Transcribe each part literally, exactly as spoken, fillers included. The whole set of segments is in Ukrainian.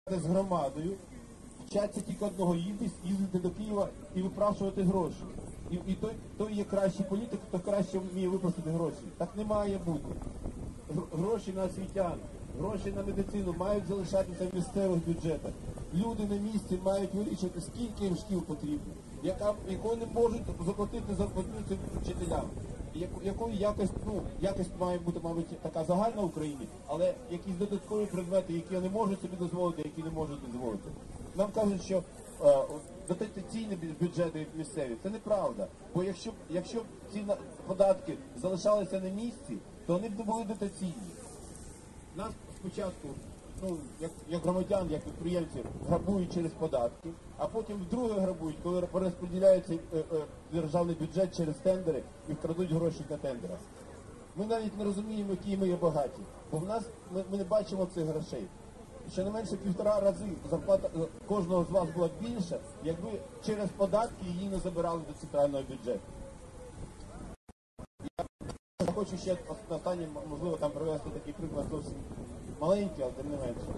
з громадою, вчаться тільки одного їздити, їздити до Києва і випрашувати гроші. І, і той, той є кращий політик, хто краще вміє випросити гроші. Так не має бути. Гроші на освітян, гроші на медицину мають залишатися в місцевих бюджетах. Люди на місці мають вирішити, скільки їм шкіл потрібно, яка, якого не можуть заплатити зарплатню цим вчителям. Якою якість, ну, якість має бути, мабуть, така загальна в Україні, але якісь додаткові предмети, які не можуть собі дозволити, які не можуть дозволити. Нам кажуть, що е, дотаційні бюджети місцеві, це неправда. Бо якщо, якщо ці податки залишалися на місці, то вони б не були дотаційні. Нас спочатку, ну, як, як громадян, як підприємців, грабують через податки, а потім вдруге грабують, коли розподіляється е, е, державний бюджет через тендери і вкрадуть гроші на тендерах. Ми навіть не розуміємо, які ми є багаті, бо в нас ми, ми не бачимо цих грошей. Щонайменше півтора рази зарплата кожного з вас була більша, якби через податки її не забирали до центрального бюджету. Я хочу ще останнє, можливо, там привести такий приклад зовсім маленький, але тим не менше.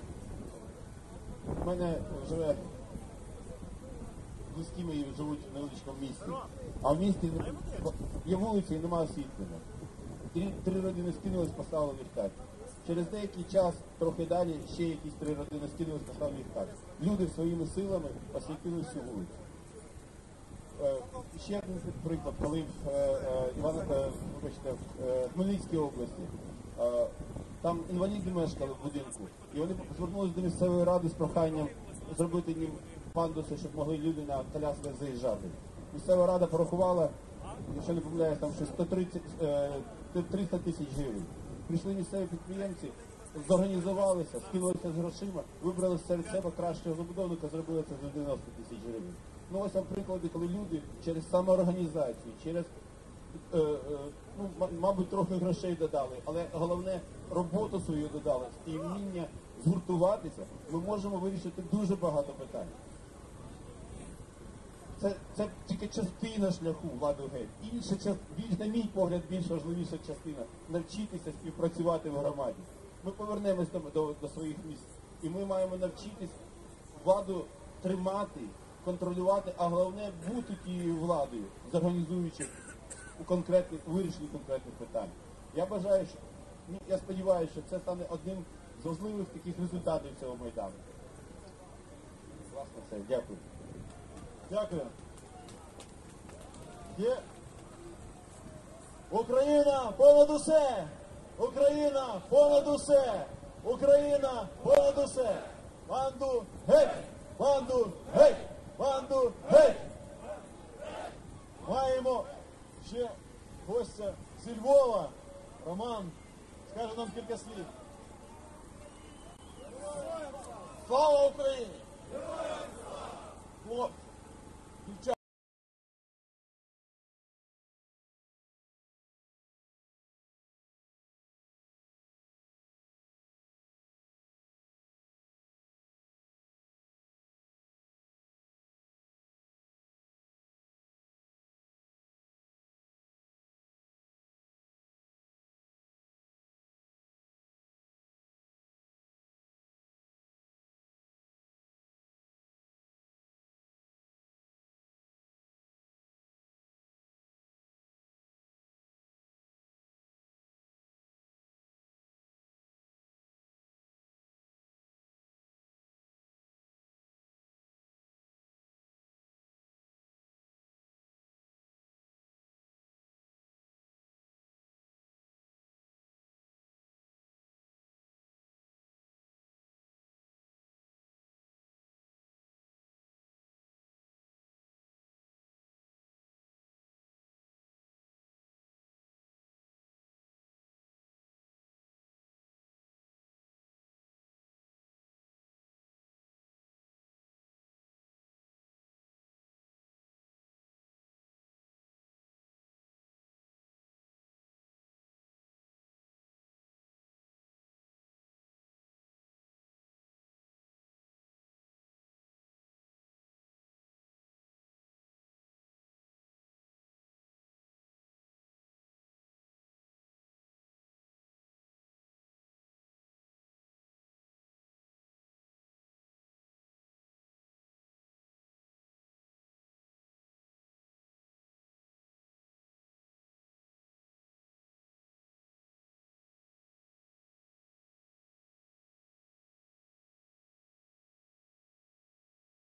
У мене живе, близькі мої живуть в невеличкому місті, а в місті є вулиці і немає освітлення. Три, три родини скинулись, поставили ліхтар. Через деякий час, трохи далі, ще якісь три родини скинулись, поставили ліхтар. Люди своїми силами освітили всю вулицю. Е, ще один приклад, коли в е, е, Іван, е, вибачте, в е, Хмельницькій області е, там інваліди мешкали в будинку, і вони звернулися до місцевої ради з проханням зробити їм пандуси, щоб могли люди на колясках заїжджати. Місцева рада порахувала, якщо не помиляюсь, там щось сто тридцять, триста тисяч гривень. Прийшли місцеві підприємці, зорганізувалися, скинулися з грошима, вибрали серед себе кращого забудовника, зробили це за дев'яносто тисяч гривень. Ну ось вам приклади, коли люди через самоорганізацію, через, е, е, ну, мабуть, трохи грошей додали, але головне, роботу свою додали і вміння згуртуватися, ми можемо вирішити дуже багато питань. Це, це тільки частина шляху влади геть. Інша, на мій погляд, більш важливіша частина – навчитися співпрацювати в громаді. Ми повернемось до, до, до своїх місць. І ми маємо навчитись владу тримати, контролювати, а головне бути тією владою, зорганізуючи у конкретних, вирішенні конкретних питань. Я бажаю, що, ну, я сподіваюся, що це стане одним з важливих таких результатів цього Майдану. Власне, все. Дякую. Дякую. Є. Україна понад усе! Україна понад усе! Україна понад усе! Банду геть! Банду геть! Банду геть! Маємо ще гостя зі Львова. Роман скаже нам кілька слів. Слава Україні! Хлопці! Дівчата!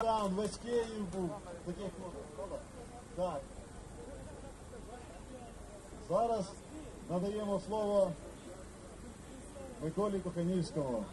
Там весь Київ був. Таких хлопців. Так. Зараз надаємо слово Миколі Коханівському.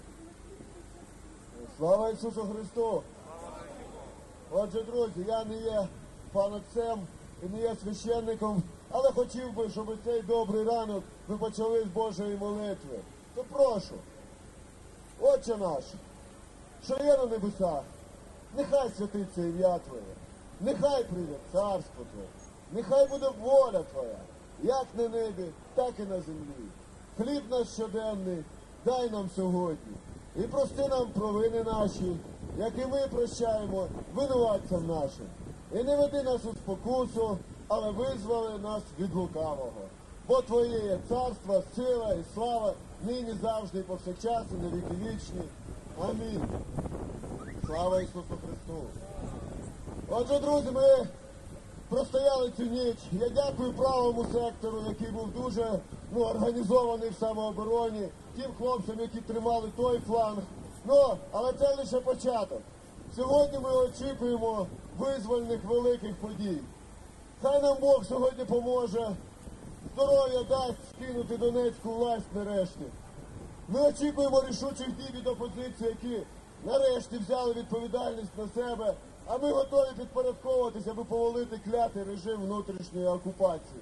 Слава Ісусу Христу! Отже, друзі, я не є панотцем і не є священником, але хотів би, щоб цей добрий ранок ви почали з Божої молитви. То прошу, Отче наш, що є на небесах, нехай святиться ім'я Твоє, нехай прийде царство Твоє, нехай буде воля Твоя, як на небі, так і на землі. Хліб наш щоденний дай нам сьогодні, і прости нам провини наші, як і ми прощаємо винуватцям нашим. І не веди нас у спокусу, але визволи нас від лукавого. Бо Твоє є царство, сила і слава, нині завжди і повсякчас, і на віки вічні. Амінь. Слава Ісусу Христу! Отже, друзі, ми простояли цю ніч. Я дякую правому сектору, який був дуже ну, організований в самообороні, тим хлопцям, які тримали той фланг. Ну, але це лише початок. Сьогодні ми очікуємо визвольних великих подій. Хай нам Бог сьогодні поможе, здоров'я дасть скинути Донецьку власть нарешті. Ми очікуємо рішучих дій від опозиції, які нарешті взяли відповідальність на себе, а ми готові підпорядковуватися, аби повалити клятий режим внутрішньої окупації.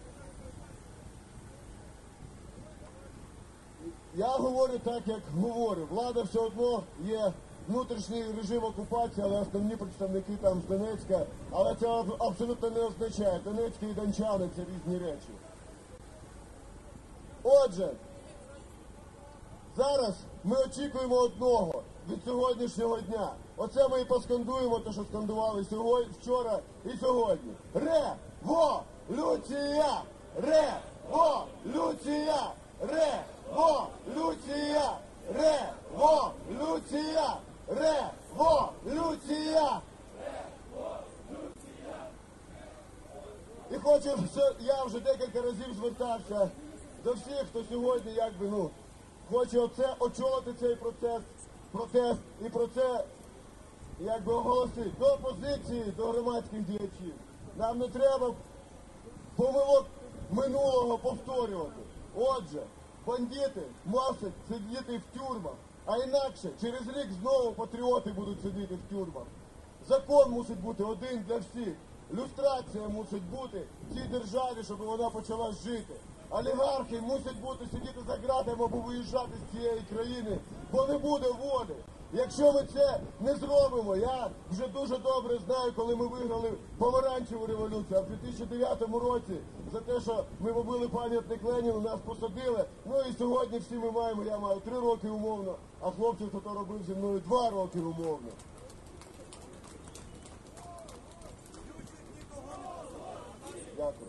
Я говорю так, як говорю. Влада все одно є внутрішній режим окупації, але основні представники там з Донецька. Але це абсолютно не означає. Донецькі і дончани – це різні речі. Отже, зараз ми очікуємо одного від сьогоднішнього дня. Оце ми і поскандуємо, те, що скандували сьогодні, вчора і сьогодні. Ре-во-лю-ція! Ре-во-лю-ція! Ре-во-лю-ція! Ре-во-лю-ція! Ре-во-лю-ція! І хочу, я вже декілька разів звертався до всіх, хто сьогодні, якби, ну, хоче оце, очолити цей процес, протест і про це, якби, оголосити до опозиції, до громадських діячів. Нам не треба помилок минулого повторювати. Отже, бандити мусять сидіти в тюрмах, а інакше через рік знову патріоти будуть сидіти в тюрмах. Закон мусить бути один для всіх. Люстрація мусить бути в цій державі, щоб вона почала жити. Олігархи мусять бути сидіти за ґратами або виїжджати з цієї країни, бо не буде волі. Якщо ми це не зробимо, я вже дуже добре знаю, коли ми виграли помаранчеву революцію, а в дві тисячі дев'ятому році за те, що ми побили пам'ятник Леніну, нас посадили. Ну і сьогодні всі ми маємо, я маю три роки умовно, а хлопців, хто то робив зі мною, два роки умовно. Дякую.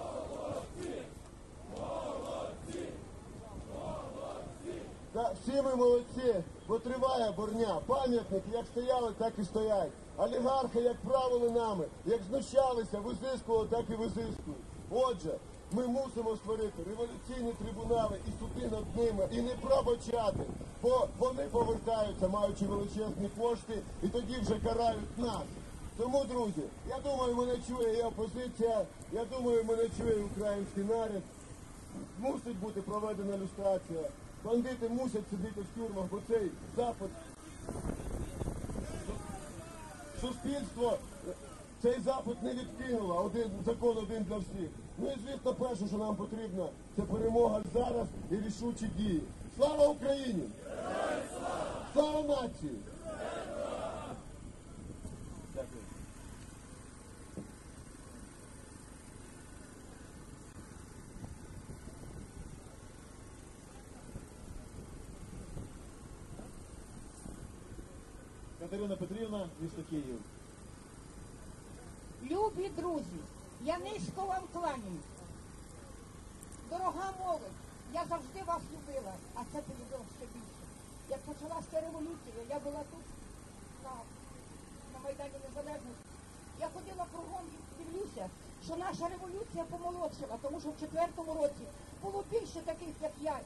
Та, всі ми молодці, бо триває борня. Пам'ятники як стояли, так і стоять. Олігархи як правили нами, як знущалися, визискували, так і визискують. Отже, ми мусимо створити революційні трибунали і суди над ними, і не пробачати, бо вони повертаються, маючи величезні кошти, і тоді вже карають нас. Тому, друзі, я думаю, мене чує і опозиція, я думаю, мене чує і український народ. Мусить бути проведена люстрація. Бандити мусять сидіти в тюрмах, бо цей запит, суспільство, цей запит не відкинуло, один, закон один для всіх. Ну і звісно, перше, що нам потрібно, це перемога зараз і рішучі дії. Слава Україні! Слава нації! Дякую. Катерина Петрівна, місто Київ. Любі друзі, я низько вам кланяюсь. Дорога молодь, я завжди вас любила, а це полюбила ще більше. Як почалася революція, я була тут, на, на Майдані Незалежності. Я ходила кругом і дивлюся, що наша революція помолодшила, тому що в четвертому році було більше таких, як я,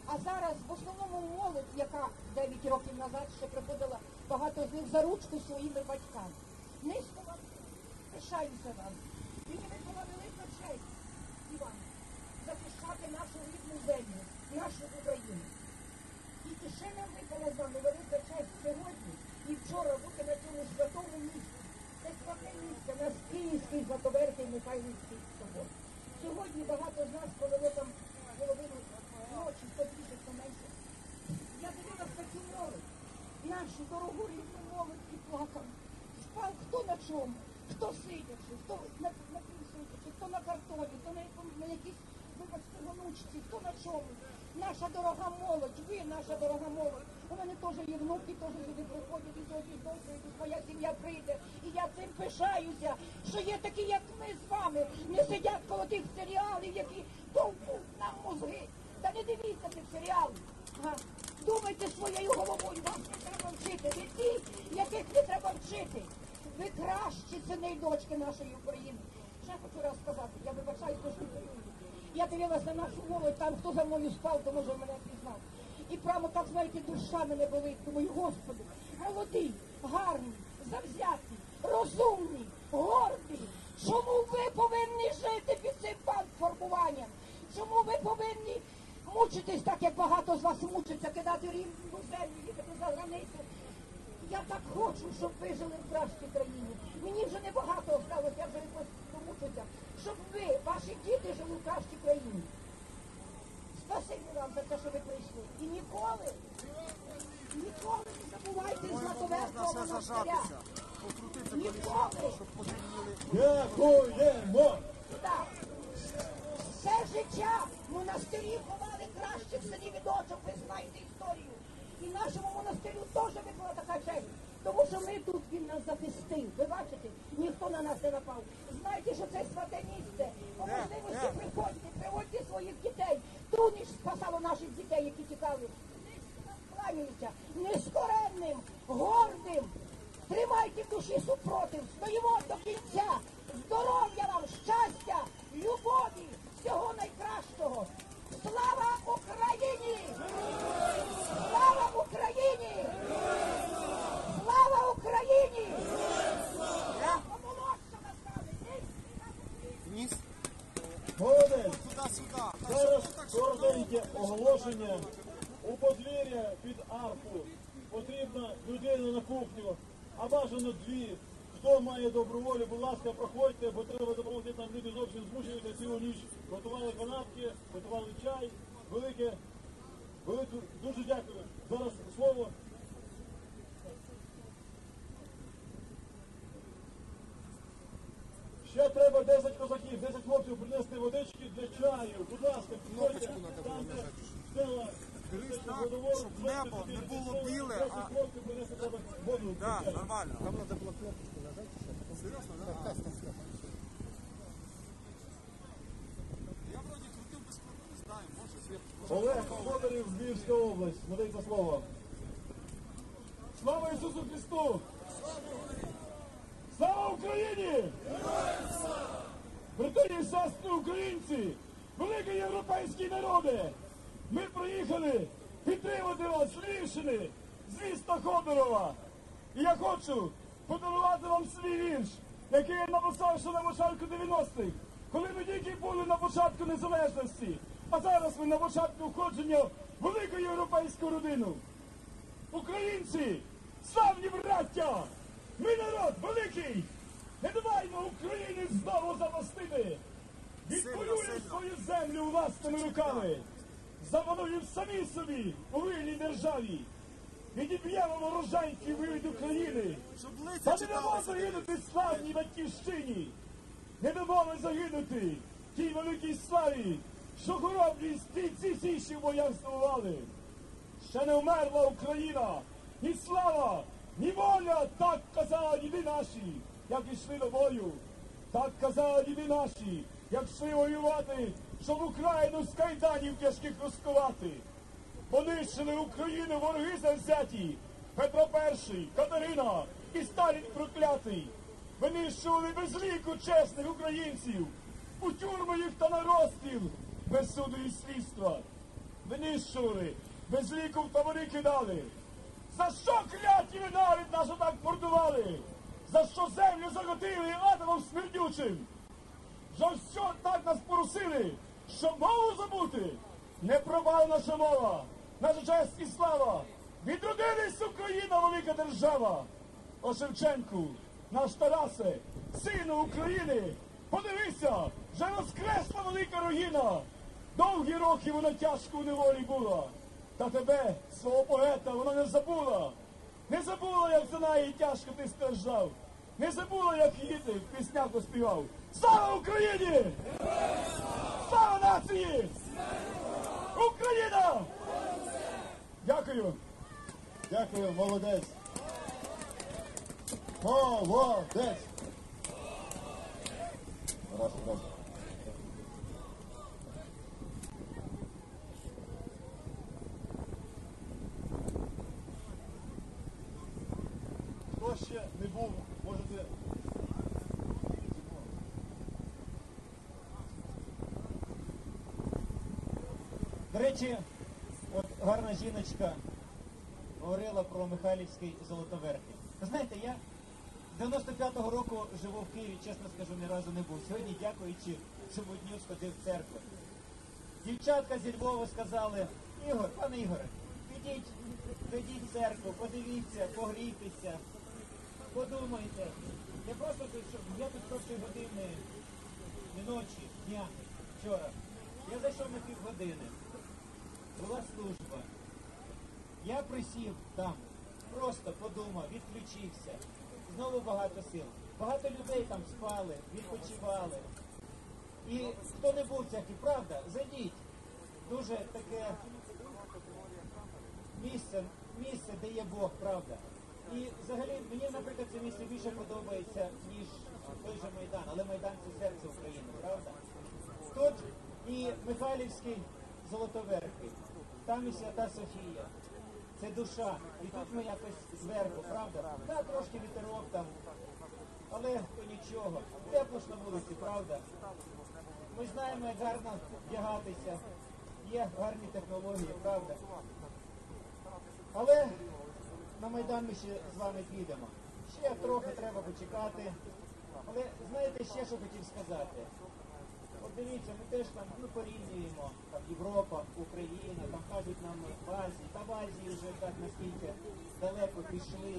А зараз в основному молодь, яка дев'ять років назад ще приходила, багато з них за ручку своїми батьками. Низько вам пишаюся вам. Мені випала велика честь, Іван, захищати нашу рідну землю, нашу Україну. І ще нам випала з вами велика честь сьогодні і вчора бути на цьому святому місці. Це святе місце, наш Київський Златоверхий Михайлівський собор. Сьогодні багато з нас, коли ви там половину ночі, хто більше, хто менше. Я дивилася цю молодь, нашу дорогу рідну молодь і плакав. Спав хто на чому, хто сидячи, хто на, на півсидячи, хто на картоні, хто на, якому- на якійсь, вибачте, гонучці, хто на чому. Наша дорога молодь, ви наша дорога молодь. У мене теж є внуки, теж сюди приходять, і сьогодні добре, і моя сім'я прийде. І я цим пишаюся, що є такі, як ми з вами, не сидять коло тих серіалів, які довбуть нам мозги. Та не дивіться тих серіалів. А, думайте своєю головою, вас не треба вчити. Ви ті, яких не треба вчити. Ви кращі сини й дочки нашої України. Ще хочу раз сказати, я вибачаю, що не воюю. Я дивилася на нашу молодь, там хто за мною спав, то може мене пізнав. І прямо так, знаєте, душа мене болить. Думаю, Господи, молодий, гарний, завзятий, розумний, гордий. Чому ви повинні жити під цим бандформуванням? Чому ви повинні мучитись так, як багато з вас мучиться, кидати рівну землю, їхати за границю? Я так хочу, щоб ви жили в кращій країні. Мені вже небагато осталось, я вже якось домучуся. Щоб ви, ваші діти жили в кращій країні. Спасибі вам за те, що ви прийшли. І ніколи, ніколи не забувайте Златоверхого монастиря. Ніколи. Дякуємо! Так. Все життя монастирі ховали кращих синів і дочок, ви знаєте історію. І нашому монастирю теж випала така честь, тому що ми тут, він нас захистив. Ви бачите, ніхто на нас не напав. Знаєте, що це святе місце. По можливості приходьте, приводьте своїх дітей. Туніш спасало наших дітей, які тікали. Низько нам кланяються, нескоренним, гордим. Тримайте в душі супротив, стоїмо до кінця. Здоров'я вам, щастя, любові, всього найкращого. Слава Україні! Слава Україні! Слава Україні! Помолодша назвали. Вниз. Молодець! Сюда-сюда. Зараз коротеньке оголошення. У подвір'я під арку потрібна людина на кухню, а бажано дві. Хто має добру волю, будь ласка, проходьте, бо треба допомогти, там люди зовсім змушуються цілу ніч. Готували канапки, готували чай. Велике, велике, дуже дякую. Зараз слово. Ще треба десять козаків, десять хлопців принести водички для чаю. Будь ласка, підходьте. Там, де Стела, Дивись так, водоворот, щоб небо не було біле, десять а... хлопців принести треба воду. Да, для чаю. нормально. Там надо было кнопочку нажать. Серьезно, да? Я вроде крутил без кнопки, не знаю, може, свет. Олег Ходорів, Львівська область. Надається слово. Слава Ісусу Христу! Слава Україні! Брати і сестри українці! Великі європейські народи! Ми приїхали підтримати вас з Львівщини, з міста Ходорова. І я хочу подарувати вам свій вірш, який я написав ще на початку дев'яностих, коли ми тільки були на початку незалежності, а зараз ми на початку входження в велику європейську родину. Українці, славні браття, ми народ великий, не даваймо Україні знову запастити. Відвоюємо свою землю власними руками, завоюємо самі собі у вільній державі. Відіб'ємо вороженьки від України. Щоб лиця Та не читали дамо собі. загинути славній батьківщині. Не дамо загинути тій великій славі, що хоробрі стрільці січі в боях здобували. Ще не вмерла Україна, ні слава, ні воля, так казали діди наші, як ішли до бою. Так казали діди наші, як йшли воювати, щоб Україну з кайданів тяжких розкувати. Понищили Україну вороги завзяті, Петро Перший, Катерина і Сталін проклятий. Винищували без ліку чесних українців, у тюрми їх та на розстріл, без суду і слідства. винищували, без ліку в табори кидали. За що кляті ви навіть нас отак мордували? За що землю заготили атомом смердючим? За що так нас порусили, щоб мову забути? Не пропала наша мова, наша честь і слава. Відродились Україна, велика держава. О Шевченку, наш Тарасе, сину України, подивися, вже воскресла велика руїна. Довгі роки вона тяжко у неволі була. Та тебе, свого поета, вона не забула. Не забула, як за неї тяжко ти страждав. Не забула, як її ти в піснях поспівав. Слава Україні! Слава нації! Україна! Дякую. Дякую, молодець. Молодець. Раз, раз. Хто ще не був, можете. До речі, от гарна жіночка говорила про Михайлівський Золотоверхи. Ви знаєте, я дев'яносто п'ятого року живу в Києві, чесно скажу, ні разу не був. Сьогодні, дякуючи цьому дню, сходив в церкву. Дівчатка зі Львова сказали: Ігор, пане Ігоре, підіть, підіть в церкву, подивіться, погрійтеся, подумайте. Я просто тут, що я тут шостої години, не ночі, дня, вчора. Я зайшов на півгодини. Була служба. Я присів там, просто подумав, відключився. Знову багато сил. Багато людей там спали, відпочивали. І хто не був в церкві, правда, зайдіть. Дуже таке місце, місце, де є Бог, правда. І взагалі мені, наприклад, це місце більше подобається, ніж той же Майдан. Але Майдан – це серце України, правда? Тут і Михайлівський Золотоверхи, там і Свята Софія. Це душа. І тут ми якось зверху, правда? Так, трошки вітерок там, але то нічого. Тепло ж на вулиці, правда? Ми знаємо, як гарно вдягатися. Є гарні технології, правда? Але на Майдан ми ще з вами підемо. Ще трохи треба почекати. Але знаєте, ще що хотів сказати? От дивіться, ми теж там ну, порівнюємо, там Європа, Україна, там кажуть нам в Азії, та в Азії вже так наскільки далеко пішли.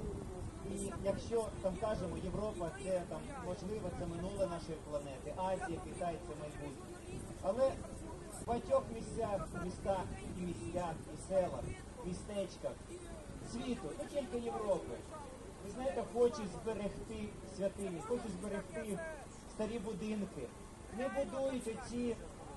І якщо там кажемо, Європа це там можливо, це минуле нашої планети, Азія, Китай це майбутнє. Але в багатьох місцях, містах і місцях, і селах, містечках світу, не тільки Європи, ви знаєте, хочуть зберегти святині, хочуть зберегти старі будинки. Не будують оці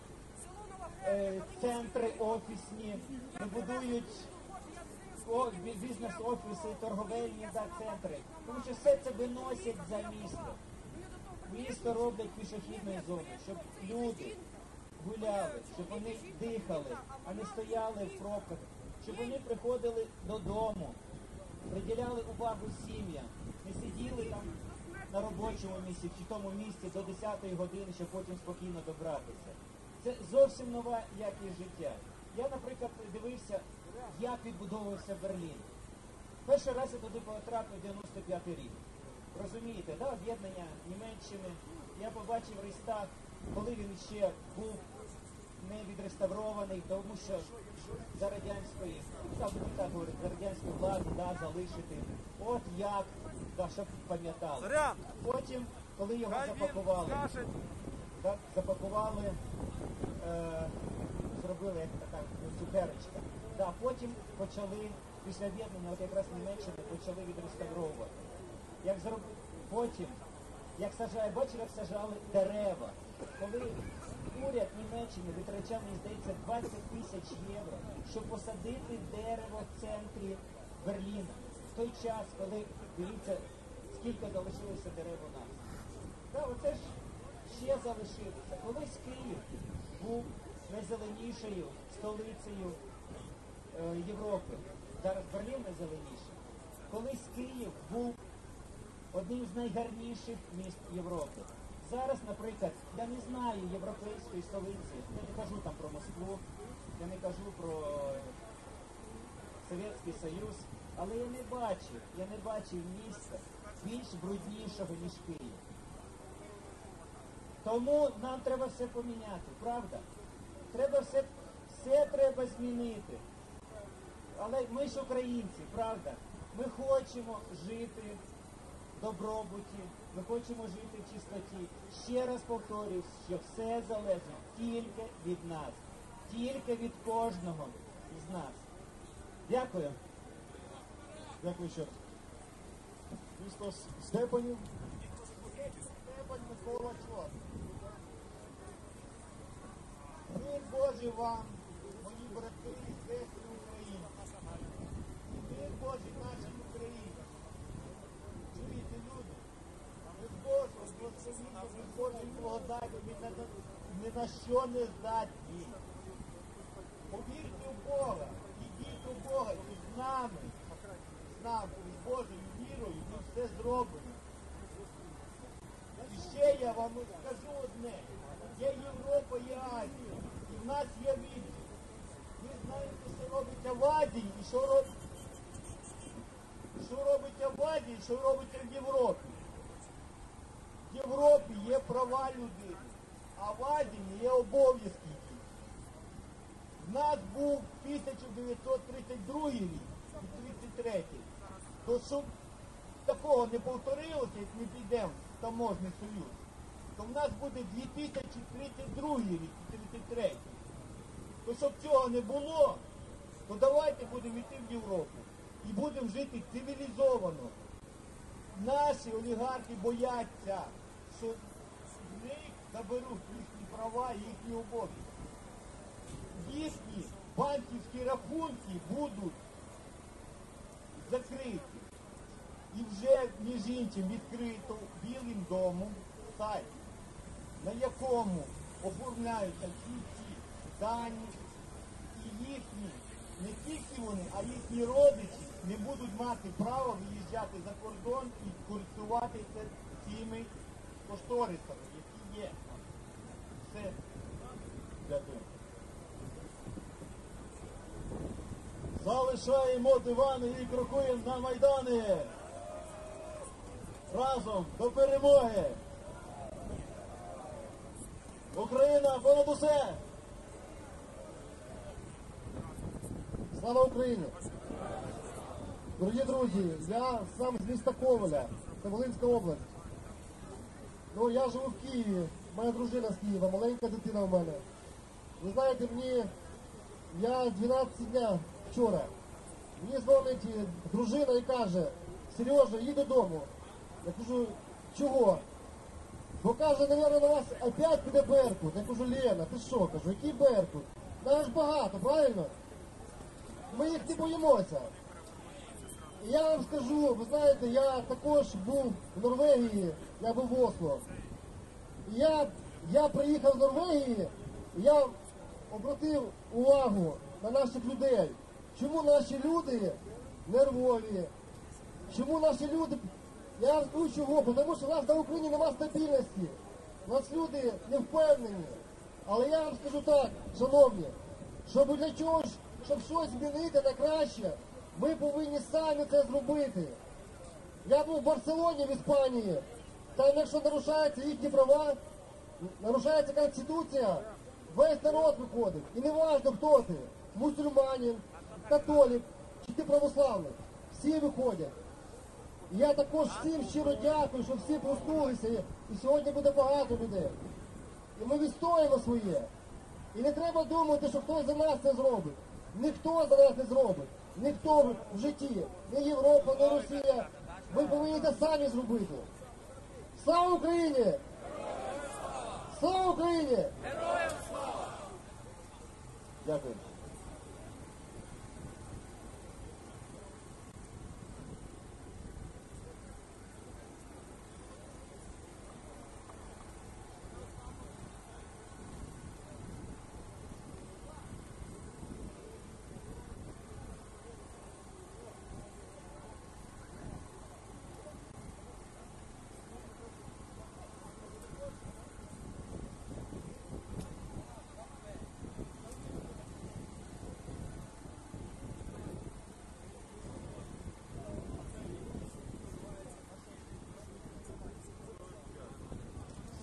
е, центри офісні, не будують о, бізнес-офіси, торговельні да, центри. Тому що все це виносять за місто. Місто роблять пішохідною зоною, щоб люди гуляли, щоб вони дихали, а не стояли в пробках, щоб вони приходили додому, приділяли увагу сім'ям, не сиділи там на робочому місці, чи тому місці до десятої години, щоб потім спокійно добратися. Це зовсім нова якість життя. Я, наприклад, дивився, як відбудовувався Берлін. Перший раз я туди потрапив дев'яносто п'ятий рік. Розумієте, да, об'єднання Німеччини. Я побачив Рейхстаг, коли він ще був не відреставрований, тому що за радянської, так, так говорить, за радянської влади, да, залишити. От як, да, щоб пам'ятали. Потім, коли його запакували, так, запакували, е, зробили як така цукерочка. Да, потім почали, після об'єднання, от якраз Німеччини, почали відреставровувати. Як зроб... Потім, як сажає, бачили, як сажали дерева. Коли уряд Німеччини витрачав, мені здається, двадцять тисяч євро, щоб посадити дерево в центрі Берліна. В той час, коли, дивіться, скільки залишилося дерев у нас. Так, оце ж ще залишилося. Колись Київ був найзеленішою столицею е, Європи. Зараз Берлін найзеленіший. Колись Київ був одним з найгарніших міст Європи. Зараз, наприклад, я не знаю європейської столиці, я не кажу там про Москву, я не кажу про Совєтський Союз, але я не бачив, я не бачив міста більш бруднішого, ніж Київ. Тому нам треба все поміняти, правда? Треба все, все треба змінити. Але ми ж українці, правда? Ми хочемо жити в добробуті, ми хочемо жити в чистоті. Ще раз повторюю, що все залежить тільки від нас, тільки від кожного з нас. Дякую. Дякую ще раз. Місто Степанів. Степань Микола Чорт. Мир Божий вам, мої брати і сестри України. Мир Божий нашій Україні. Чуєте, люди? Без Божого, благословіння, без Божої благодаті ми ні на, ні на що не здатні. Повірте в Бога, ідіть у Бога і з нами, з нами, з Божою вірою ми все зробимо. І ще я вам скажу одне. Є Європа, є Азія. І в нас є вибір. Ви знаєте, що робиться в Азії і що робиться, що робиться в Азії, і що робиться в Європі. В Європі є права людини, а в Азії є обов'язки. В нас був тисяча дев'ятсот тридцять другий рік і тридцять третій. То щоб такого не повторилося, як ми підемо в таможний союз, то в нас буде дві тисячі тридцять другий рік і тридцять третій. То щоб цього не було, то давайте будемо йти в Європу і будемо жити цивілізовано. Наші олігархи бояться, що з них заберуть їхні права і їхні обов'язки. Їхні банківські рахунки будуть закриті. І вже, між іншим, відкрито Білим домом сайт, на якому оформляються всі ці дані, і їхні, не тільки вони, а їхні родичі не будуть мати права виїжджати за кордон і користуватися цими кошторисами, які є. Все. Дякую. Залишаємо дивани і крокуємо на Майдани. Разом до перемоги. Україна понад усе. Слава Україні! Дорогі друзі, я сам з міста Ковеля, це Волинська область. Ну, я живу в Києві, моя дружина з Києва, маленька дитина в мене. Ви знаєте, мені, я дванадцять дня вчора, мені дзвонить дружина і каже: Сережа, їду додому. Я кажу, чого? Бо каже, наверное, на вас опять піде Беркут. Я кажу, Лена, ти що? Кажу, який Беркут? Нас ж багато, правильно? Ми їх не боїмося. І я вам скажу, ви знаєте, я також був в Норвегії, я був в Осло. І я, я приїхав з Норвегії, і я обратив увагу на наших людей. Чому наші люди нервові? Чому наші люди... Я вам скажу чого, тому що в нас на Україні немає стабільності. У нас люди не впевнені. Але я вам скажу так, шановні, щоб для чого ж, щоб щось змінити на краще, ми повинні самі це зробити. Я був в Барселоні, в Іспанії. Там, якщо нарушаються їхні права, нарушається Конституція, весь народ виходить. І не важливо, хто ти, мусульманин, католик чи ти православний. Всі виходять. І я також всім щиро дякую, що всі проснулися. І сьогодні буде багато людей. І ми відстоїмо своє. І не треба думати, що хтось за нас це зробить. Ніхто за нас не зробить. Ніхто в житті. Ні Європа, ні Росія. Ми повинні це самі зробити. Слава Україні! Слава Україні! Героям слава! Дякую.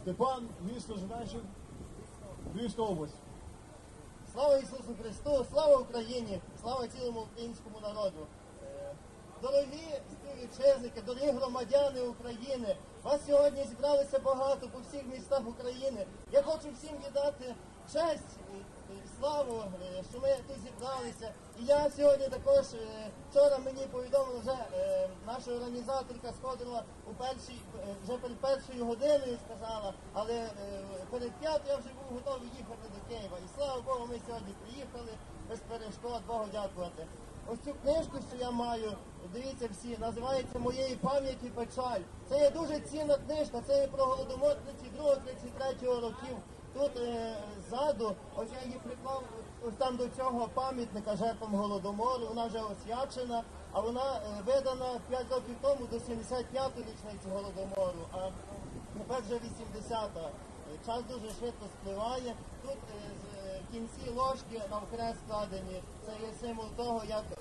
Степан, місто Жиначин, Львівська область. Слава Ісусу Христу, слава Україні, слава цілому українському народу. Е, Дорогі співвітчизники, дорогі громадяни України, вас сьогодні зібралося багато по всіх містах України. Я хочу всім віддати честь і і славу, е, що ми тут зібралися. І я сьогодні також, е, вчора мені повідомила вже е, наша організаторка сходила у першій, е, вже перед першою годиною сказала, але е, перед п'ятою я вже був готовий їхати до Києва. І слава Богу, ми сьогодні приїхали без перешкод, Богу дякувати. Ось цю книжку, що я маю, дивіться всі, називається «Моєї пам'яті печаль». Це є дуже цінна книжка, це є про голодомор тридцять другого тридцять третього років. Тут е, ззаду, ось я її приклав ось там до цього пам'ятника жертвам голодомору, вона вже освячена, а вона е, видана п'ять років тому до сімдесят п'ятої річниці голодомору, а тепер вже вісімдесята. Час дуже швидко спливає. Тут е, з, е, в кінці ложки навкрест складені. Це є символ того, як, е,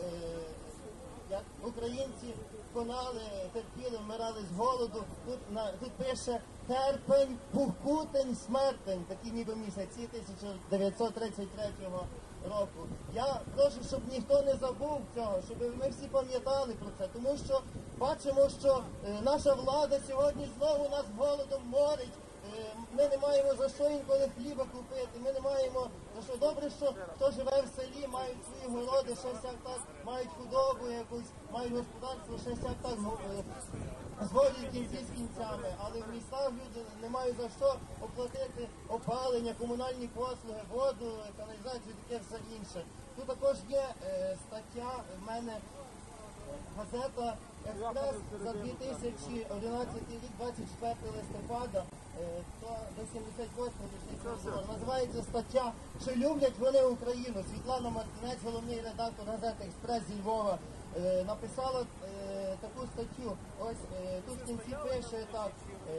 як українці конали, терпіли, вмирали з голоду. Тут, на, тут пише терпень, пухкутень, смертень, такі ніби місяці тисяча дев'ятсот тридцять третього року. Я прошу, щоб ніхто не забув цього, щоб ми всі пам'ятали про це, тому що бачимо, що е, наша влада сьогодні знову нас голодом морить. Ми не маємо за що інколи хліба купити, ми не маємо за що. Добре, що хто живе в селі, мають свої городи, щось як так, мають худобу якусь, мають господарство, щось як так зводять кінці з кінцями. Але в містах люди не мають за що оплатити опалення, комунальні послуги, воду, каналізацію, таке все інше. Тут також є е, стаття в мене. Газета «Експрес» за дві тисячі одинадцятий рік, двадцять четвертого листопада, то до сімдесят восьмого річниця. Називається стаття «Чи люблять вони Україну?». Світлана Мартинець, головний редактор газети «Експрес» зі Львова, написала таку статтю. Ось тут в кінці пише так.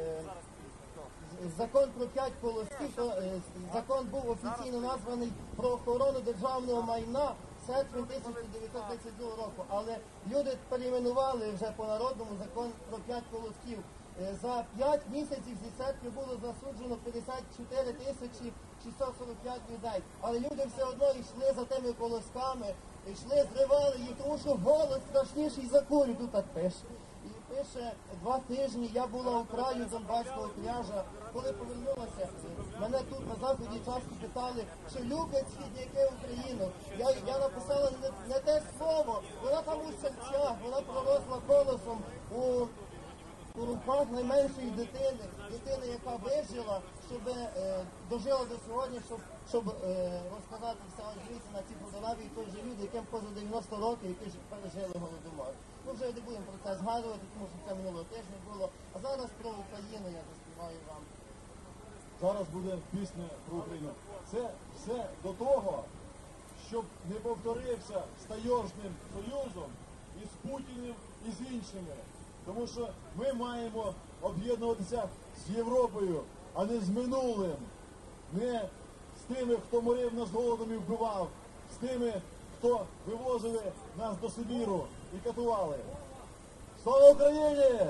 Закон про п'ять колосків, то закон був офіційно названий про охорону державного майна серпень тисяча дев'ятсот тридцять другого року, але люди перейменували вже по-народному закон про п'ять колосків. За п'ять місяців зі серпня було засуджено п'ятдесят чотири тисячі шістсот сорок п'ять людей, але люди все одно йшли за тими колосками, йшли, зривали їх, тому що голод страшніший за кулю, тут так пише. І пише, два тижні я була у краю Донбаського княжа. Коли повернулася, мене тут на заході часто питали, чи люблять східняки Україну. Я, я написала не, не те слово, вона там у серцях, вона проросла колосом у, у руках найменшої дитини, дитини, яка вижила, щоб е, дожила до сьогодні, щоб, щоб е, розказати все звідси на ці фотографії, той же люди, яким поза дев'яносто років, які ж пережили голодомор. Ми вже не будемо про це згадувати, тому що це минулого тижня було. А зараз про Україну я заспіваю вам. Зараз буде пісня про Україну. Це все до того, щоб не повторився з Таежним союзом із Путіним і з іншими. Тому що ми маємо об'єднуватися з Європою, а не з минулим. Не з тими, хто морив нас голодом і вбивав, з тими, хто вивозили нас до Сибіру і катували. Слава Україні!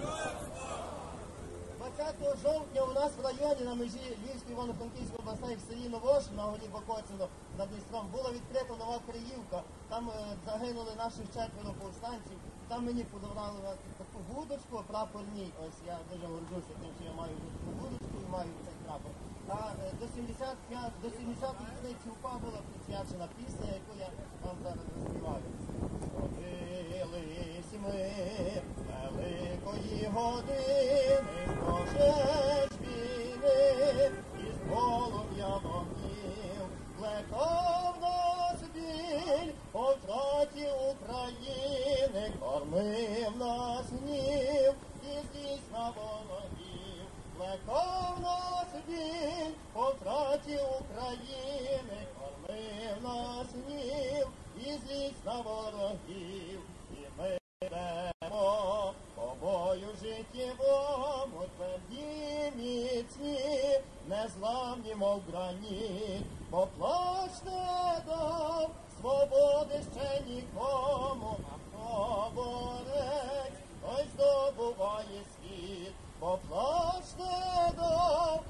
двадцятого жовтня у нас в районі на межі Львівської Івано-Франківської областей в селі Новош на горі Бакоціно над Дністром була відкрита нова Криївка. Там е, загинули наших четверо повстанців. Там мені подарували таку вудочку, прапор мій. Ось я дуже горджуся тим, що я маю таку вудочку і маю цей прапор. А е, до сімдесятої річниці УПА була присвячена пісня, яку я вам зараз заспіваю. Родились ми великої години, Божеш війни, із полум'я вогнів, плекав нас біль, по втраті України, кормив нас гнів, і злість на ворогів, плекав нас біль, по втраті України, кормив нас гнів, і злість на ворогів, і ми йдемо по бою життєвому, тверді міцні, незламні, мов граніт, бо плащ не дав свободи ще нікому, а хто борець, той здобуває світ, бо плащ не дав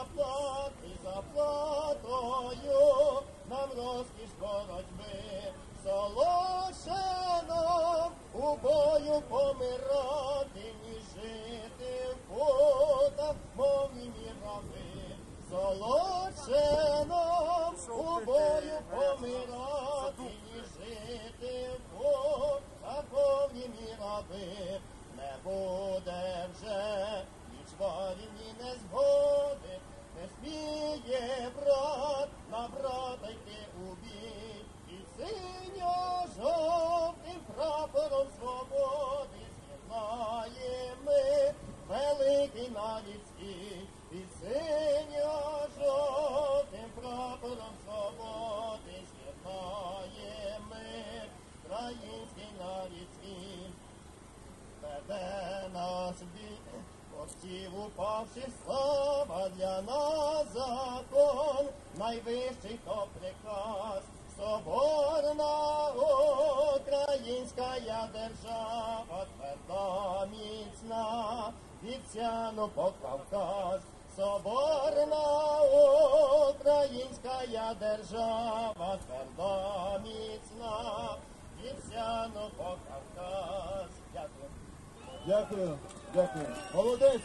заплати заплатою, нам розкіш боротьби. Солодше нам у бою помирати, ніж жити в путах, мов німі раби. Солодше нам у бою помирати, ніж жити в путах, мов німі раби. Не буде вже ні чварів, ні незгоди, не сміє брат на брата йти у бій. Під синьо-жовтим прапором свободи з'єднаємо ми великий нарід свій. Під синьо-жовтим прапором свободи з'єднаємо ми український нарід свій. Веде нас бій, отців упавших слава для нас закон, найвищий то приказ. Соборна українська держава, тверда міцна, від Сяну по Кавказ. Соборна українська держава, тверда міцна, від Сяну по Кавказ. Дякую. Дякую, дякую. Молодець.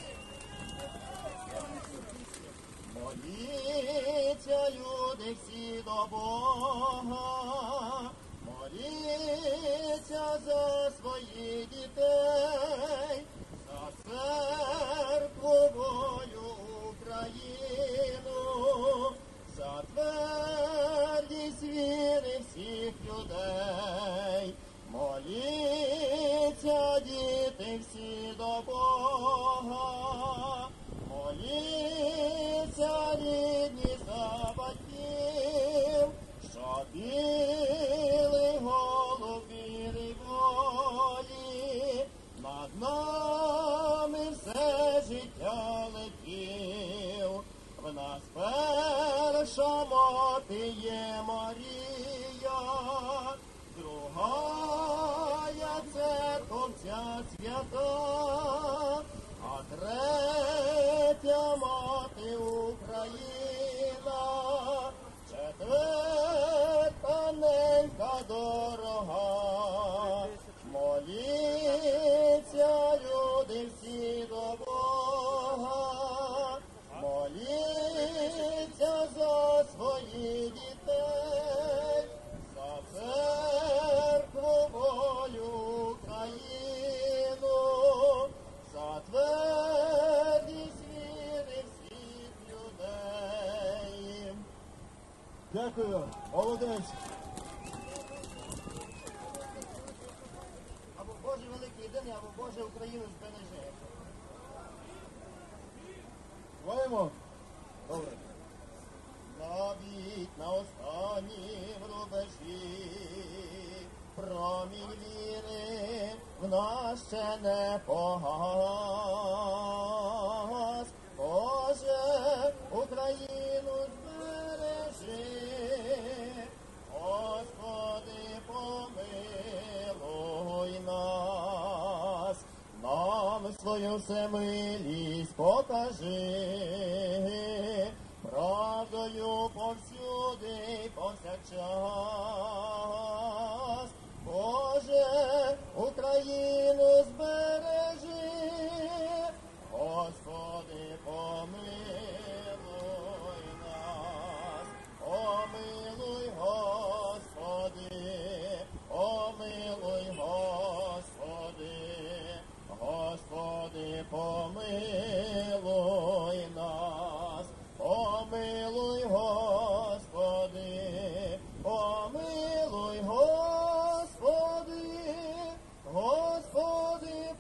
Моліться, люди, всі до Бога, моліться за своїх дітей, за церкву волю Україну, за твердість віри всіх людей. Моліться, діти, всі до Бога, моліться, рідні, за батьків, що білий голуб віри волі над нами все життя летів. В нас перша мати є Марія, другая церковця свята, а третя мати Україна, четверта ненька дорога. Моліться, люди, всі до Бога, моліться за своїх дітей, за церкву волю Україну, за твердість віри всіх людей. Дякую. Молодець. Або Боже великий єдиний, або Боже Україну збережи. Маємо? Добре. Навіть на останнім рубежі промінь віри в нас ще не погас. Боже, Україну збережи, Господи, помилуй нас, нам свою всемилість покажи, правдою повсюди, повсякчас. Боже, Україну збережи, Господи, помилуй нас, помилуй, Господи, помилуй, Господи, Господи, помилуй нас, помилуй, Господи, помилуй, Господи, Господи,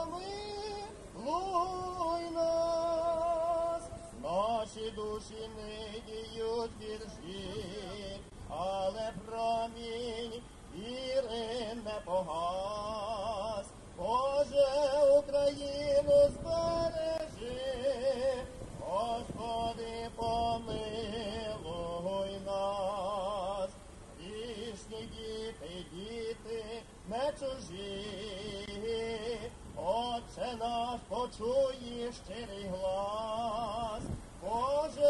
помилуй нас. Наші душі не діють вірші, але промінь віри не погас. Боже, Україну збережи, Господи, помилуй нас. Грішні діти, діти не чужі, Отче наш, почуй щирий глас. Боже,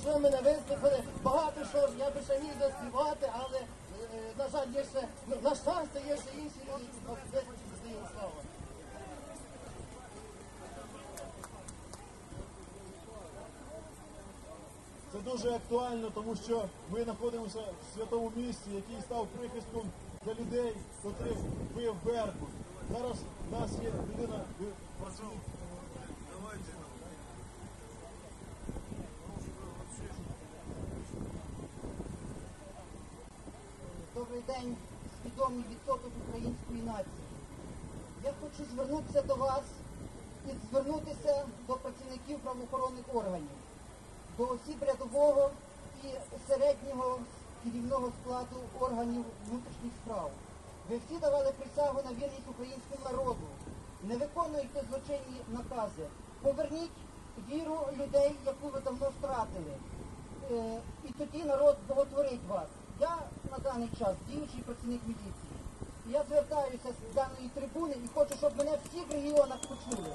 що ви мене вислухали. Багато що ж я би ще міг заспівати, але, е, на жаль, є ще, ну, на щастя, є ще інші люди, які вислухали свої слова. Це дуже актуально, тому що ми знаходимося в святому місці, який став прихистком для людей, котрих бив Беркут. Зараз в нас є людина, ви працюєте. Добрий день, свідомий відсоток української нації. Я хочу звернутися до вас і звернутися до працівників правоохоронних органів, до осіб рядового і середнього керівного складу органів внутрішніх справ. Ви всі давали присягу на вірність українському народу. Не виконуйте злочинні накази. Поверніть віру людей, яку ви давно втратили. Е, і тоді народ боготворить вас. Я на даний час діючий працівник міліції. Я звертаюся з даної трибуни і хочу, щоб мене в всіх регіонах почули.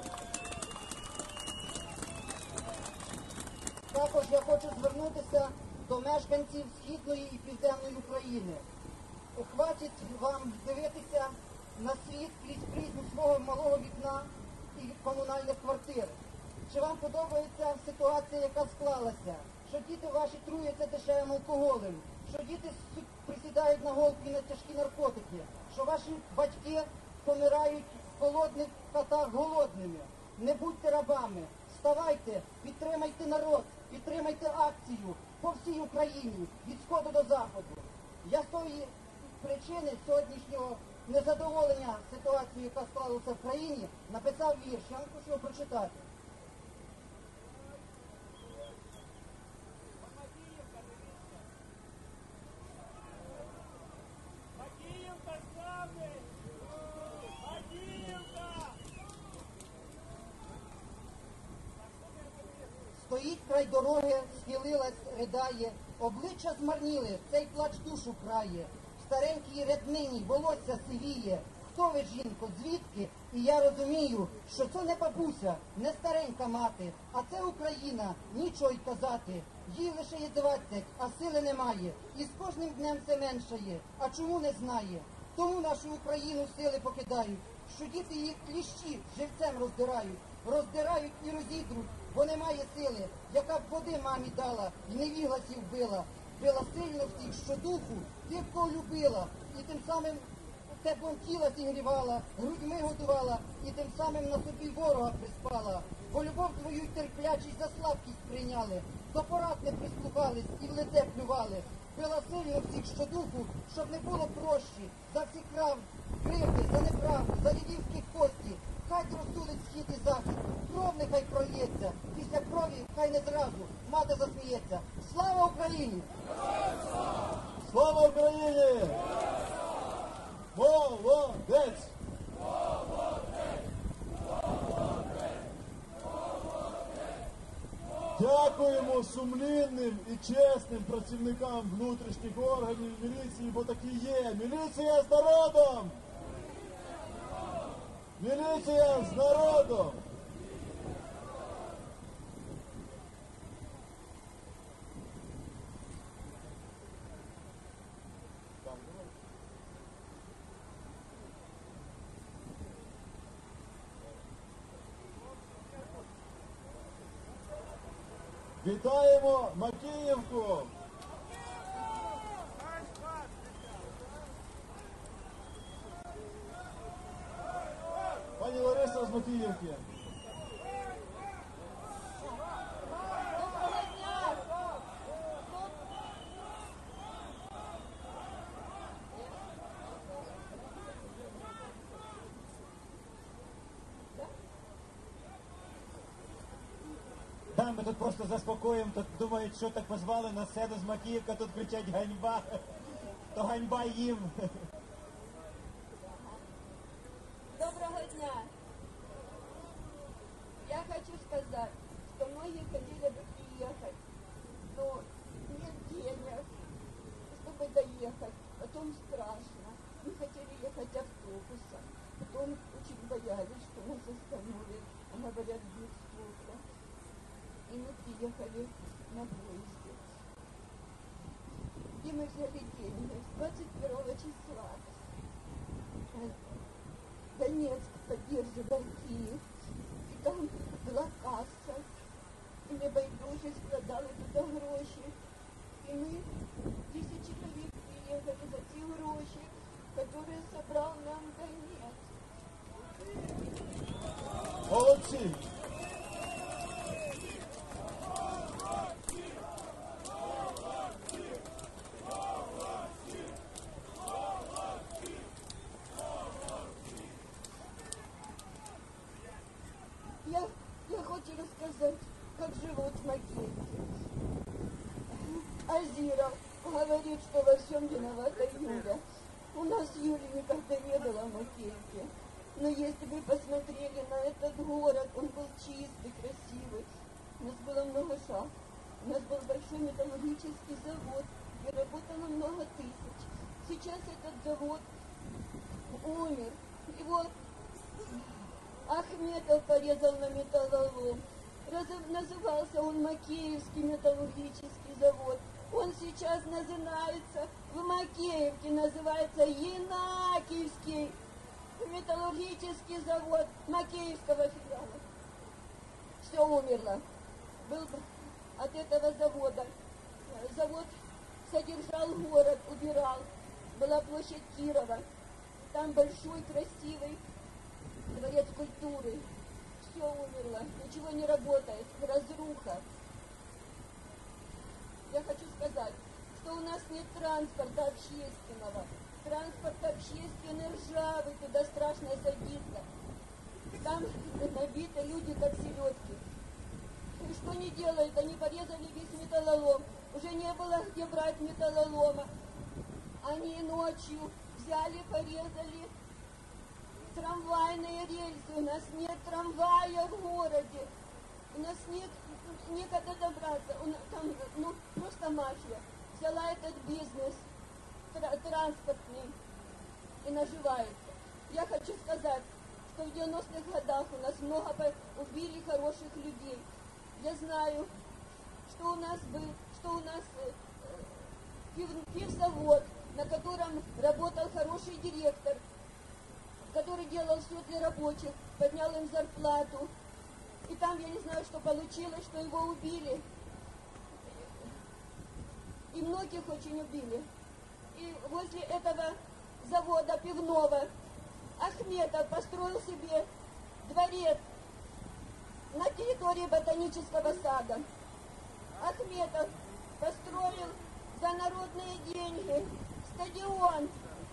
Також я хочу звернутися до мешканців Східної і Південної України. Хватить вам дивитися на світ крізь призму свого малого вікна і комунальних квартир. Чи вам подобається ситуація, яка склалася? Що діти ваші труються дешевим алкоголем, що діти присідають на голки на тяжкі наркотики, що ваші батьки помирають в холодних хатах голодними. Не будьте рабами, вставайте, підтримайте народ, підтримайте акцію по всій Україні, від сходу до заходу. Я з тої причини сьогоднішнього незадоволення ситуацією, яка склалася в країні, написав вірш. Я вам хочу його прочитати. Стоїть край дороги, схилилась, ридає, обличчя змарніли, цей плач душу крає. В старенькій ряднині волосся сивіє. Хто ви, жінко, звідки? І я розумію, що це не бабуся, не старенька мати, а це Україна, нічого й казати. Їй лише є двадцять, а сили немає. І з кожним днем все меншає. А чому не знає? Тому нашу Україну сили покидають, що діти їх кліщі живцем роздирають. Роздирають і розідруть, бо немає сили, яка б води мамі дала і невігласів била. Била сильно всіх, що духу тихо любила, і тим самим теплом тіла зігрівала, грудьми годувала, і тим самим на собі ворога приспала. Бо любов твою й терплячість за слабкість прийняли, до порад не прислухались і в лице плювали. Била сильно всіх, що духу, щоб не було прощі, за всі крав, кривди, за неправду, за дідівські кості. Хай розсудить схід і захід, кров нехай прольється, після крові хай не зразу мати засміється. Слава Україні! Слава Україні! Молодець! Дякуємо сумлінним і чесним працівникам внутрішніх органів міліції, бо такі є. Міліція з народом! Міліція з народом! Вітаємо Макіївку! Пані Лариса з Макіївки. Да, ми тут просто заспокоїмо, тут думають, що так позвали на седу з Макіївка, тут кричать ганьба, то ганьба їм. Доброго дня! Я хочу сказать, что многие хотели бы приехать, но нет денег, чтобы доехать. Потом страшно. Мы хотели ехать автобусом. Потом очень боялись, что нас остановят. Говорят, без сколько. И мы приехали на поезде. мы взяли деньги с двадцать первого числа. Донецк поддерживал Киев, и там была касса, і ми байдуже складали туди гроші. І ми, десять чоловік, приїхали за ці гроші, які собрав нам Донецк. Молодці! Я, я хочу рассказать, как живут в Макеевке. Азиров говорит, что во всем виновата Юля. У нас Юли никогда не было в Макеевке. Но если вы посмотрели на этот город, он был чистый, красивый. У нас было много шахт. У нас был большой металлургический завод, где работало много тысяч. Сейчас этот завод умер. И вот Ахметов порезал на металлолом. Раз- назывался он Макеевский металлургический завод. Он сейчас называется, в Макеевке называется Янакиевский металлургический завод Макеевского филиала. Все умерло. Был от этого завода. Завод содержал город, убирал. Была площадь Кирова. Там большой, красивый дворец культуры. Все умерло. Ничего не работает. Разруха. Я хочу сказать, что у нас нет транспорта общественного. Транспорт общественный ржавый, туда страшно садиться. Там набиты люди, как селедки. И что не делают? Они порезали весь металлолом. Уже не было где брать металлолома. Они ночью взяли, порезали трамвайные рельсы. У нас нет трамвая в городе. У нас нет, некогда добраться. У нас там, ну, просто мафия. Взяла этот бизнес тра- транспортный и наживается. Я хочу сказать, что в девяностых годах у нас много по- убили хороших людей. Я знаю, что у нас был, что у нас э, пив, пивзавод, на котором работал хороший директор, который делал все для рабочих, поднял им зарплату. И там, я не знаю, что получилось, что его убили. И многих очень убили. И возле этого завода пивного Ахметов построил себе дворец на территории ботанического сада. Ахметов построил за народные деньги стадион.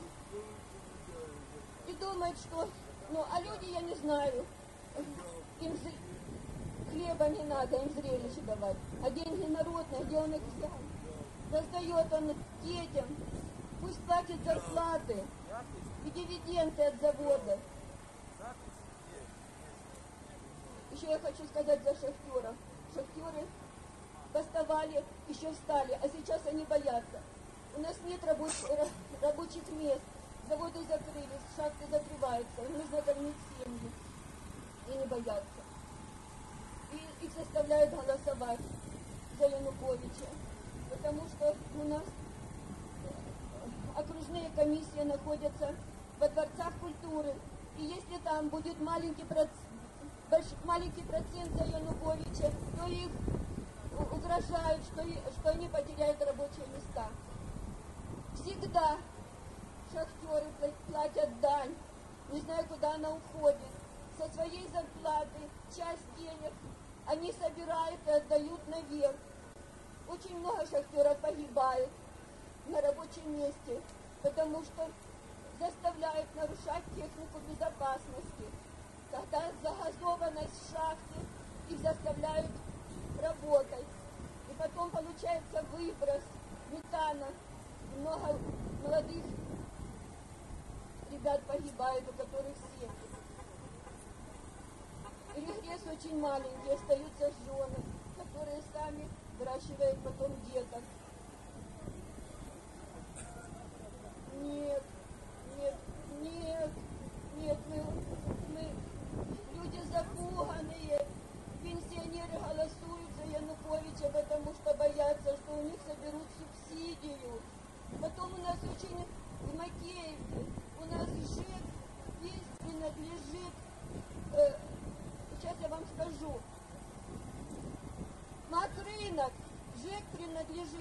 И думает, что... Ну, а люди, я не знаю, им зр- хлеба не надо, им зрелище давать. А деньги народные, где он их взял? Раздает он детям. Пусть платят зарплаты и дивиденды от завода. Еще я хочу сказать за шахтеров. Шахтеры бастовали, еще встали, а сейчас они боятся. У нас нет рабоч- ра- рабочих мест. Заводы закрылись, шахты закрываются. Им нужно кормить семьи. И не боятся. И их заставляют голосовать за Януковича. Потому что у нас окружные комиссии находятся во дворцах культуры. И если там будет маленький процент, больш, маленький процент за Януковича, то их у- угрожают, что, и- что они потеряют рабочие места. Всегда шахтеры пла- платят дань. Не знаю, куда она уходит. Со своей зарплаты часть денег они собирают и отдают наверх. Очень много шахтеров погибают на рабочем месте, потому что заставляют нарушать технику безопасности. Когда загазованность в шахте, их заставляют работать. И потом получается выброс метана. Много молодых ребят погибают, у которых семьи. И регресс очень маленький, остаются жены, которые сами выращивают потом деток. Нет, нет, нет, нет, мы, мы люди запуганные. Пенсионеры голосуют за Януковича, потому что боятся, что у них соберут субсидию.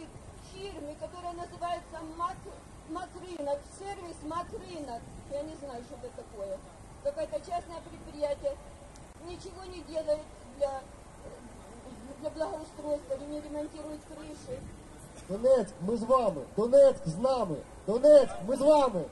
фирме, которая называется Мак, Макрынок, сервис Макрынок. Я не знаю, что это такое. Какое-то частное предприятие. Ничего не делает для, для благоустройства, не ремонтирует крыши. Донецьк, ми з вами. Донецьк з нами. Донецьк, ми з вами.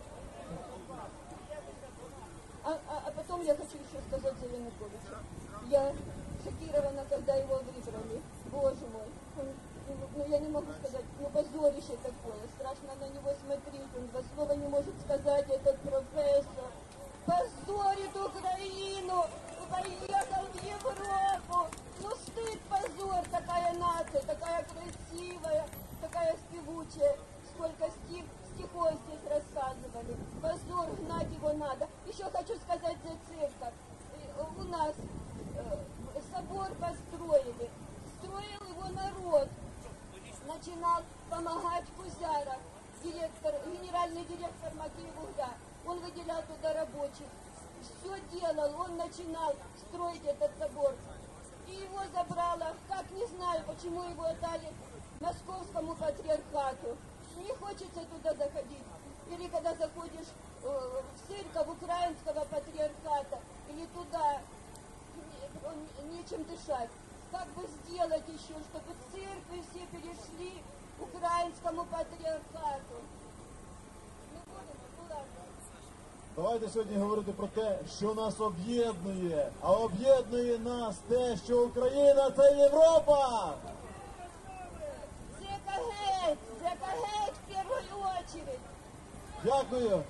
А, а, а потом я хочу еще сказать за Януковича. Я шокирована, когда его выбрали. Боже мой. Он, ну, я не могу сказать, ну, позорище такое. Страшно на него смотреть. Он два слова не может сказать, этот профессор. Позорит Украину. Поехал в Европу. Ну, стыд, позор. Такая нация, такая красивая, такая спевучая. Сколько стих, стихов здесь рассказывали. Позор, гнать его надо. Еще хочу сказать за церковь. У нас э, собор построили. Строил его народ. Начинал помогать Кузяров, директор, генеральный директор Макеевугда. Он выделял туда рабочих. Все делал, он начинал строить этот собор. И его забрало, как не знаю, почему его отдали московскому патриархату. Не хочется туда заходить. Или когда заходишь э, в церковь украинского патриархата, или туда, не, нечем дышать. Как бы сделать еще, чтобы церкви все перешли к украинскому патриархату? Не будем, аккуратно. Давайте сьогодні говорити про те, що нас об'єднує. А об'єднує нас те, що Україна – це Європа! Зека геть! Зека геть в первую очередь! Дякую!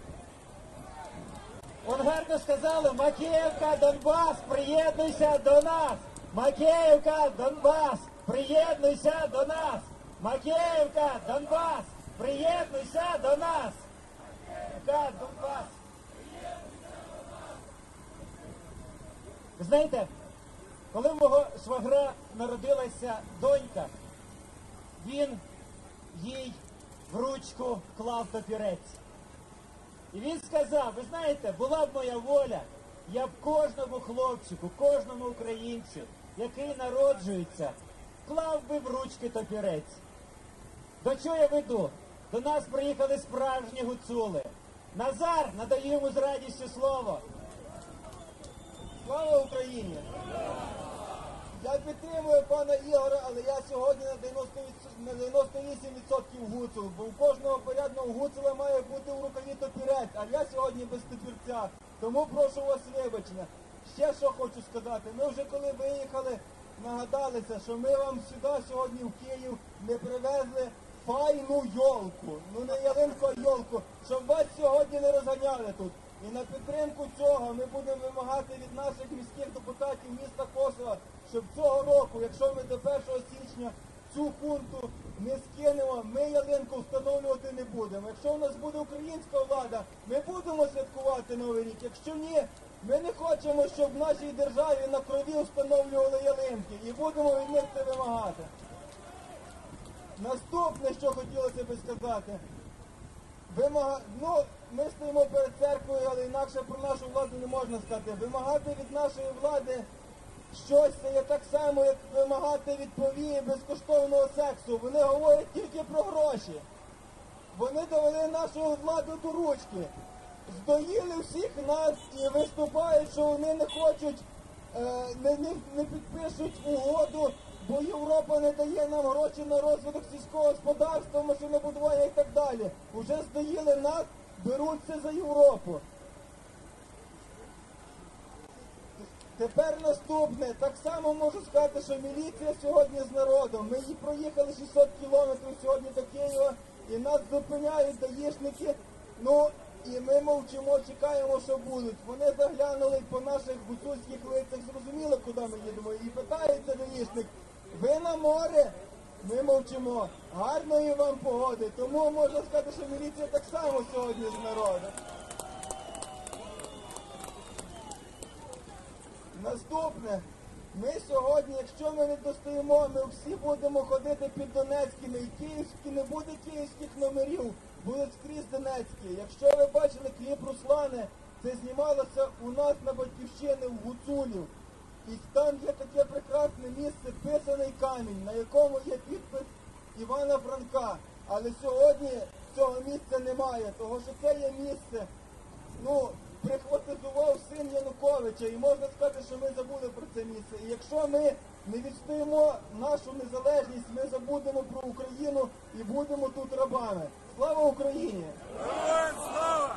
Он гарно сказали, Макіївка, Донбас, приєднуйся до нас! Макеївка, Донбас, приєднуйся до нас! Макеївка, Донбас, приєднуйся до нас! Макеївка, Донбас. Ви знаєте, коли в мого швагра народилася донька, він їй в ручку клав папірець. І він сказав, ви знаєте, була б моя воля, я б кожному хлопчику, кожному українцю, який народжується, клав би в ручки папірець. До чого я веду? До нас приїхали справжні гуцули. Назар, надаю йому з радістю слово. Слава Україні! Я підтримую пана Ігора, але я сьогодні на дев'яносто вісім відсотків гуцул, бо у кожного порядного гуцула має бути у рукаві топірець, а я сьогодні без топірця. Тому прошу вас вибачення. Ще що хочу сказати. Ми вже коли виїхали, нагадалися, що ми вам сюди сьогодні в Київ не привезли файну йолку. Ну не ялинку, а йолку, щоб вас сьогодні не розганяли тут. І на підтримку цього ми будемо вимагати від наших міських депутатів міста Косова, щоб цього року, якщо ми до першого січня цю пункту не скинемо, ми ялинку встановлювати не будемо. Якщо в нас буде українська влада, ми будемо святкувати Новий рік. Якщо ні, ми не хочемо, щоб в нашій державі на крові встановлювали ялинки. І будемо від них це вимагати. Наступне, що хотілося би сказати. Вимага... Ну, ми стоїмо перед церквою, але інакше про нашу владу не можна сказати. Вимагати від нашої влади щось це є так само, як вимагати від повії безкоштовного сексу. Вони говорять тільки про гроші. Вони довели нашу владу до ручки. Здоїли всіх нас і виступають, що вони не хочуть, е, не, не, не підпишуть угоду, бо Європа не дає нам гроші на розвиток сільського господарства, машинобудування і так далі. Уже здоїли нас, беруться за Європу. Тепер наступне. Так само можу сказати, що міліція сьогодні з народом. Ми її проїхали шістсот кілометрів сьогодні до Києва, і нас зупиняють даїшники. Ну, і ми мовчимо, чекаємо, що будуть. Вони заглянули по наших гуцульських лицях, зрозуміли, куди ми їдемо. І питається даїшник, ви на море? Ми мовчимо. Гарної вам погоди. Тому можна сказати, що міліція так само сьогодні з народом. Наступне. Ми сьогодні, якщо ми не достоїмо, ми всі будемо ходити під Донецькими. І київські, не буде київських номерів, будуть скрізь Донецькі. Якщо ви бачили кліп Руслане, це знімалося у нас на Батьківщині в Гуцулів. І там є таке прекрасне місце, писаний камінь, на якому є підпис Івана Франка. Але сьогодні цього місця немає, тому що це є місце, ну, прихватизував син Януковича, і можна сказати, що ми забули про це місце. І якщо ми не відстоїмо нашу незалежність, ми забудемо про Україну і будемо тут рабами. Слава Україні! Героям слава!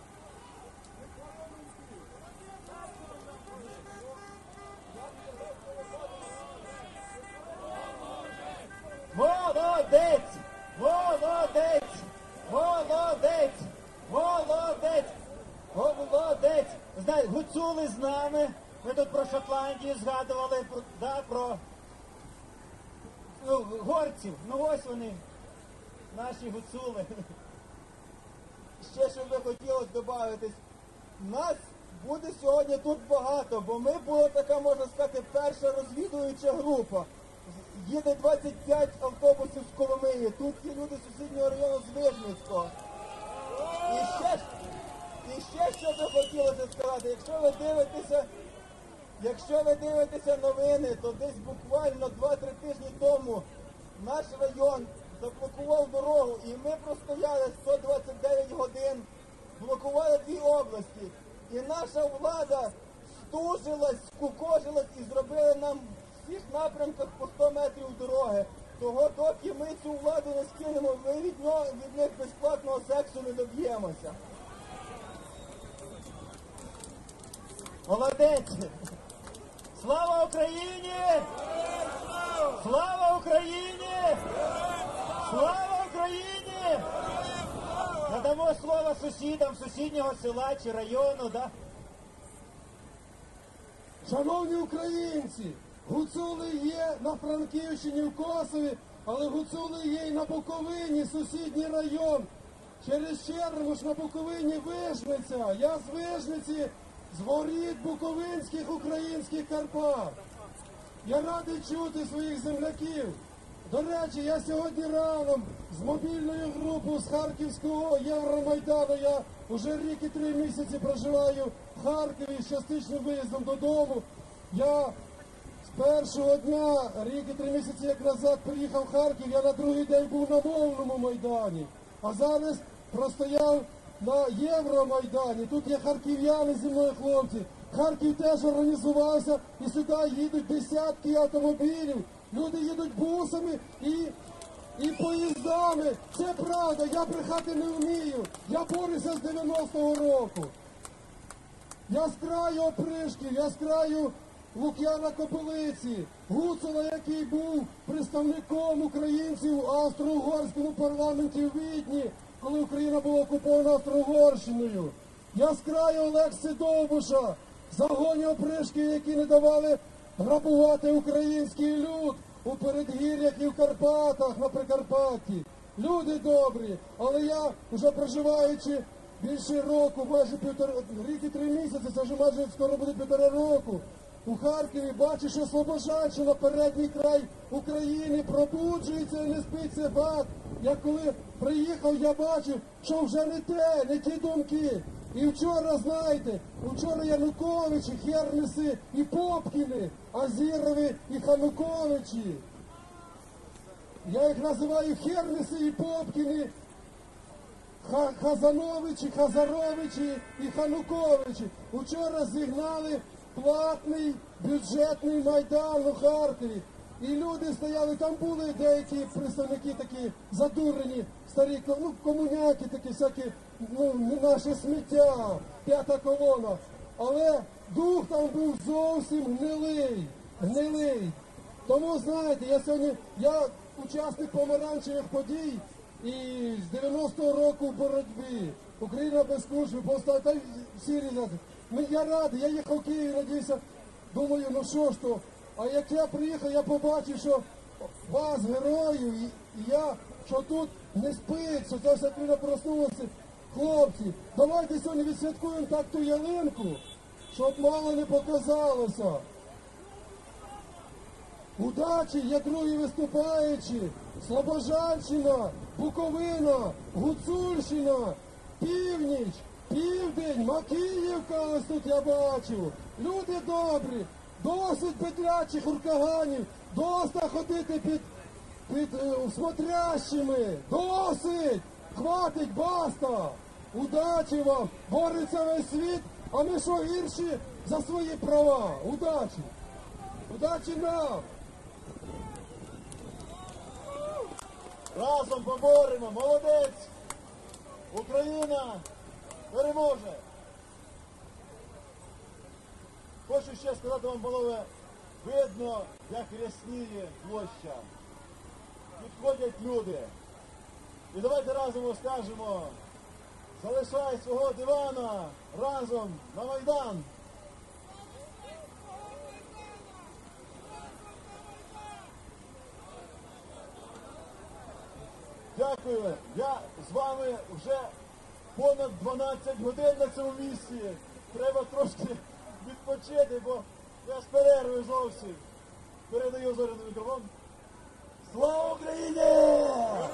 Молодець! Молодець! Молодець! Молодець! Молодець! Знаєте, гуцули з нами. Ми тут про Шотландію згадували, про, да, про ну, горців. Ну ось вони, наші гуцули. Ще що би хотілося додатись, нас буде сьогодні тут багато, бо ми була така, можна сказати, перша розвідуюча група. Їде двадцять п'ять автобусів з Коломиї, тут є люди з сусіднього району з Вижницького. І ще, і ще що би хотілося сказати, якщо ви дивитеся, якщо ви дивитеся новини, то десь буквально два-три тижні тому наш район заблокував дорогу, і ми простояли сто двадцять дев'ять годин, блокували дві області. І наша влада стужилась, скукожилась і зробили нам в всіх напрямках по сто метрів дороги. Того, доки ми цю владу не скинемо, ми від, нього, від них безплатного сексу не доб'ємося. Молодець! Слава Україні! Слава Україні! Слава Україні! Надамо слово сусідам сусіднього села чи району, да? Шановні українці, гуцули є на Франківщині, в Косові, але гуцули є і на Буковині, сусідній район. Через Черемош на Буковині Вижниця. Я з Вижниці, з воріт буковинських українських Карпат. Я радий чути своїх земляків. До речі, я сьогодні раном з мобільною групою з Харківського Євромайдану. Я вже рік і три місяці проживаю в Харкові з частичним виїздом додому. Я з першого дня, рік і три місяці як назад приїхав в Харків, я на другий день був на Мовному Майдані. А зараз простояв на Євромайдані. Тут є харків'яни зі мною, хлопці. Харків теж організувався і сюди їдуть десятки автомобілів. Люди їдуть бусами і, і поїздами. Це правда, я брехати не вмію. Я борюся з дев'яностого року. Я з краю опришків, я з краю Лук'яна Копилиці, Гуцула, який був представником українців у австро-угорському парламенті в Відні, коли Україна була окупована Австро-Угорщиною. Я з краю Олекси Довбуша, загоні опришків, які не давали грабувати український люд у передгір'ях і в Карпатах, на Прикарпатті. Люди добрі, але я, вже проживаючи більше року, майже півтора, рік і три місяці, це вже майже скоро буде півтора року, у Харкові бачу, що Слобожанщина, передній край України, пробуджується і не спить це факт. Я коли приїхав, я бачив, що вже не те, не ті думки. І вчора, знаєте, вчора Януковичі, Хернеси і Попкіни, Азірові і Хануковичі. Я їх називаю Хернеси і Попкіни, Ха Хазановичі, Хазаровичі і Хануковичі. Вчора зігнали платний бюджетний майдан у Харкові. І люди стояли, там були деякі представники такі задурені, старі, ну, комуняки такі, всякі, ну, не наше сміття, п'ята колона. Але дух там був зовсім гнилий, гнилий. Тому, знаєте, я сьогодні, я учасник помаранчевих подій і з дев'яностого року в боротьбі. Україна без кушви, повстав, та всі різати. Я радий, я їхав в Київ, надіюся, думаю, ну що ж то. А як я приїхав, я побачив, що вас, героїв, і, і я, що тут не спить, що ця вся країна проснулася. Хлопці, давайте сьогодні відсвяткуємо так ту ялинку, щоб мало не показалося. Удачі, є другі виступаючі, Слобожанщина, Буковина, Гуцульщина, Північ, Південь, Макіївка, ось тут я бачу. Люди добрі, досить петлячих уркаганів, досить ходити під під е, смотрящими. Досить! Хватить, баста! Удачі вам! Бореться весь світ, а ми що гірші за свої права? Удачі! Удачі нам! Разом поборемо! Молодець! Україна переможе! Хочу ще сказати вам, панове, видно, як рясніє площа. Підходять люди. І давайте разом скажемо: залишай свого дивана разом на Майдан! Дякую. Я з вами вже понад дванадцять годин на цьому місці. Треба трошки відпочити, бо я з перерви зовсім. Передаю Зоряний мікрофон. Слава Україні!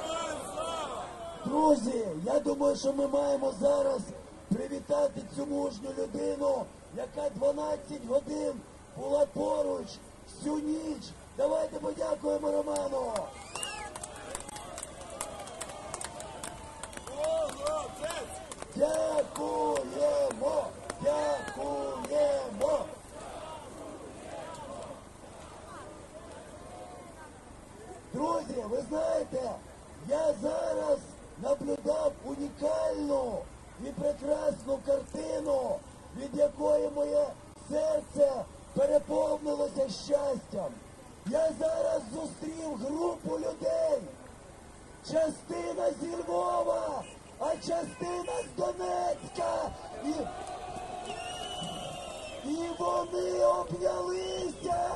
Друзі, я думаю, що ми маємо зараз привітати цю мужню людину, яка дванадцять годин була поруч всю ніч. Давайте подякуємо Роману. Дякуємо! Дякуємо! Друзі, ви знаєте, я зараз наблюдав унікальну і прекрасну картину, від якої моє серце переповнилося щастям. Я зараз зустрів групу людей. Частина зі Львова, а частина з Донецька. І, і вони обнялися.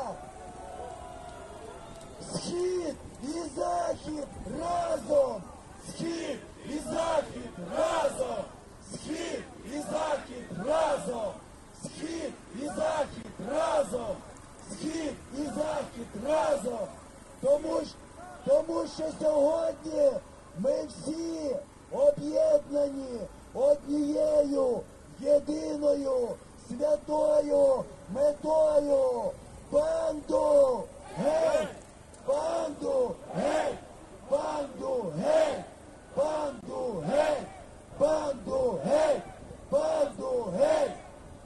Схід і захід разом. Схід і захід разом. Схід і захід разом. Схід і захід разом. Схід і захід разом. Тому що Тому що сьогодні ми всі об'єднані однією єдиною святою метою. Банду геть! Банду геть! Банду геть! Банду геть! Банду геть! Банду геть!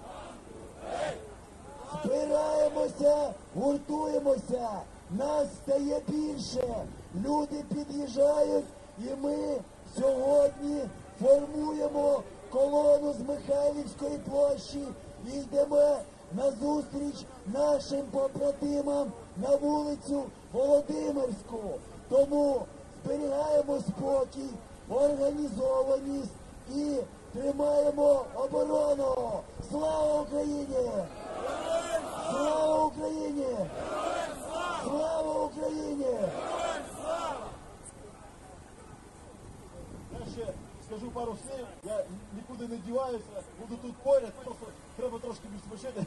Збираємося, гуртуємося. Нас стає більше, люди під'їжджають, і ми сьогодні формуємо колону з Михайлівської площі і йдемо назустріч нашим побратимам на вулицю Володимирську. Тому зберігаємо спокій, організованість і тримаємо оборону. Слава Україні! Слава Україні! Слава Україні! Я ще скажу пару слів, я нікуди не діваюся, буду тут поряд, просто треба трошки відпочити.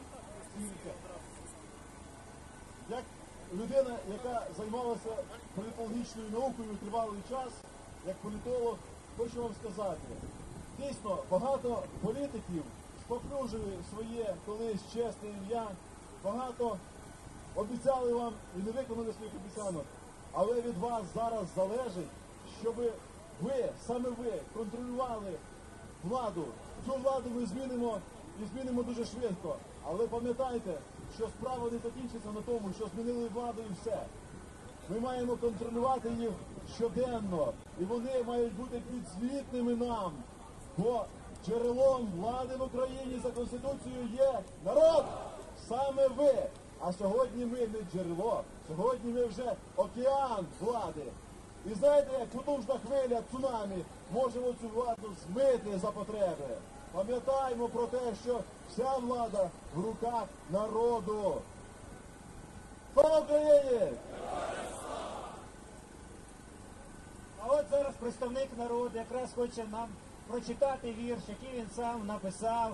Як людина, яка займалася політологічною наукою тривалий час, як політолог, хочу вам сказати, дійсно, багато політиків споплюжили своє колись чесне ім'я, багато обіцяли вам і не виконали своїх обіцянок. Але від вас зараз залежить, щоб ви, саме ви, контролювали владу. Цю владу ми змінимо і змінимо дуже швидко. Але пам'ятайте, що справа не закінчиться на тому, що змінили владу і все. Ми маємо контролювати їх щоденно. І вони мають бути підзвітними нам. Бо джерелом влади в Україні за Конституцією є народ, саме ви. А сьогодні ми не джерело, сьогодні ми вже океан влади. І знаєте, як потужна хвиля цунамі можемо цю владу змити за потреби. Пам'ятаємо про те, що вся влада в руках народу. Слава Україні! А от зараз представник народу якраз хоче нам прочитати вірш, який він сам написав.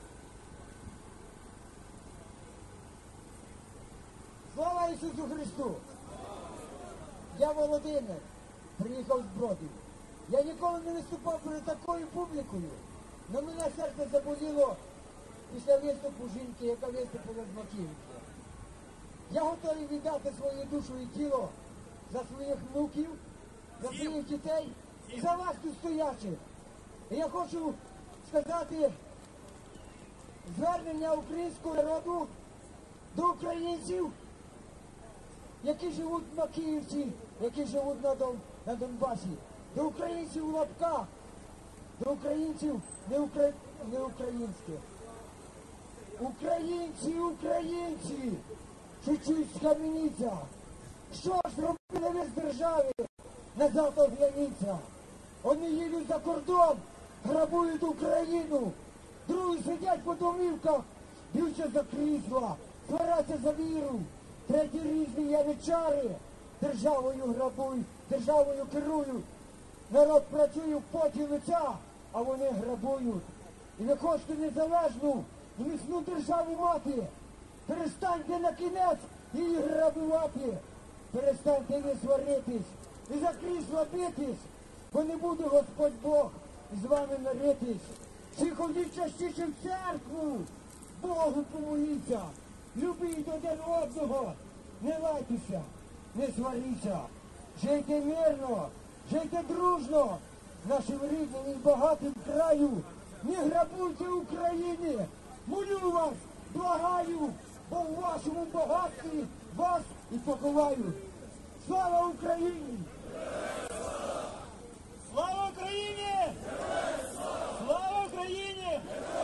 Слава Ісусу Христу! Я Володимир, приїхав з Бродів. Я ніколи не виступав перед такою публікою, але мене серце заболіло після виступу жінки, яка виступила з Макіївки. Я готовий віддати свою душу і тіло за своїх внуків, за своїх дітей і за вас тут стоячих. І я хочу сказати звернення українського народу до українців, які живуть на Київці, які живуть на, Дон, на Донбасі, до українців в лапках, до українців не, укра... не українських. Українці, українці, чуть-чуть схаменіться. Що ж робили ви з держави? Назад огляніться. Вони їдуть за кордон, грабують Україну. Другі сидять по домівках, б'ються за крісла, сваряться за віру. Треті різні яничари державою грабують, державою керують. Народ працює в поті лиця, а вони грабують. І ви хочете незалежну, міцну державу мати. Перестаньте на кінець її грабувати. Перестаньте не сваритись і за крісло битись, бо не буде Господь Бог з вами миритись. Всі ходіть частіше в церкву, Богу помоліться, любіть один одного, не лайтеся, не сваріться, жийте мирно, жийте дружно, нашим рідним і багатим краю, не грабуйте України, молю вас, благаю, бо в вашому багатстві вас і поховаю. Слава Україні! Слава Україні! Слава Україні!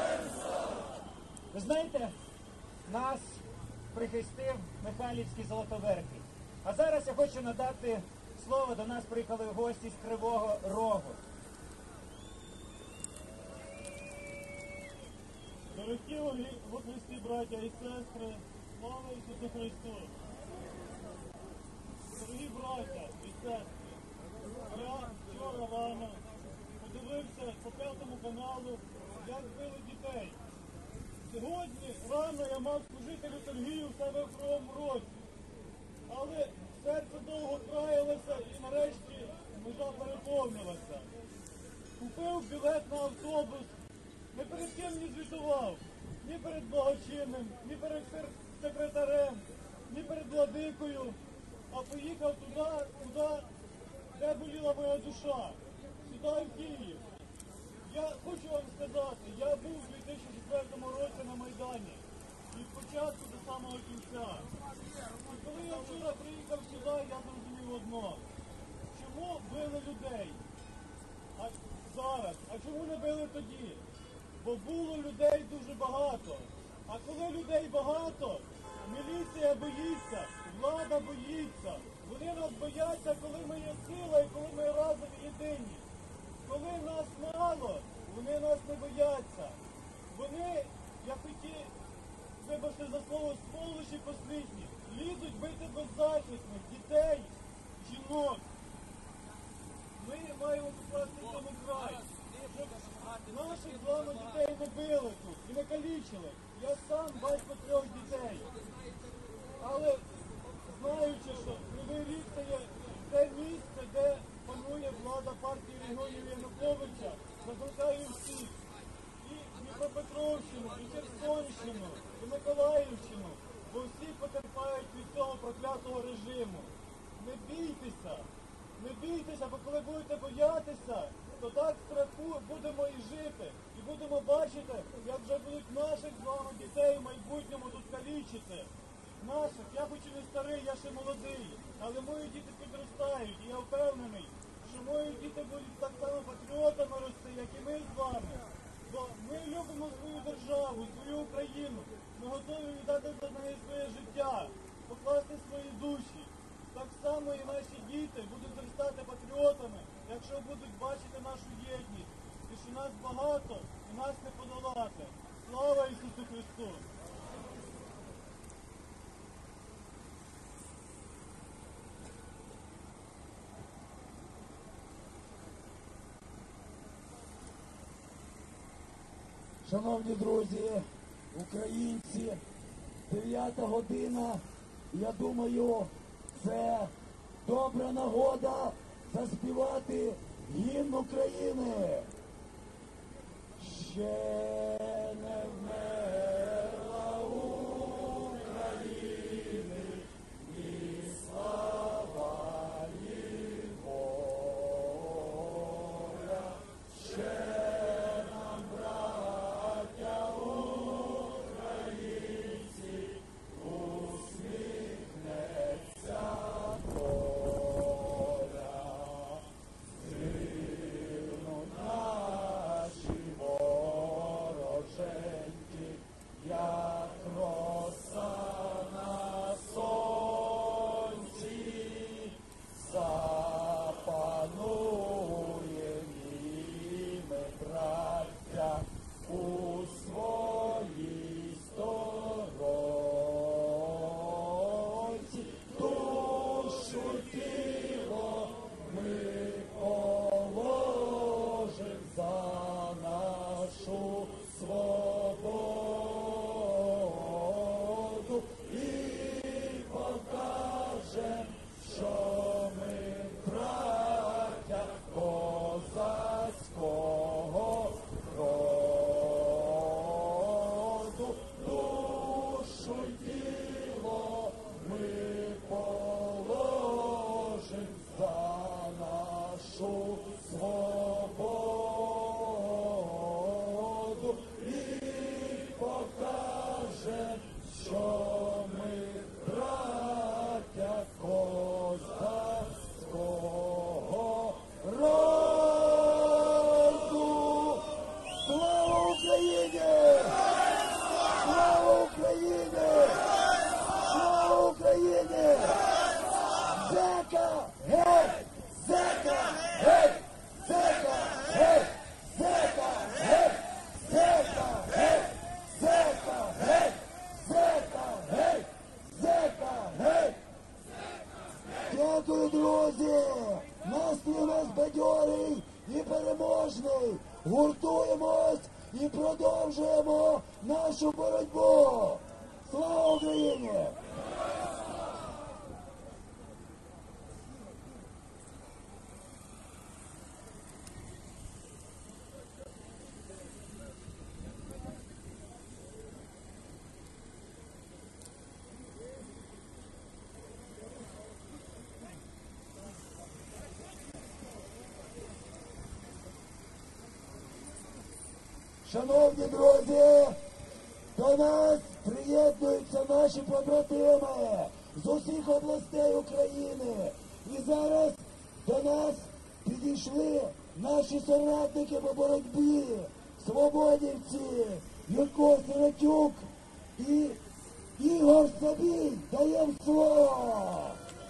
Ви знаєте, нас прихистив Михайлівський Золотоверхий. А зараз я хочу надати слово, до нас приїхали гості з Кривого Рогу. Дорогі в Христі, браття і сестри, слава Ісусу Христу! Дорогі браття і сестри, я вчора рано подивився по п'ятому каналу, як били дітей. Сьогодні рано я мав служити літургію в себе в Кривому Розі. Але серце довго краялося і нарешті межа переповнилася. Купив білет на автобус, ні перед ким не звітував, ні перед благочинним, ні перед секретарем, ні перед владикою, а поїхав туди, туди, де боліла моя душа, сюди в Київ. Я хочу вам сказати, я був у дві тисячі четвертому році на Майдані, від початку до самого кінця. І коли я вчора приїхав сюди, я зрозумів одно. Чому били людей? А зараз. А чому не били тоді? Бо було людей дуже багато. А коли людей багато, міліція боїться, влада боїться. Вони нас бояться, коли ми є сила і коли ми разом єдині. Коли нас мало, вони нас не бояться. Вони, як оті, вибачте за слово, сволочі послідні, лізуть бити беззахисних дітей, жінок. Ми маємо покласти цьому край, щоб наших з вами дітей не били тут і не калічили. Я сам батько трьох дітей. Але знаючи, що Новий рік це є те місце, де панує влада партії регіонів Януковича, закликаю всіх. І Дніпропетровщину, і Херсонщину, і Миколаївщину, бо всі потерпають від цього проклятого режиму. Не бійтеся, не бійтеся, бо коли будете боятися, то так в страху будемо і жити. І будемо бачити, як вже будуть наших з вами дітей в майбутньому тут калічити. Наших, я хоч і не старий, я ще молодий, але мої діти підростають, і я впевнений, що мої діти будуть так само патріотами рости, як і ми з вами. Бо ми любимо свою державу, свою Україну, ми готові віддати за неї своє життя, покласти свої душі. Так само і наші діти будуть зростати патріотами, якщо будуть бачити нашу єдність, і що нас багато, і нас не подолати. Слава Ісусу Христу! Шановні друзі, українці, дев'ята година, я думаю, це добра нагода заспівати гімн України. Ще не вмерла України ні слава, свободу і покаже, що ми браття козацького роду. Слава Україні! Слава Україні! Слава Україні! Зека! Геть! Зека! Геть! Зека! Геть! Зека! Геть! Зека! Геть! Зека! Геть! Зека! Геть! Зека! Геть! Дякую, друзі! Настрій у нас бадьорий і переможний! Гуртуємось і продовжуємо нашу боротьбу! Слава Україні! Шановні друзі, до нас приєднуються наші побратими з усіх областей України. І зараз до нас підійшли наші соратники по боротьбі, свободівці, Юрко Сиротюк і Ігор Сабій. Даємо слово!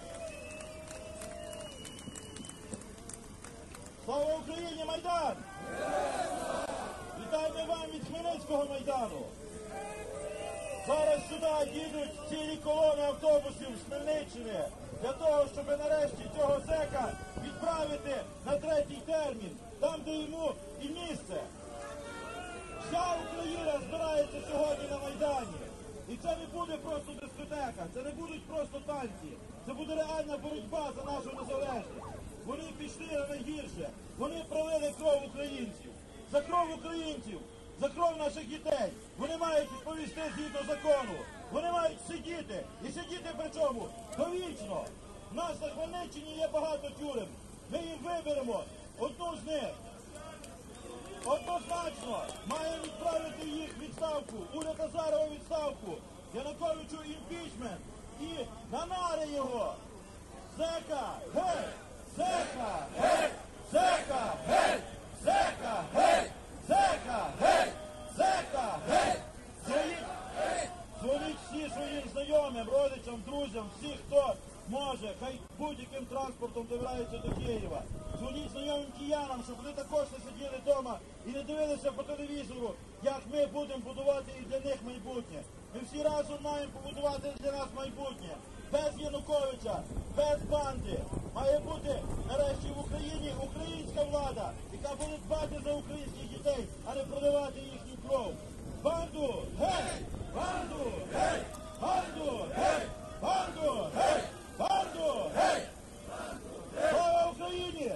Слава Україні, Майдан! Вітаємо вам від Хмельницького Майдану. Зараз сюди їдуть цілі колони автобусів з Хмельниччини для того, щоб нарешті цього зека відправити на третій термін, там, де йому і місце. Вся Україна збирається сьогодні на Майдані. І це не буде просто дискотека, це не будуть просто танці. Це буде реальна боротьба за нашу незалежність. Вони пішли на найгірше. Вони пролили кров українців. За кров українців, за кров наших дітей. Вони мають відповісти згідно закону. Вони мають сидіти. І сидіти при чому? Довічно. У нас на Хмельниччині є багато тюрем. Ми їм виберемо одну з них. Однозначно маємо відправити їх в відставку. Уряд Азарова в відставку. Януковичу імпічмент. І на нари його. Зека, геть! Зека, геть! Зека, геть! Зека, геть! Зека, геть! Зека, геть! Дзвоніть, дзвоніть всі своїм знайомим, родичам, друзям, всі, хто може, хай будь-яким транспортом добираються до Києва. Дзвоніть знайомим киянам, щоб вони також не сиділи вдома і не дивилися по телевізору, як ми будемо будувати і для них майбутнє. Ми всі разом маємо побудувати для нас майбутнє. Без Януковича, без банди. Має бути нарешті в Україні українська влада, яка буде дбати за українських дітей, а не проливати їхню кров. Банду, геть! Банду, геть! Банду, геть! Банду, геть! Банду, геть! Слава Україні!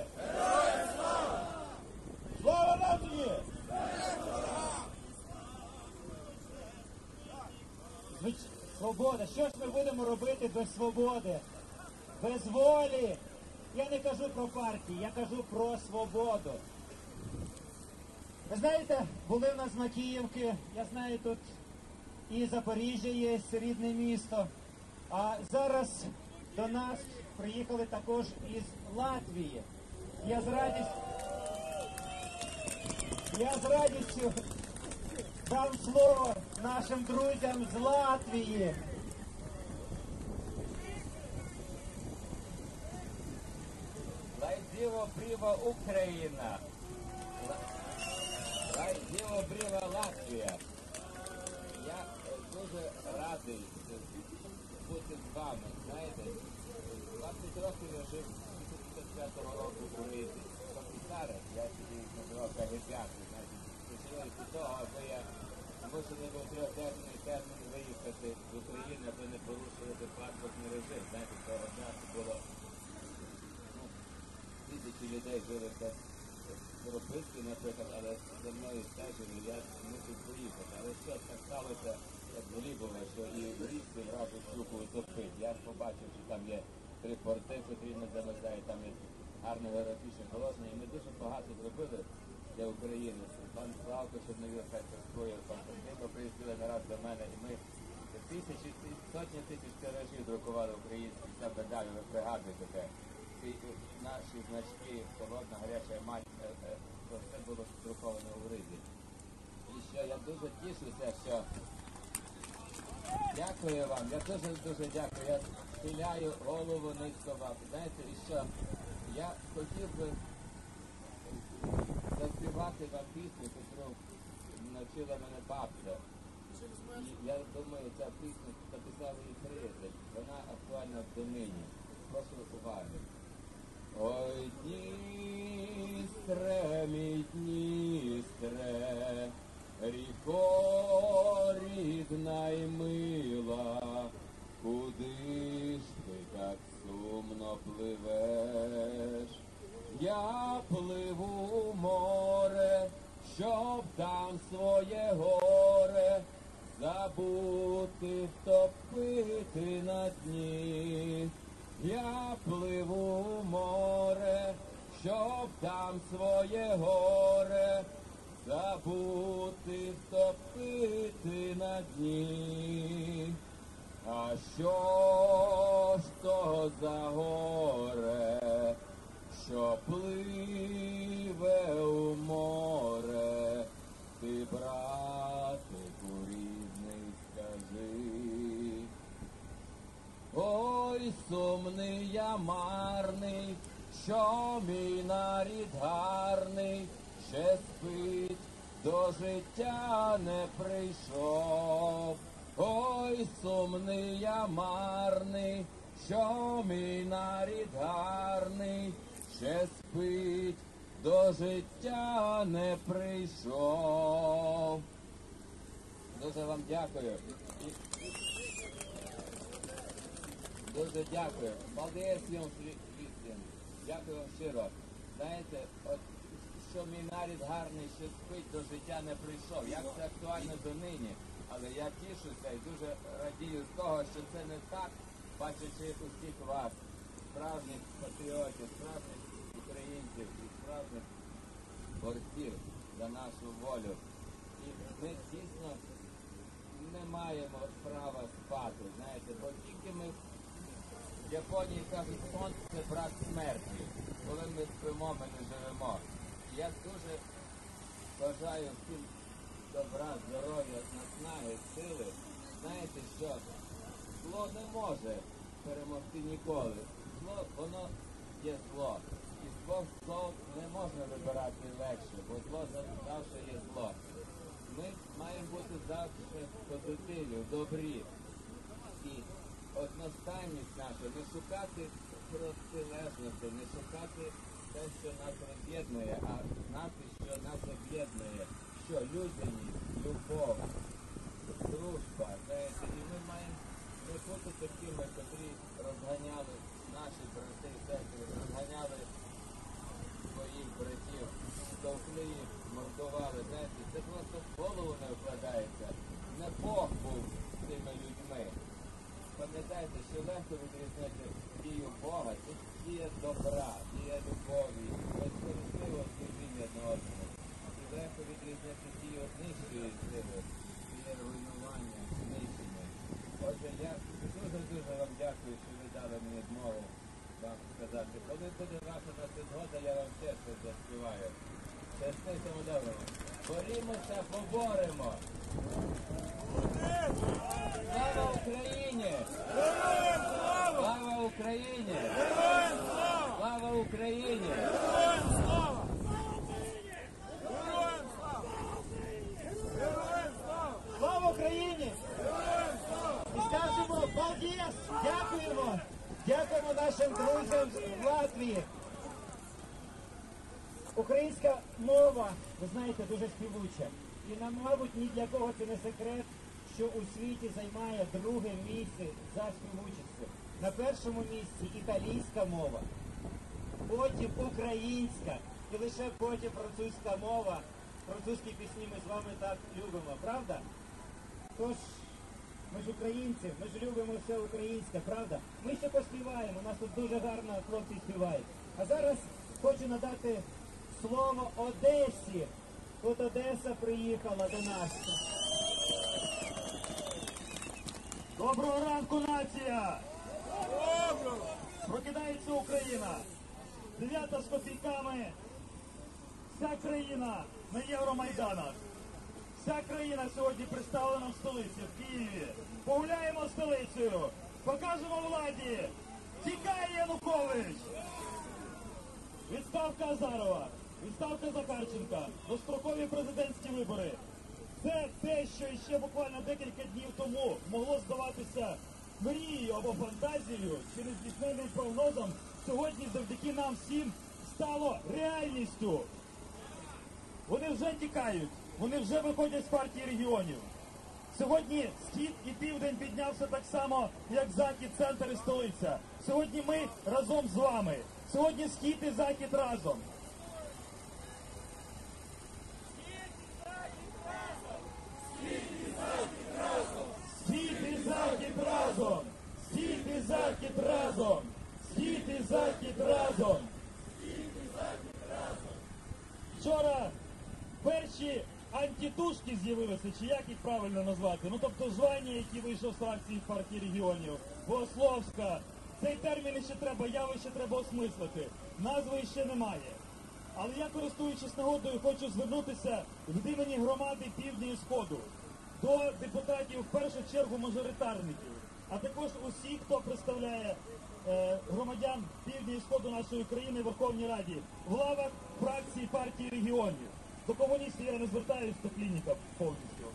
Слава нації! Свобода. Що ж ми будемо робити без свободи? Без волі? Я не кажу про партії, я кажу про свободу. Ви знаєте, були в нас Макіївки, я знаю, тут і Запоріжжя є, рідне місто. А зараз до нас приїхали також із Латвії. Я з радістю, я з радістю дам слово нашим друзям з Латвії. Лайдіво бріва Україна. Лайдіво бріва Латвія. Я е, дуже радий е, бути з вами. Знаєте, двадцять років я жив з вісімдесят п'ятого року у Ризі. Комісари, я тоді їх називав кагеп'яки, знаєте, почалося від того, аби я змушений був трьохденний термін виїхати з України, аби не порушувати паспортний режим. Знаєте, того часу було тисячі людей жили без прописки, наприклад, але за мною стежили, я мусив поїхати. Але що так сталося, як в Лібове, що і в річці граби щуку утопить. Я побачив, що там є три порти, котрі не замерзають, там є гарне географічне положення, і ми дуже багато зробили для України. Пан Славко, щоб не вірхай своє, пан Константин приїздили не раз до мене, і ми тисячі, сотні тисяч тиражів друкували українські ця медаль, ви пригадуєте те. І наші значки, холодна, гаряча мать, е, е, то все було друковано у Ризі. І що я дуже тішуся, що дякую вам, я дуже дуже дякую. Я схиляю голову низько вам. Знаєте, і що я хотів би заспівати вам пісню, яку навчила мене бабця. І я думаю, ця пісня записала її приятель. Вона актуальна донині. Прошу уваги. Ой, Дністре, мій Дністре, ріко рідна й мила, куди ж ти так сумно пливеш? Я пливу в море, щоб там своє горе забути, втопити на дні. Я пливу в море, щоб там своє горе забути, втопити на дні. А що ж то за горе, що пливе у море? Ти, братику рідний, скажи. Ой, сумний я марний, що мій нарід гарний, ще спить, до життя не прийшов. Ой, сумний я марний, що мій нарід гарний, ще спить, до життя не прийшов. Дуже вам дякую. Дуже дякую. Молодець, Віктор. Дякую вам щиро. Знаєте, от що мій нарід гарний, що спить, до життя не прийшов. Як це актуально донині. Але я тішуся і дуже радію з того, що це не так, бачачи усіх вас, справжніх патріотів, справжніх українців і справжніх борців за нашу волю. І ми дійсно не маємо права спати, знаєте, бо тільки ми в Японії кажуть, сон – це брат смерті. Коли ми спимо, ми не живемо. І я дуже бажаю всім добра, здоров'я, наснаги, сили. Знаєте що? Зло не може перемогти ніколи. Зло, воно є зло. І зло, зло не можна вибирати легше, бо зло завжди є зло. Ми маємо бути завжди в позитиві, в добрі. І одностайність наша, не шукати протилежності, не шукати те, що нас роз'єднує, а знати, що нас об'єднує. Що людяність, любов, дружба, знаєте, і ми маємо не бути такими, котрі розганяли наші брати і сестри, розганяли своїх братів, товкли їх, мордували, знаєте, це просто в голову не вкладається. Не Бог був тими людьми. Пам'ятайте, що легко відрізнити дію Бога, це дія добра, дія любові, безкорисливо служіння одне одному. І легко відрізнити дію нижчої сили, дія руйнування, знищення. Отже, я дуже-дуже вам дякую, що ви дали мені змогу вам сказати. Коли буде ваша на це згода, я вам теж щось заспіваю. Щасти цьому доброму. Борімося, поборемо! Слава Україні! Слава Україні! Слава Україні! Слава Україні! І скажемо, молодець! Дякуємо! Дякуємо нашим друзям в Латвії! Українська мова, ви знаєте, дуже співуча. І нам, мабуть, ні для кого це не секрет, що у світі займає друге місце за співучістю. На першому місці італійська мова, потім українська і лише потім французька мова. Французькі пісні ми з вами так любимо, правда? Тож, ми ж українці, ми ж любимо все українське, правда? Ми ще поспіваємо, у нас тут дуже гарно хлопці співають. А зараз хочу надати слово Одесі. Тут Одеса приїхала до нас. Доброго ранку, нація! Прокидається Україна! Дев'ята з копійками. Вся країна на Євромайданах. Вся країна сьогодні представлена в столиці, в Києві. Погуляємо столицею, покажемо владі. Тікає Янукович! Відставка Азарова, відставка Захарченка, дострокові президентські вибори. Це те, що ще буквально декілька днів тому могло здаватися мрією або фантазією, чи нездійсненним прогнозом, сьогодні завдяки нам всім стало реальністю. Вони вже тікають, вони вже виходять з партії регіонів. Сьогодні схід і південь піднявся так само, як захід, центр і столиця. Сьогодні ми разом з вами. Сьогодні схід і захід разом. Схід і захід разом! Схід і захід разом! Схід і захід разом! Вчора перші антитушки з'явилися, чи як їх правильно назвати? Ну тобто Жванія, який вийшов з фракції партії регіонів, Богословська. Цей термін ще треба, явище треба осмислити. Назви ще немає. Але я, користуючись нагодою, хочу звернутися від імені громади Півдня і Сходу до депутатів, в першу чергу, мажоритарників, а також усіх, хто представляє е, громадян Півдня і Сходу нашої країни в Верховній Раді в лавах фракції партії регіонів. До комуністів я не звертаюсь, до клініка повністю.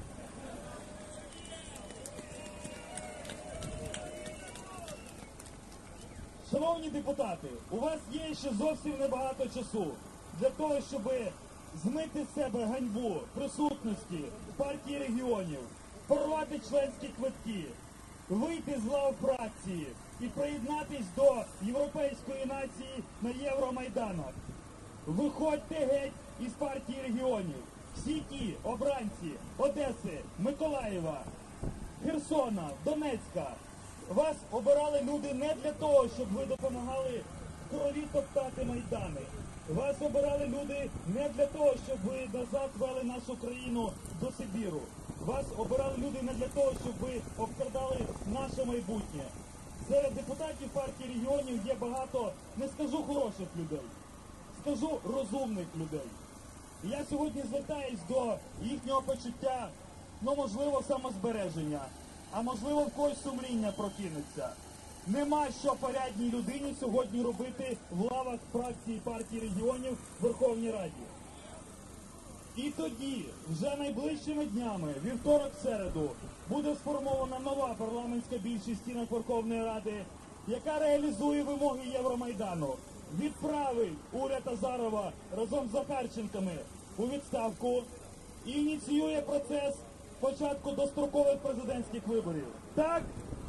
Шановні депутати, у вас є ще зовсім небагато часу для того, щоб змити з себе ганьбу присутності в партії регіонів, порвати членські квитки, вийти з лав фракції і приєднатись до європейської нації на Євромайданах. Виходьте геть із партії регіонів. Всі ті обранці Одеси, Миколаєва, Херсона, Донецька. Вас обирали люди не для того, щоб ви допомагали в крові топтати майдани. Вас обирали люди не для того, щоб ви назад вели нашу країну до Сибіру. Вас обирали люди не для того, щоб ви обкрадали наше майбутнє. Серед депутатів партії регіонів є багато, не скажу хороших людей, скажу розумних людей. І я сьогодні звертаюсь до їхнього почуття, ну можливо самозбереження, а можливо в когось сумління прокинеться. Нема що порядній людині сьогодні робити в лавах фракції партії регіонів в Верховній Раді. І тоді, вже найближчими днями, вівторок-середу, буде сформована нова парламентська більшість в стінах Верховної Ради, яка реалізує вимоги Євромайдану, відправить уряд Азарова разом з Захарченками у відставку і ініціює процес початку дострокових президентських виборів. Так?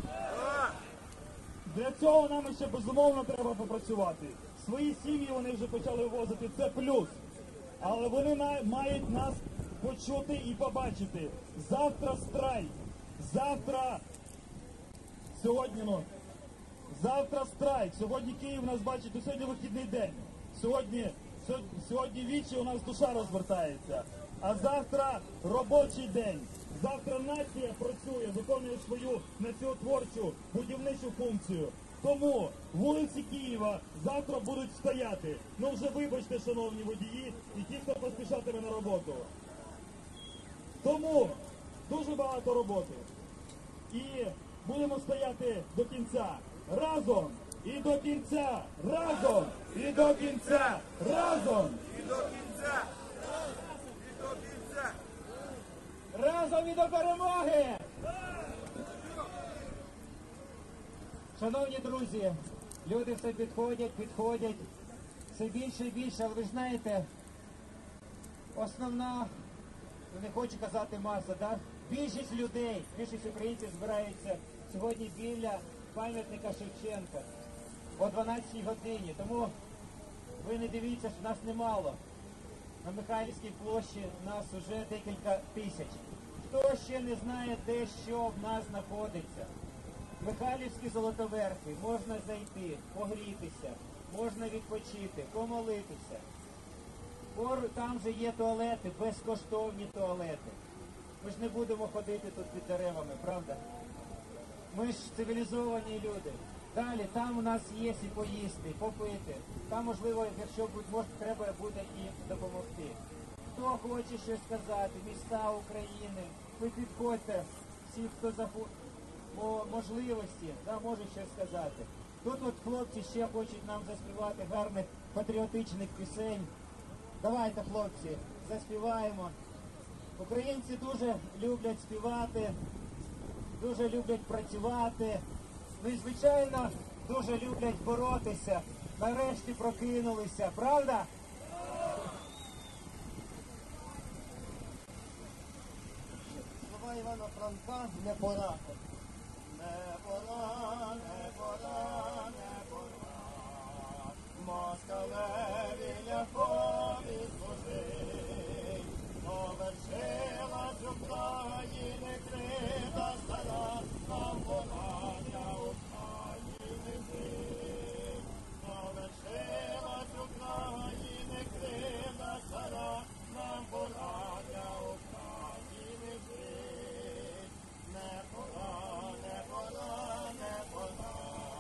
Для цього нам ще безумовно треба попрацювати. Свої сім'ї вони вже почали вивозити, це плюс. Але вони на, мають нас почути і побачити. Завтра страйк. Завтра, сьогодні, ну, завтра страйк. Сьогодні Київ нас бачить, ну, сьогодні вихідний день. Сьогодні, сьогодні, сьогодні вічі у нас душа розвертається. А завтра робочий день. Завтра нація працює, виконує свою націотворчу будівничу функцію. Тому вулиці Києва завтра будуть стояти. Ну вже вибачте, шановні водії, і ті, хто поспішатиме на роботу. Тому дуже багато роботи. І будемо стояти до кінця. Разом і до кінця. Разом і до кінця. Разом і до кінця. Разом і до перемоги! Шановні друзі, люди все підходять, підходять, все більше і більше, але ви ж знаєте, основна, не хочу казати маса, да? Більшість людей, більшість українців збираються сьогодні біля пам'ятника Шевченка о дванадцятій годині, тому ви не дивіться, що нас немало. На Михайлівській площі нас уже декілька тисяч. Хто ще не знає, де що в нас знаходиться? Михайлівські золотоверхи, можна зайти, погрітися, можна відпочити, помолитися. Поруч там же є туалети, безкоштовні туалети. Ми ж не будемо ходити тут під деревами, правда? Ми ж цивілізовані люди. Далі, там у нас є і поїсти, і попити. Там, можливо, якщо може, треба буде і допомогти. Хто хоче щось сказати, міста України, ви підходьте, всі, хто захоче, по можливості, да, може щось сказати. Тут от хлопці ще хочуть нам заспівати гарних патріотичних пісень. Давайте, хлопці, заспіваємо. Українці дуже люблять співати, дуже люблять працювати. Ну і, звичайно, дуже люблять боротися. Нарешті прокинулися, правда? Слова Івана Франка не пора. Не пора, не пора, не пора. Москалеві ляхові служить. Довершилась України крида стара. Нам пора для України жить. Довершилась України крида стара. Нам пора для України жить. Не пора, не пора, не пора.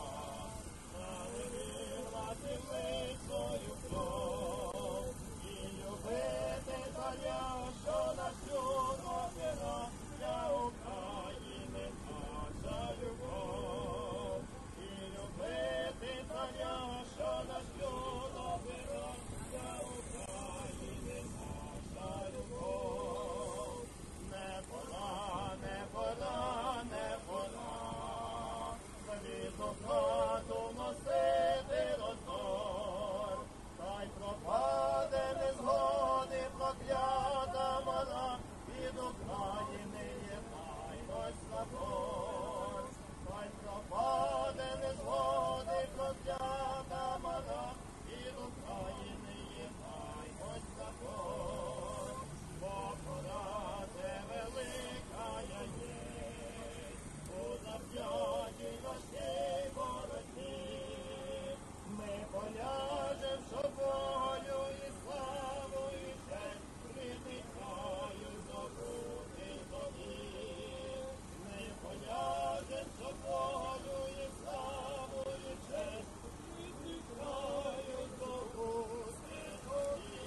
Заливати лицою кров і любити заря, що на всю опера для України наша любов. І любити заря, що на всю опера для України наша любов. Не пора, не пора, не пора. Залізну хату носити роздор. Хай пропаде незгоди проклята мала. Від України єднаймось собор. Хай пропаде незгоди проклята мала. Від України єднаймось собор. Бо пораза велика є, у завзятій нашій боротьбі. Ми поляжем, щоб волю і славу, і честь притихаю здобути тобі. Ми поляжем, щоб волю і славу, і честь притихаю здобути тобі.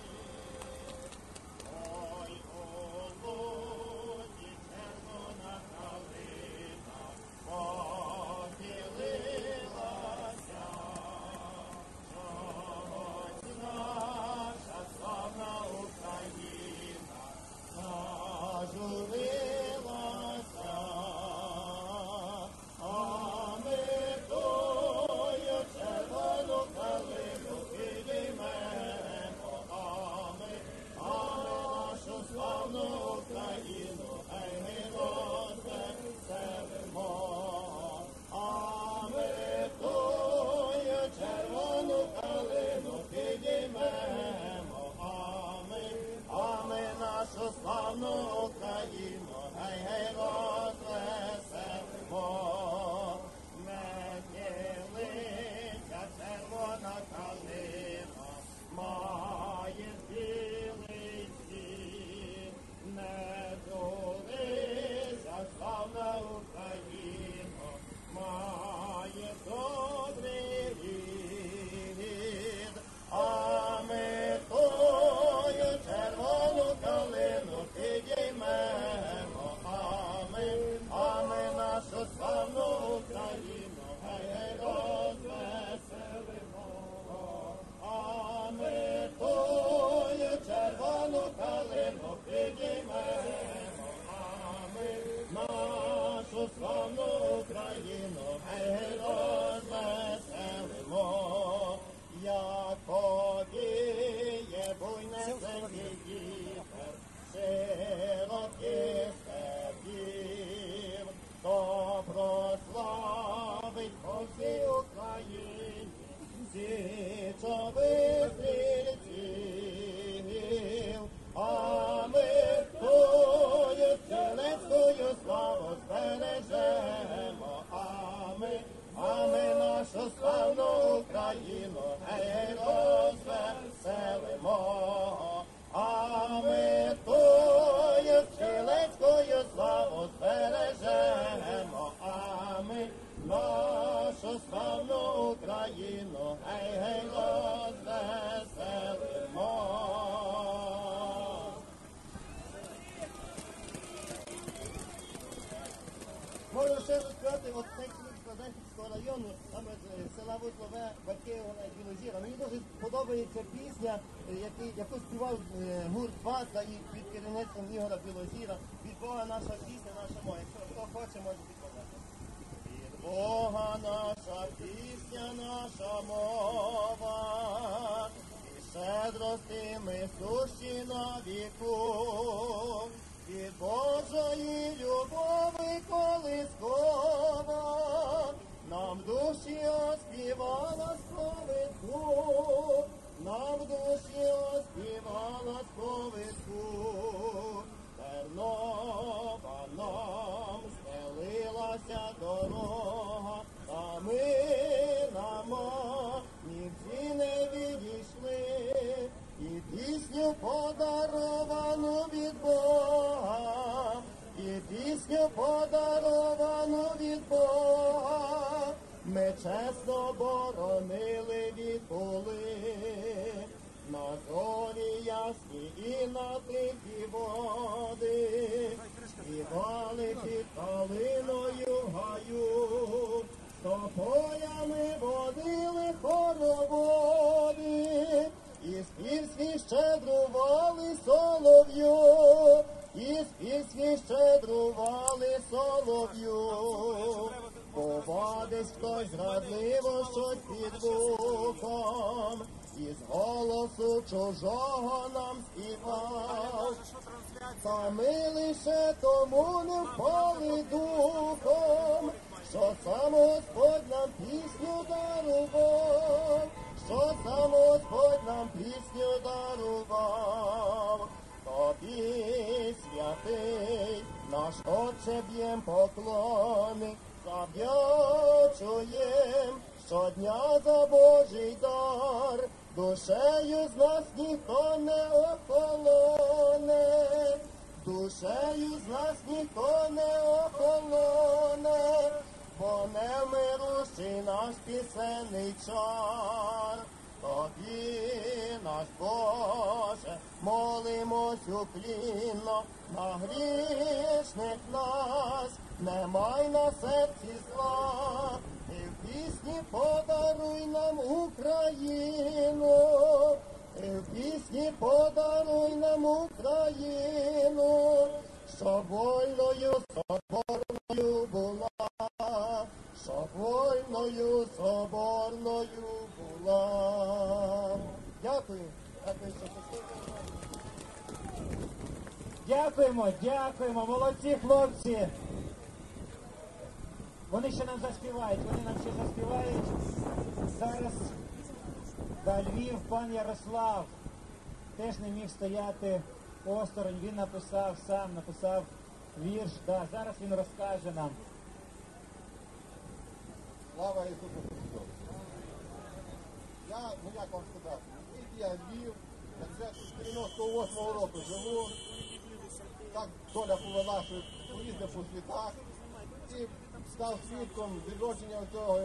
Ой, у луті червона калина поділилася. Чогось наша славна Україна зажурилася. А ми тою червону калину підіймемо. А ми, а ми нашу славну Україну, ей, ми розвеселимо. А ми тою червону калину підіймемо. А ми, а ми нашу славну Україну, гей, гей, розвеселимо. Не ділиться червона калина, має білий цвіт. Не дурися, славна Україна, має добрий рід. А ми тою червону калину підіймемо. А ми, а ми нашу славну Україну, гей, гей, розвеселимо. А ми тою червону калину підіймемо. А ми нашу славну Україну, гей, гей, розвеселимо. Як повіє буйнесенький вітер широких степів, то прославить по всій Україні січових стрільців. А ми тою стрілецькою славу збережемо. А ми, а ми нашу славну Україну, гей, розвеселимо. можу ще розказати, от цей чоловік з Кладенківського району, саме з е, села Вузлове, батьки його навіть Білозіра. Мені дуже подобається пісня, е, який, яку співав е, гурт Вата і під керівництвом Ігора Білозіра. Від Бога наша пісня, наша мова. Якщо хто хоче, може підказати. Від Бога наша пісня, наша мова, і щедрости ми сущі на віку. Від Божої любові колискова нам душі оспівала сповідку, нам душі оспівала сповідку. Тернова нам стелилася дорога, та ми на манівці не відійшли, і пісню подаровану від Бога, і пісню подаровану від Бога, ми чесно боронили відбули, на зорі ясні і на тихі води, співали під калиною в гаю, тополями водили хороводи, і спів свій щедрували солов'ю, і спів свій щедрували солов'ю. Бува десь хтось зрадливо щось під вухом, і з голосу чужого нам співав. Та ми лише тому не впали духом, що сам Господь нам пісню дарував, що сам Господь нам пісню дарував. Тобі, святий, наш Отче, б'єм поклони, завдячуєм щодня за Божий дар, душею з нас ніхто не охолоне, душею з нас ніхто не охолоне, бо не вмирущий наш пісенний чар. Тобі, наш Боже, молимось уклінно, на грішних нас, не май на серці зла, і в пісні подаруй нам Україну, і в пісні подаруй нам Україну, щоб вольною соборною була, щоб вольною соборною була. Дякую. Дякую, що послухали. Дякуємо, дякуємо, молодці хлопці. Вони ще нам заспівають, вони нам ще заспівають. Зараз да, Львів, пан Ярослав теж не міг стояти осторонь. Він написав, сам написав вірш. Да, зараз він розкаже нам. Слава Ісусу Христу! Я, ну як вам сказати, я Львів, я вже з дев'яносто восьмого року живу, так доля повела, що поїздив по світах і став свідком відродження цього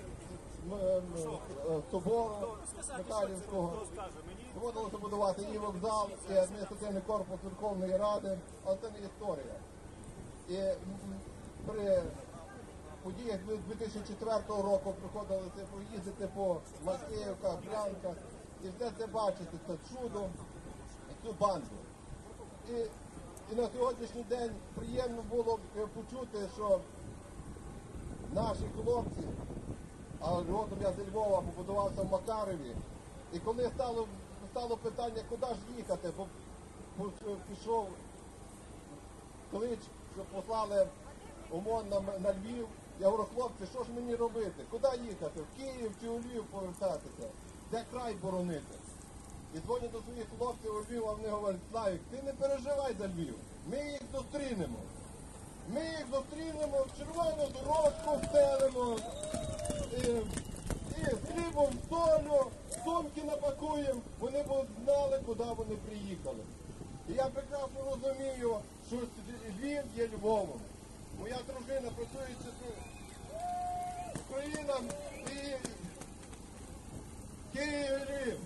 собору Михайлівського. Доводилося будувати і вокзал, і адміністративний корпус Верховної Ради, але це не історія. І при подіях дві тисячі четвертого року приходилося поїздити по Макіївках, Брянках і все це бачити, це чудо і цю банду. І, і на сьогоднішній день приємно було почути, що наші хлопці, а родом я зі Львова, побудувався в Макарові, і коли стало, стало питання, куди ж їхати, бо пішов клич, що послали ОМОН на, на Львів. Я говорю, хлопці, що ж мені робити? Куди їхати? В Київ чи у Львів повертатися? Де край боронити? І дзвоню до своїх хлопців у Львів, а вони говорять, Славік, ти не переживай за Львів, ми їх зустрінемо. Ми їх зустрінемо, червону дорожку стелимо, і, і з хлібом, солю, сумки напакуємо, вони б знали, куди вони приїхали. І я прекрасно розумію, що Львів є Львовом. Моя дружина працює Україна і Київ, Львів,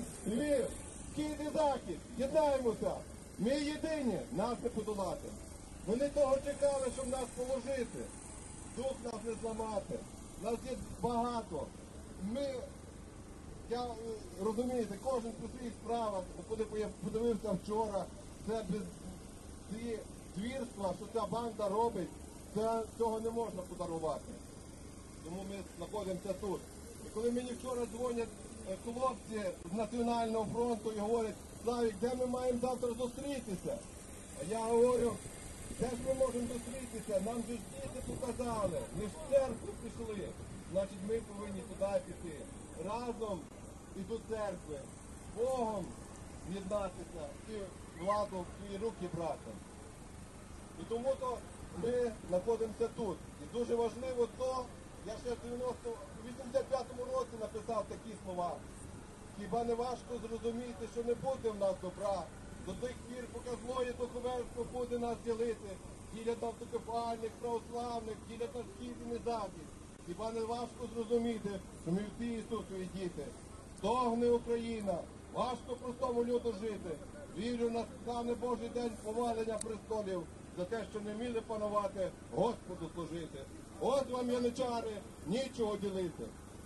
Львів, Схід і Захід, єднаємося. Ми єдині, нас не подолати. Вони того чекали, щоб нас положити. Дух нас не зламати. Нас є багато. Ми, я, е, розумієте, кожен по своїх справах, коли я подивився вчора, це без ці звірства, що ця банда робить, це, цього не можна подарувати. Тому ми знаходимося тут. І коли мені вчора дзвонять е, хлопці з Національного фронту і говорять: Славік, де ми маємо завтра зустрітися? А я говорю: де ж ми можемо зустрітися? Нам же ж діти показали, ми ж в церкву пішли. Значить, ми повинні туди піти. Разом і до церкви, з Богом єднатися і владу в свої руки брати. І тому то ми знаходимося тут. І дуже важливо то, я ще в вісімдесят п'ятому році написав такі слова. Хіба не важко зрозуміти, що не буде в нас добра? До тих пір, поки злоє духовенство буде нас ділити, ділять на автокефальних, православних, ділять на схід і на захід. Хіба не важко зрозуміти, що ми всі Ісусові діти? Стогне Україна, важко простому люду жити. Вірю, настане Божий день повалення престолів за те, що не вміли панувати, Господу служити. От вам, яничари, нічого ділити.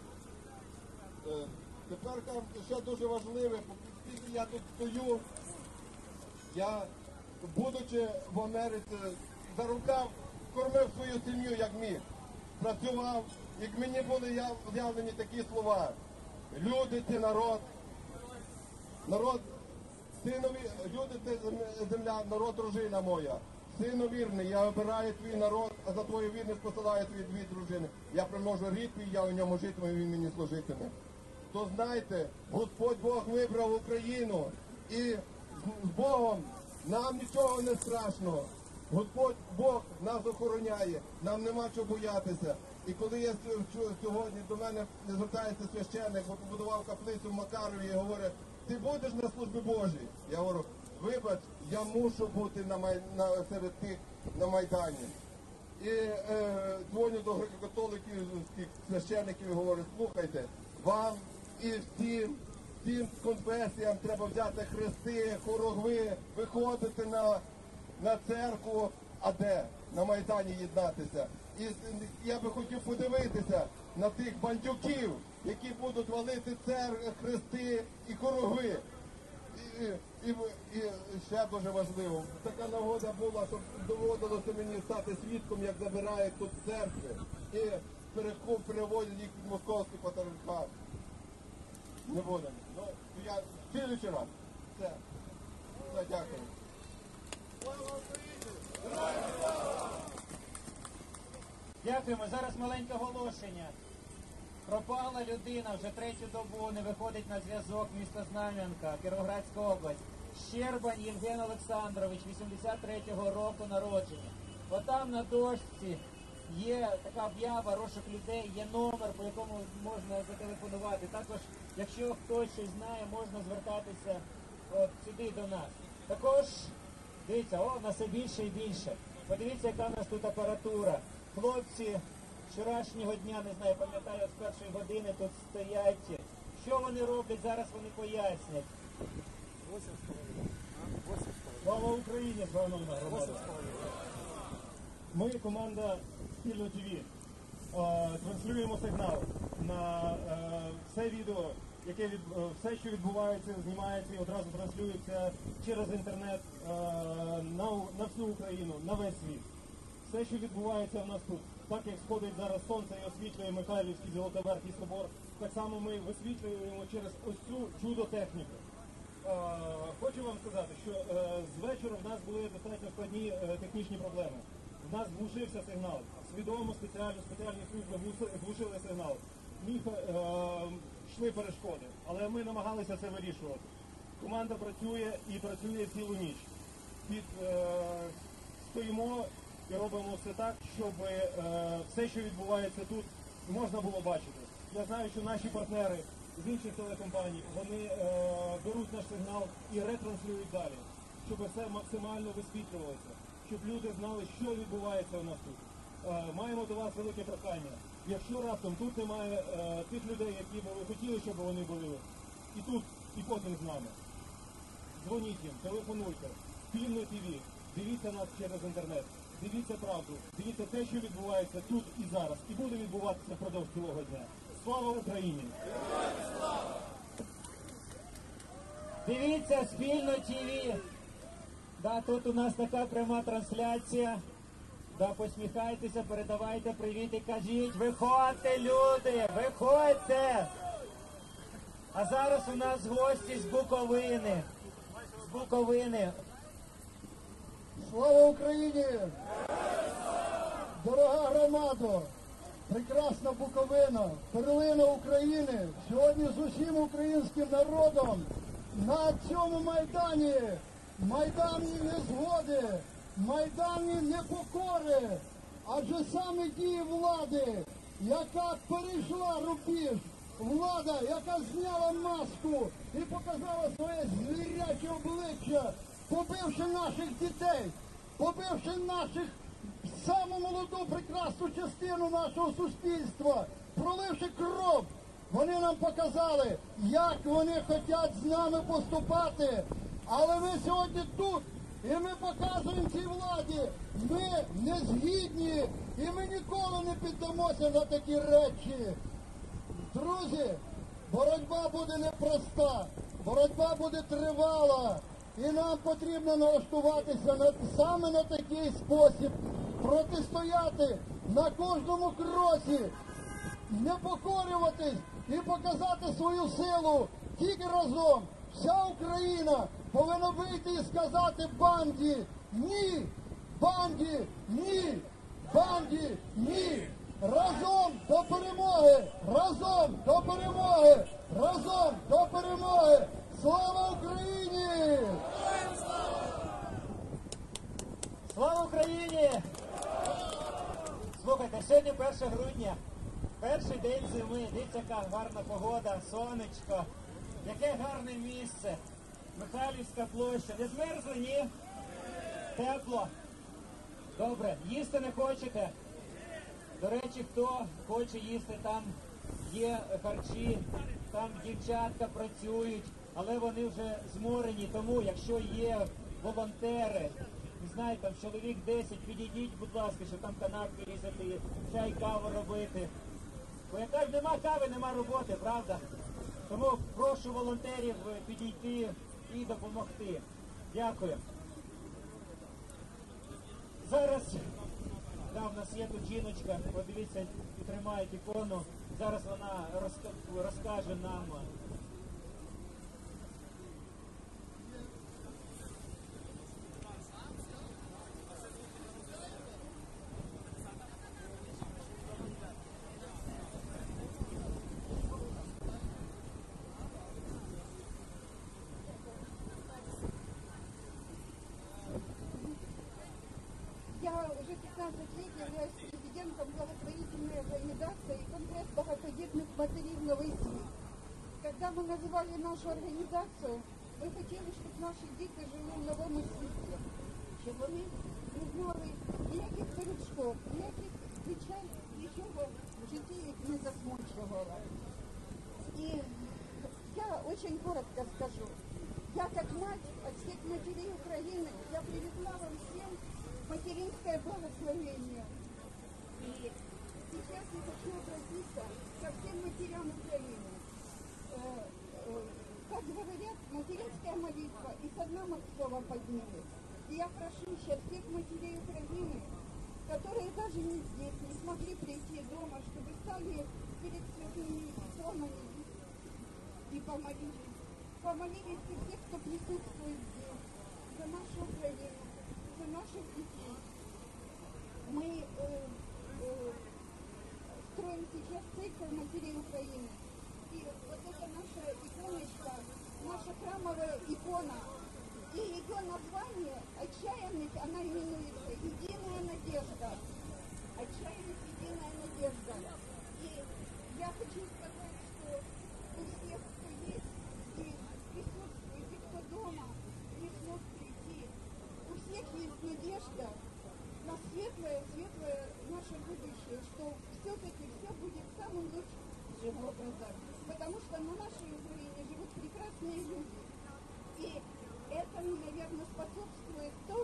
Е, тепер ще дуже важливе, поки я тут стою, я, будучи в Америці, за рукав кормив свою сім'ю, як міг. Працював, як мені були з'явлені такі слова: люди – це народ, народ, синові, люди – це земля, народ – дружина моя. Сину вірний, я обираю твій народ, а за твою вірність посилаю твої дві дружини. Я примножу рід твій, я у ньому житиму, і він мені служитиме. То знайте, Господь Бог вибрав Україну, і з Богом нам нічого не страшно. Господь Бог нас охороняє, нам нема чого боятися. І коли я сьогодні до мене звертається священник, бо побудував каплицю в Макарові і говорить: ти будеш на службі Божій? Я говорю: вибач, я мушу бути на май... на... серед тих на Майдані. І е, дзвоню до греко-католиків, священників і говорю: слухайте, вам і всім, всім конфесіям треба взяти хрести, хорогви, виходити на, на церкву, а де? На Майдані єднатися. І я би хотів подивитися на тих бандюків, які будуть валити церкви, хрести і хорогви. І, і, і ще дуже важливо, така нагода була, щоб доводилося мені стати свідком, як забирають тут церкви і перехоп переводять їх під московський патріархат. Не будемо. Ну, я слідуючий раз. Все. Все, дякую. Слава Україні! Дякуємо. Зараз маленьке оголошення. Пропала людина, вже третю добу не виходить на зв'язок, місто Знам'янка, Кіровоградська область. Щербань Євген Олександрович, вісімдесят третього року народження. Отам на дошці є така об'ява, розшук людей, є номер, по якому можна зателефонувати. Також, якщо хтось щось знає, можна звертатися от сюди до нас. Також, дивіться, о, у нас все більше і більше. Подивіться, яка у нас тут апаратура. Хлопці вчорашнього дня, не знаю, пам'ятаю, з першої години тут стоять. Що вони роблять, зараз вони пояснять. Слава Україні, шановна громада! Ми, команда Спільно ТВ, транслюємо сигнал на е, все відео, яке від, е, все, що відбувається, знімається і одразу транслюється через інтернет е, на, на всю Україну, на весь світ. Все, що відбувається в нас тут, так як сходить зараз сонце і освітлює Михайлівський, Золотоверхий собор, так само ми висвітлюємо через ось цю чудо-техніку. Е, хочу вам сказати, що е, з вечора в нас були достатньо складні е, технічні проблеми. В нас глушився сигнал. Свідомо спеціально, спеціальні служби глушили сигнал. Міг, е, йшли перешкоди, але ми намагалися це вирішувати. Команда працює і працює цілу ніч. Під, е, стоїмо і робимо все так, щоб е, все, що відбувається тут, можна було бачити. Я знаю, що наші партнери з інших телекомпаній, вони е, беруть наш сигнал і ретранслюють далі, щоб все максимально висвітлювалося, щоб люди знали, що відбувається у нас тут. Е, маємо до вас велике прохання. Якщо раптом тут немає е, тих людей, які б ви хотіли, щоб вони були і тут, і потім з нами, дзвоніть їм, телефонуйте, Спільно ТВ, Дивіться нас через інтернет, дивіться правду, дивіться те, що відбувається тут і зараз, і буде відбуватися впродовж цілого дня. Слава Україні! Дивіться спільно ТВ. Да, тут у нас така пряма трансляція. Да, посміхайтеся, передавайте привіт і кажіть, виходьте, люди, виходьте! А зараз у нас гості з Буковини. З Буковини. Слава Україні! Дорога громадо! Прекрасна Буковина, перлина України, сьогодні з усім українським народом на цьому Майдані, Майдані незгоди, Майдані непокори, адже саме дії влади, яка перейшла рубіж, влада, яка зняла маску і показала своє звіряче обличчя, побивши наших дітей, побивши наших саму молоду прекрасну частину нашого суспільства, проливши кров, вони нам показали, як вони хочуть з нами поступати. Але ми сьогодні тут, і ми показуємо цій владі, ми не згідні, і ми ніколи не піддамося на такі речі. Друзі, боротьба буде непроста, боротьба буде тривала, і нам потрібно налаштуватися на, саме на такий спосіб, протистояти на кожному кроці, не покорюватись і показати свою силу. Тільки разом вся Україна повинна вийти і сказати банді «Ні! Банді! Ні! Банді! Ні!» Разом до перемоги! Разом до перемоги! Разом до перемоги! Слава Україні! Слава Україні! Слухайте, сьогодні перше грудня, перший день зими, дивіться, яка гарна погода, сонечко, яке гарне місце, Михайлівська площа. Не змерзли, ні? Тепло? Добре, їсти не хочете? До речі, хто хоче їсти, там є харчі, там дівчатка працюють, але вони вже зморені, тому якщо є волонтери, не знаю, там чоловік десять, підійдіть, будь ласка, щоб там канапки різати, чай, каву робити. Бо яка нема кави, нема роботи, правда? Тому прошу волонтерів підійти і допомогти. Дякую. Зараз, да, в нас є тут жіночка, подивіться, тримають ікону. Зараз вона розка- розкаже нам. Я уже пятнадцать лет являюсь президентом благотворительной организации «Конгресс багатодетных матерей в Новой Світ». Когда мы называли нашу организацию, мы хотели, чтобы наши дети жили в новому світі, щоб вони не знали ніяких перешкод, ніяких звичай, нічого в житті їх не засмучувало. И я очень коротко скажу. Я как мать от всех матерей Украины, я привезла вам всем материнское благословение. И сейчас я хочу обратиться ко всем матерям Украины. Э, э, как говорят, материнская молитва и со дна морского поднимет. И я прошу сейчас всех матерей Украины, которые даже не здесь, не смогли прийти дома, чтобы стали перед святыми иконами и помолились. Помолились и все, кто присутствует здесь, за нашу Украину, за наших детей. Мы э, э, строим сейчас церковь матерей Украины. И вот эта наша иконочка, наша храмовая икона, и ее название «Отчаянных», она именуется «Единая надежда». Отчаянных, единая надежда. И я хочу сказать, что у всех, кто есть, и присутствует, и кто дома не смог прийти, у всех есть надежда на светлое, светлое наше будущее, что все-таки все будет самым лучшим образом. Потому что на нашей Украине живут прекрасные люди. И этому, наверное, способствует то, что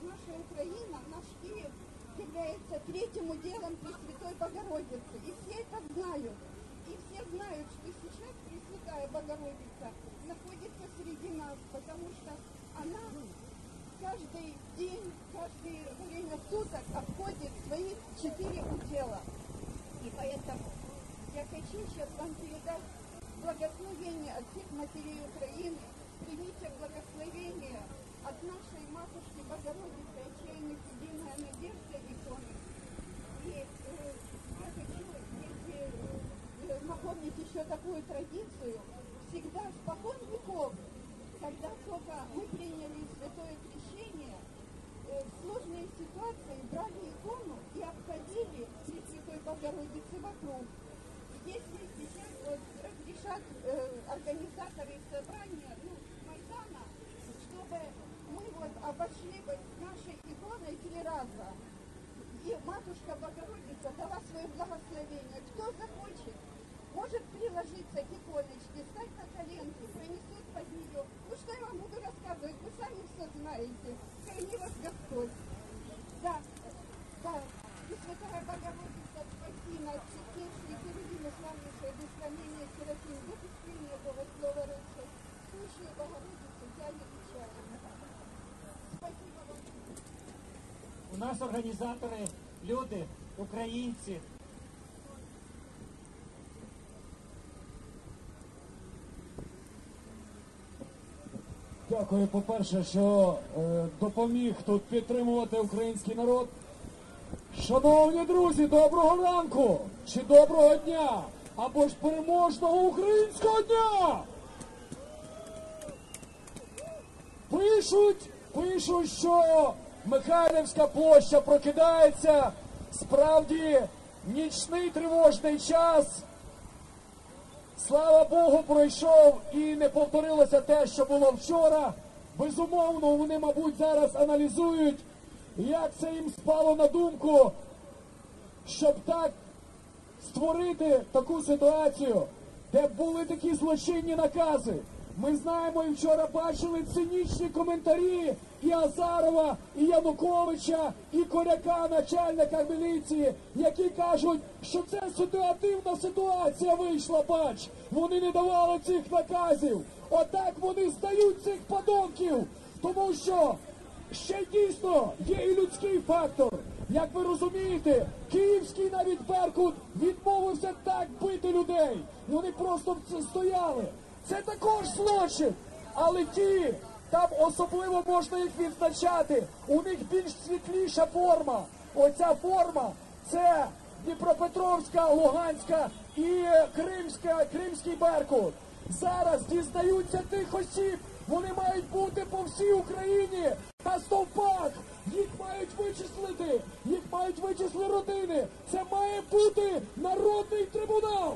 наша Украина, наш Киев является третьим уделом Пресвятой Богородицы. И все это знают. И все знают, что сейчас Пресвятая Богородица находится среди нас, потому что она каждый день, каждое время суток обходит свои четыре удела. И поэтому я хочу сейчас вам передать благословение от всех матерей Украины. Примите благословение от нашей Матушки Богородицы, отчаянных единая надежда иконы. И э, я хочу, если э, напомнить еще такую традицию, всегда спокон веков, когда только мы приняли святое крещение, э, в сложные ситуации брали икону и обходили Пресвятой Богородицы вокруг. Если сейчас вот разрешат э, организаторы собрания, ну, Майдана, чтобы мы вот обошли вот нашей иконой три раза, и Матушка Богородица дала свое благословение. Кто захочет, может приложиться к иконочке, стать на коленки, пронесут под нее. Ну что я вам буду рассказывать, вы сами все знаете. Храни вас Господь. Да, да. И Святая Богородица, спаси нас, чистейшие Херувимы, славнейшее безгранение Серафим, допустение Бога, Слова Рыцарь, сущую Богородицу, я не печалю. Спасибо вам. У нас організатори, люди, українці. Дякую, по-перше, що е, допоміг тут підтримувати український народ. Шановні друзі, доброго ранку! Чи доброго дня! Або ж переможного українського дня! Пишуть, пишуть, що Михайлівська площа прокидається. Справді, нічний тривожний час. Слава Богу, пройшов і не повторилося те, що було вчора. Безумовно, вони, мабуть, зараз аналізують, як це їм спало на думку, щоб так створити таку ситуацію, де були такі злочинні накази. Ми знаємо і вчора бачили цинічні коментарі і Азарова, і Януковича, і Коряка, начальника міліції, які кажуть, що це ситуативна ситуація вийшла, бач. Вони не давали цих наказів. Отак вони здають цих подонків. Тому що ще дійсно є і людський фактор. Як ви розумієте, київський навіть Беркут відмовився так бити людей. Вони просто стояли. Це також злочин, але ті, там особливо можна їх відзначати, у них більш світліша форма. Оця форма – це Дніпропетровська, Луганська і Кримська, Кримський Беркут. Зараз дізнаються тих осіб, вони мають бути по всій Україні на стовпах. Їх мають вичислити, їх мають вичислити родини. Це має бути народний трибунал.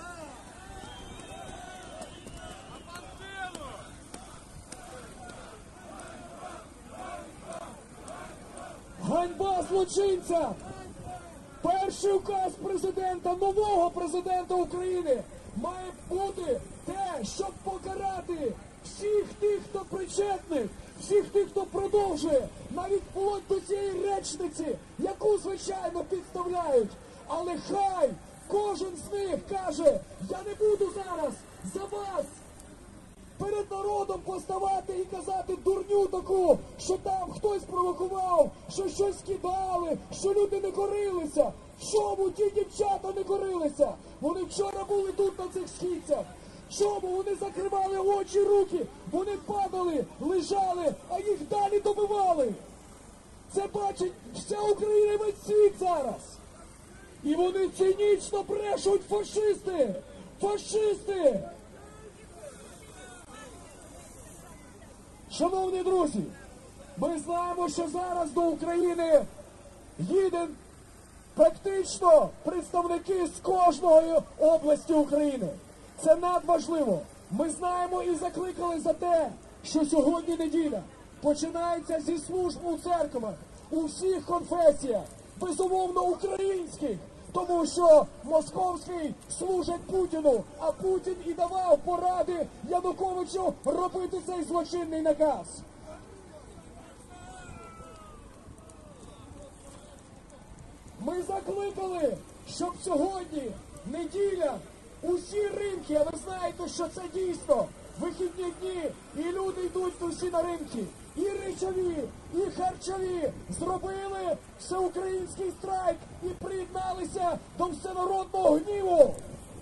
Ганьба злочинця! Перший указ президента, нового президента України, має бути те, щоб покарати всіх тих, хто причетний, всіх тих, хто продовжує, навіть вплоть до цієї речниці, яку, звичайно, підставляють. Але хай кожен з них каже, я не буду зараз за вас перед народом поставати і казати дурню таку, що там хтось провокував, що щось скидали, що люди не корилися. В чому ті дівчата не корилися? Вони вчора були тут на цих східцях. В чому вони закривали очі, руки? Вони падали, лежали, а їх далі добивали. Це бачить вся Україна і весь світ зараз. І вони цинічно брешуть, фашисти! Фашисти! Шановні друзі, ми знаємо, що зараз до України їде практично представники з кожної області України. Це надважливо. Ми знаємо і закликали за те, що сьогодні неділя починається зі служб у церквах, у всіх конфесіях, безумовно українських, тому що московський служить Путіну, а Путін і давав поради Януковичу робити цей злочинний наказ. ми закликали, щоб сьогодні, неділя, усі ринки, а ви знаєте, що це дійсно вихідні дні, і люди йдуть усі на ринки, і речові, і харчові, зробили всеукраїнський страйк і приєдналися до всенародного гніву.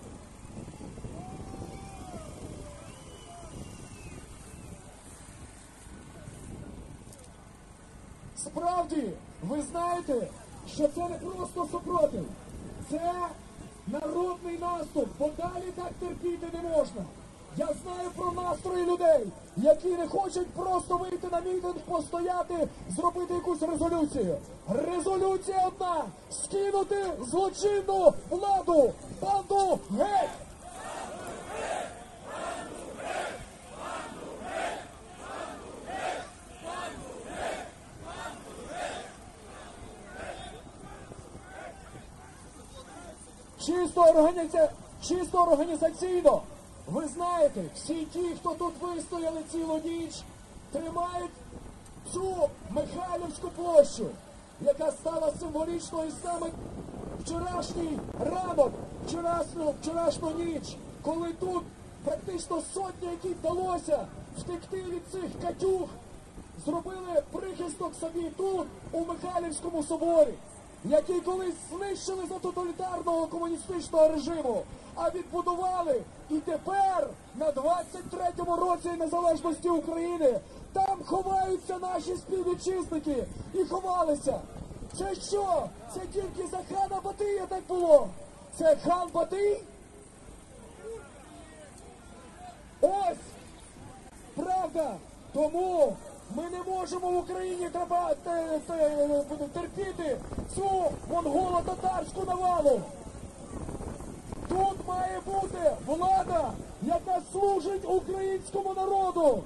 Справді, ви знаєте, що це не просто супротив, це народний наступ, бо далі так терпіти не можна. Я знаю про настрої людей, які не хочуть просто вийти на мітинг, постояти, зробити якусь резолюцію. Резолюція одна – скинути злочинну владу, банду геть! Чисто, організа... Чисто організаційно, ви знаєте, всі ті, хто тут вистояли цілу ніч, тримають цю Михайлівську площу, яка стала символічною саме вчорашній ранок, вчорашню, вчорашню ніч, коли тут практично сотні, які вдалося втекти від цих катюх, зробили прихисток собі тут, у Михайлівському соборі, який колись знищили за тоталітарного комуністичного режиму, а відбудували. І тепер, на двадцять третьому році незалежності України, там ховаються наші співвітчизники. І ховалися. Це що? Це тільки за хана Батия так було? Це хан Батий? Ось! Правда! Тому ми не можемо в Україні треба терпіти цю монголо-татарську навалу. Тут має бути влада, яка служить українському народу.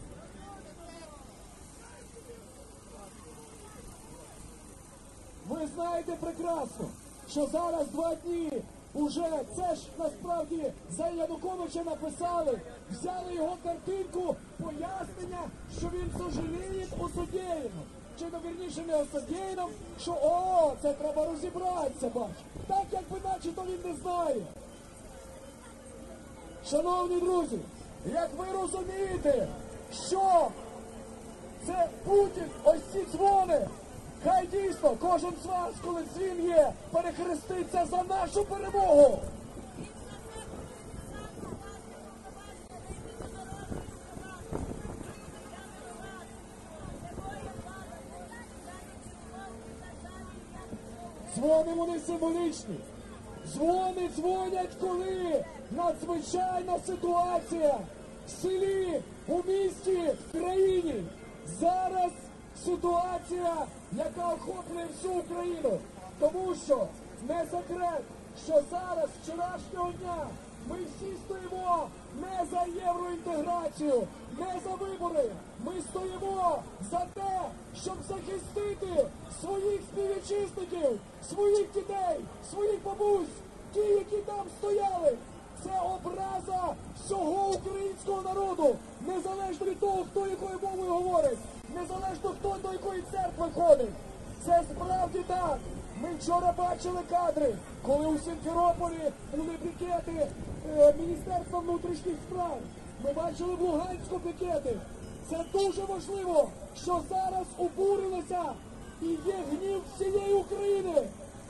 Ви знаєте прекрасно, що зараз два дні уже, це ж насправді за Януковича написали, взяли його картинку, пояснення, що він сожаліє осудєєним. Чи, ну, вірніше, не осудєєним, що о, це треба розібратися, бач. Так, якби наче-то він не знає. Шановні друзі, як ви розумієте, що це Путін, ось ці дзвони, хай дійсно кожен з вас, коли дзвін є, перехреститься за нашу перемогу. Дзвони вони символічні. Дзвони дзвонять, коли надзвичайна ситуація в селі, у місті, в країні. Зараз ситуація, яка охоплює всю Україну. Тому що не секрет, що зараз, вчорашнього дня, ми всі стоїмо не за євроінтеграцію, не за вибори. Ми стоїмо за те, щоб захистити своїх співвітчизників, своїх дітей, своїх бабусь, ті, які там стояли. Це образа всього українського народу, незалежно від того, хто якою мовою говорить, незалежно хто до якої церкви ходить. Це справді так. Ми вчора бачили кадри, коли у Сімферополі були пікети е, Міністерства внутрішніх справ. Ми бачили в Луганську пікети. Це дуже важливо, що зараз обурилося і є гнів всієї України.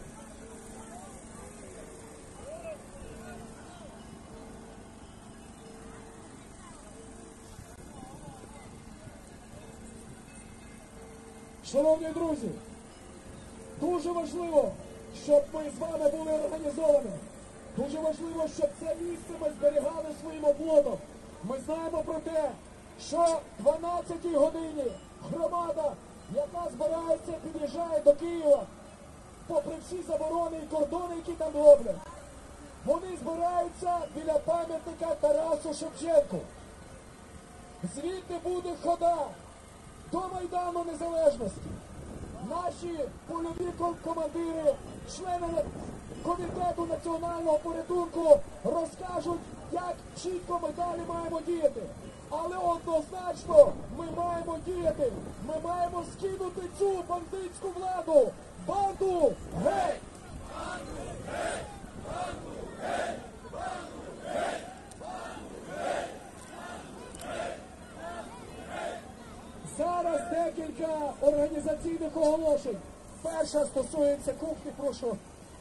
Шановні друзі, дуже важливо, щоб ми з вами були організовані. Дуже важливо, щоб це місце ми зберігали своїм оплотом. Ми знаємо про те, що в дванадцятій годині громада, яка збирається, під'їжджає до Києва, попри всі заборони і кордони, які там роблять, вони збираються біля пам'ятника Тарасу Шевченку. Звідти буде хода до Майдану Незалежності. Наші польові командири, члени Комітету національного порятунку розкажуть, як чітко ми далі маємо діяти. Але однозначно ми маємо діяти. Ми маємо скинути цю бандитську владу. Банду геть! Зараз декілька організаційних оголошень. Перша стосується кухні, прошу.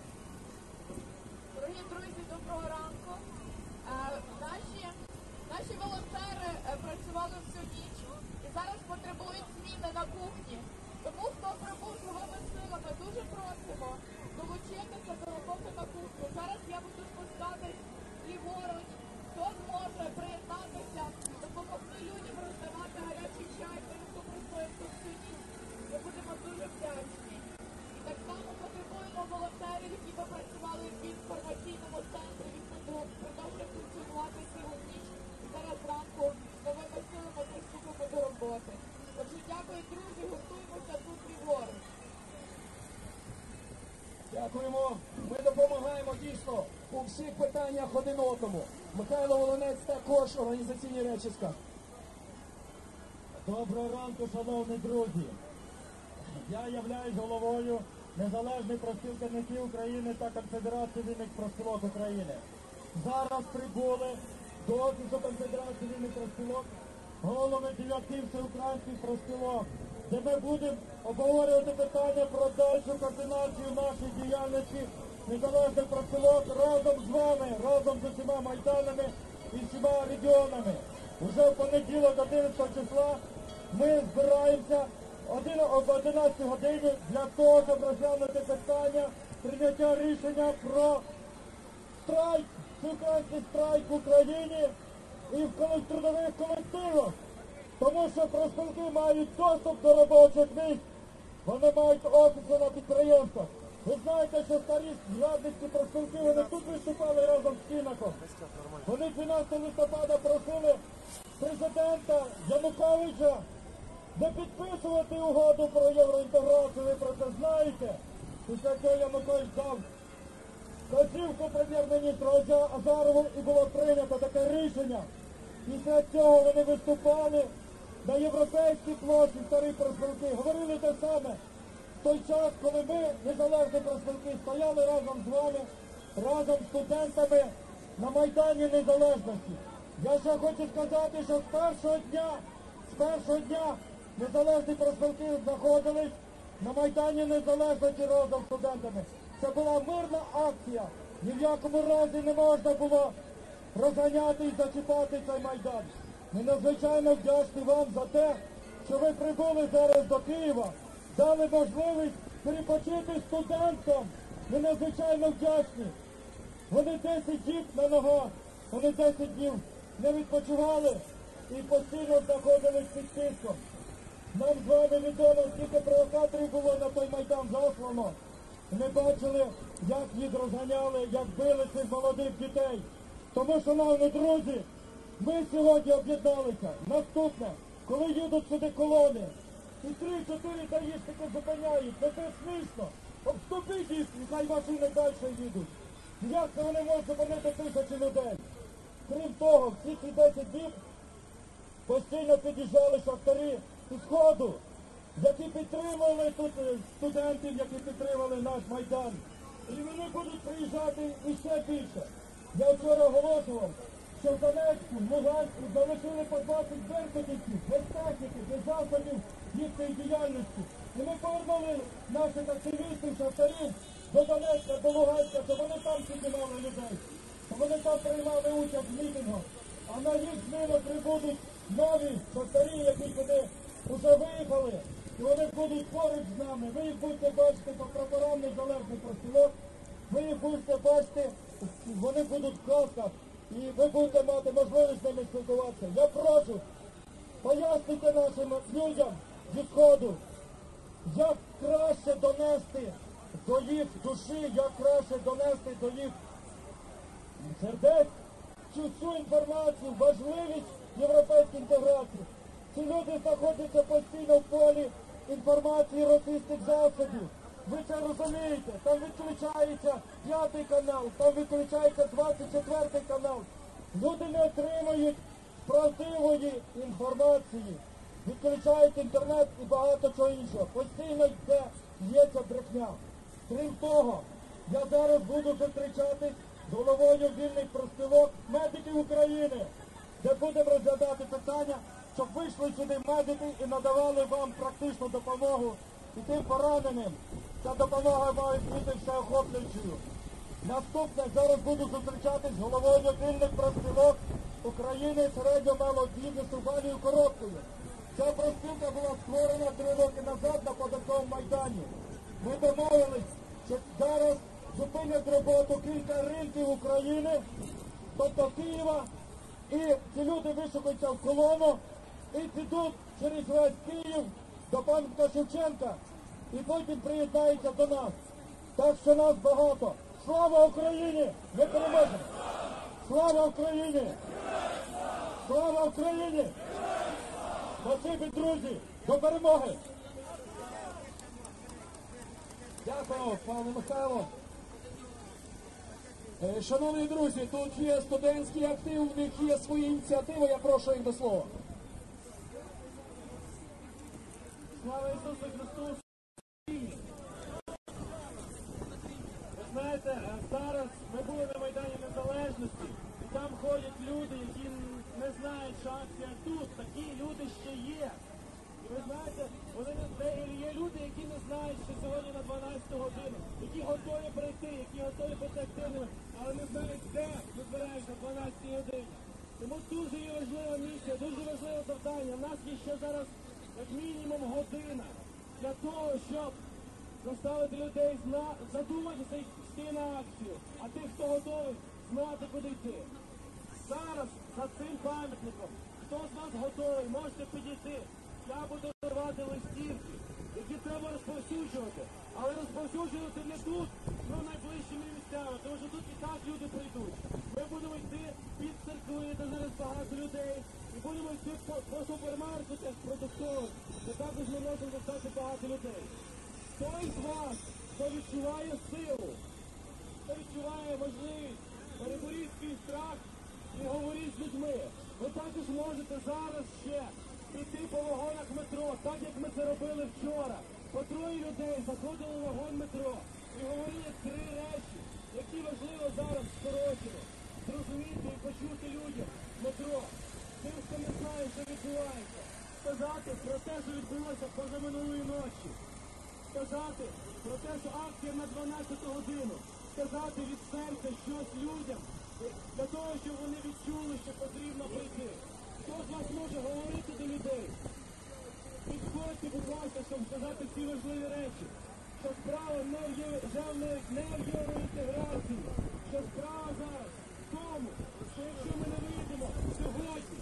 Дорогі друзі, доброго ранку. Е, Наші, наші волонтери е, працювали всю ніч і зараз потребують зміни на кухні. Тому, хто прибув живими силами, дуже просимо долучитися до роботи на кухні. Зараз я буду спускатись ліворуч. Хто зможе приєднатися, допомогти людям роздавати гарячий чай, тим, хто простоїть тут всю ніч, ми будемо дуже вдячні. І так само потребуємо волонтерів, які попрацювали в інформаційному центрі, він продовжує функціонувати цілу ніч. І зараз зранку новими силами приступимо до роботи. Отже, дякую, друзі, готуємося тут ліворуч. Дякуємо. Ми допомагаємо дійсно у всіх питаннях один одному. Михайло Волинець також організаційні речі скаже. Доброго ранку, шановні друзі. Я являюсь головою Незалежної профспілки України та Конфедерації вільних профспілок України. Зараз прибули до Офісу Конфедерації вільних профспілок голови дев'яти всеукраїнських профспілок, де ми будемо обговорювати питання про дальшу координацію нашої діяльності незалежних профспілок разом з вами, разом з усіма майданами і всіма регіонами. Уже в понеділок, одинадцятого числа, ми збираємося об одинадцятій годині для того, щоб розглянути питання прийняття рішення про страйк, всеукраїнський страйк в Україні і в трудових колективах. Тому що профспілки мають доступ до робочих місць, вони мають офіси на підприємствах. Ви знаєте, що старі зрадницькі профспілки, вони тут виступали разом з Кінаком. Вони дванадцятого листопада просили президента Януковича не підписувати угоду про євроінтеграцію, ви про це знаєте. Після цього Янукович дав вказівку прем'єр-міністру Азарову і було прийнято таке рішення. Після цього вони виступали на європейській площі, старі профспілки, говорили те саме. В той час, коли ми, незалежні профспілки, стояли разом з вами, разом з студентами на Майдані Незалежності. Я ще хочу сказати, що з першого дня, з першого дня незалежні профспілки знаходились на Майдані Незалежності разом з студентами. Це була мирна акція. Ні в якому разі не можна було розганяти і зачіпати цей Майдан. Ми надзвичайно вдячні вам за те, що ви прибули зараз до Києва, дали можливість перепочити студентам. Ми надзвичайно вдячні. Вони десять діб на ногах, вони десять днів не відпочивали і постійно знаходились під тиском. Нам з вами відомо, скільки провокаторів було на той Майдан заслано. Ми бачили, як їх розганяли, як били цих молодих дітей. Тому, шановні друзі, ми сьогодні об'єдналися. Наступне, коли їдуть сюди колони, і три-чотири даїшники зупиняють, це все смішно. Обступіть їх, і хай машини далі їдуть. Як це вони можуть зупинити тисячі людей? Крім того, всі ці десять діб постійно під'їжджали шахтарі зі Сходу, які підтримували тут студентів, які підтримували наш Майдан. І вони будуть приїжджати іще більше. Я вчора оголошував, що в Донецьку, в Луганську залишили по двадцять беркутівців, без техніки, без засобів їхньої діяльності. І ми повернули наших активістів, шахтарів до Донецька, до Луганська, щоб вони там піднімали людей, щоб вони там приймали участь в мітингах. А на їх зміну прибудуть нові шахтарі, які сюди вже виїхали, і вони будуть поруч з нами. Ви їх будете бачити по прапорам незалежних профспілок, ви їх будете бачити, вони будуть в касках, і ви будете мати можливість з ними спілкуватися. Я прошу, пояснити нашим людям зі Сходу, як краще донести до їх душі, як краще донести до їх сердець цю, цю інформацію, важливість європейської інтеграції. Ці люди знаходяться постійно в полі інформації російських засобів. Ви це розумієте, там відключається п'ятий канал, там відключається двадцять четвертий канал. Люди не отримують правдивої інформації, відключають інтернет і багато чого іншого. Постійно йде, є ця брехня. Крім того, Я зараз буду зустрічатись з головою вільних профспілок медиків України, де будемо розглядати питання, щоб вийшли сюди медики і надавали вам практичну допомогу і тим пораненим. Ця допомога має бути всеохоплюючою. Наступне, зараз буду зустрічатись з головою вільних профспілок України середньо-малого бізнесу Валією Короткою. Ця профспілка була створена три роки назад на Податковому майдані. Ми домовились, що зараз зупинять роботу кілька ринків України, тобто Києва, і ці люди вишукаються в колону і підуть через весь Київ до пам'ятника Шевченка і потім приєднаються до нас. Так що нас багато. Слава Україні! Ми переможемо! Слава Україні! Слава Україні! Спасибі, друзі! До перемоги! Дякую, пане Михайло. Е, Шановні друзі, тут є студентський актив, в них є свої ініціативи, я прошу їх до слова. Слава Ісусу Христу! Ви знаєте, зараз ми були на Майдані Незалежності, і там ходять люди, які не знають, що акція тут. Такі люди ще є. І ви знаєте, вони не є люди, які не знають, що сьогодні на дванадцяту годину, які готові прийти, які готові бути активними, але не знають, де ми збираємося о дванадцятій годині. Тому дуже є важлива місія, дуже важливе завдання. У нас є ще зараз як мінімум година для того, щоб заставити людей зна... задуматися і йти на акцію, а тих, хто готовий, знати, куди йти. Зараз за цим пам'ятником, хто з вас готовий, можете підійти. Я буду рвати листівки, які треба розповсюджувати. Але розповсюджувати не тут, ну найближчими місцями, тому що тут і так люди прийдуть. Ми будемо йти під церкви, де зараз багато людей, і будемо йти по, по супермаркетах продуктових, де також ми можемо достати багато людей. Хто із вас, хто відчуває силу, хто відчуває можливість, переборіть свій страх і говоріть з людьми. Ви також можете зараз ще піти по вагонах метро, так як ми це робили вчора. По троє людей заходили в вагон метро і говорили три речі, які важливо зараз скорочено. Зрозуміти і почути людям в метро. Тим, хто не знає, що відбувається. Сказати про те, що відбулося позаминулої ночі. Сказати про те, що акція на дванадцяту годину. Сказати від серця щось людям, для того, щоб вони відчули, що потрібно прийти. Хто з вас може говорити до людей? Підходьте, будь ласка, щоб сказати ці важливі речі. Що справа не в, є... не в євроінтеграції. Що справа зараз в тому, що якщо ми не вийдемо сьогодні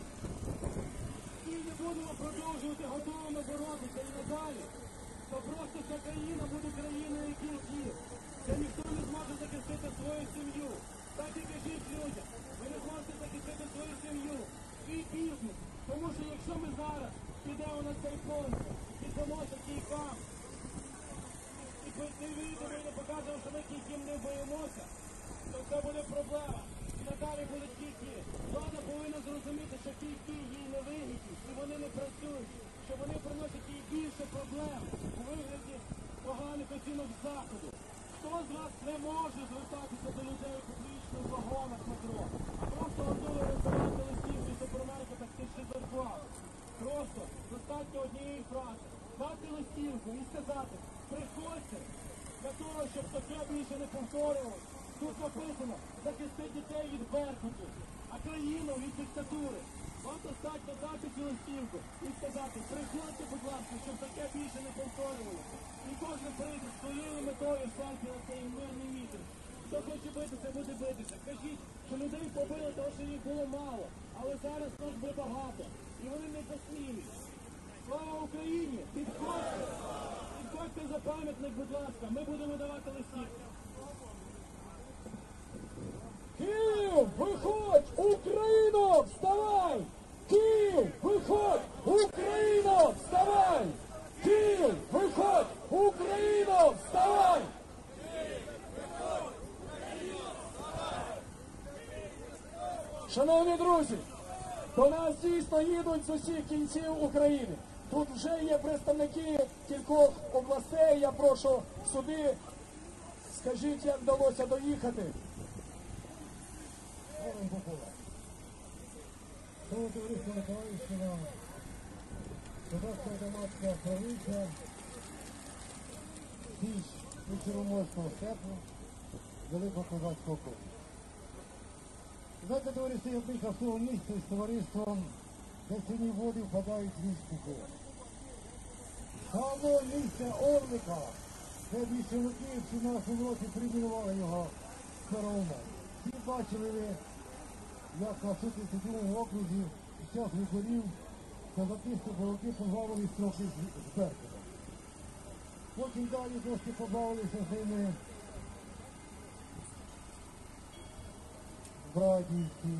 і не будемо продовжувати готовими боротися і надалі, то просто ця країна буде країною, як є. Це ніхто не зможе захистити свою сім'ю. Так і кажіть людям, ви не зможете захистити свою сім'ю і бізнес. Тому що якщо ми зараз підемо на цей конкурс, підемо кійкам, і не вийдемо і не покажемо, що ми кійків не боїмося, то це буде проблема. І надалі будуть кійки. Влада повинна зрозуміти, що кійки їй не вигідні, і вони не працюють, що вони приносять їй більше проблем у вигляді поганих оцінок заходу. Хто з вас не може звертатися до людей у публічних вагонах метро, а просто готові роздавати листівки в супермаркетах тисячі зарплат? Просто достатньо однієї фрази, дати листівку і сказати, приходьте для того, щоб таке більше не повторювалося. Тут написано, захистити дітей від Беркуту, а країну від диктатури. Вам достатньо дати цю листівку і сказати, приходьте, будь ласка, щоб таке більше не повторювалося. І кожен прийде з своєю метою селфі на цей мирний мітинг. Хто хоче битися, буде битися. Кажіть, що людей побили, тому що їх було мало, але зараз нас буде багато. І вони не посміють. Слава Україні! Підходьте! Підходьте за пам'ятник, будь ласка, ми будемо давати листівки. Київ, виходь! Україно, вставай! Київ, виходь! Україно, вставай! Київ, виходь! Україно, вставай! Шановні друзі, до нас дійсно їдуть з усіх кінців України. Тут вже є представники кількох областей. Я прошу сюди Скажіть, як вдалося доїхати? Слово товариство Миколаївщина, Козацька громадська провінція, Січ і Чорноморського степу, Великого Козацького полку. Знаєте, товариство, я приїхав з того місця з товариством, де сині води впадають в річку Київ. Саме місце Орлика, де більшовики в сімнадцятому році прибудували його старовмом. Всі бачили ви, як на сто тридцять другому окрузі під час виборів козаки степовики позбавились трохи з Беркута. Потім далі трошки позбавилися з ними Брадівці.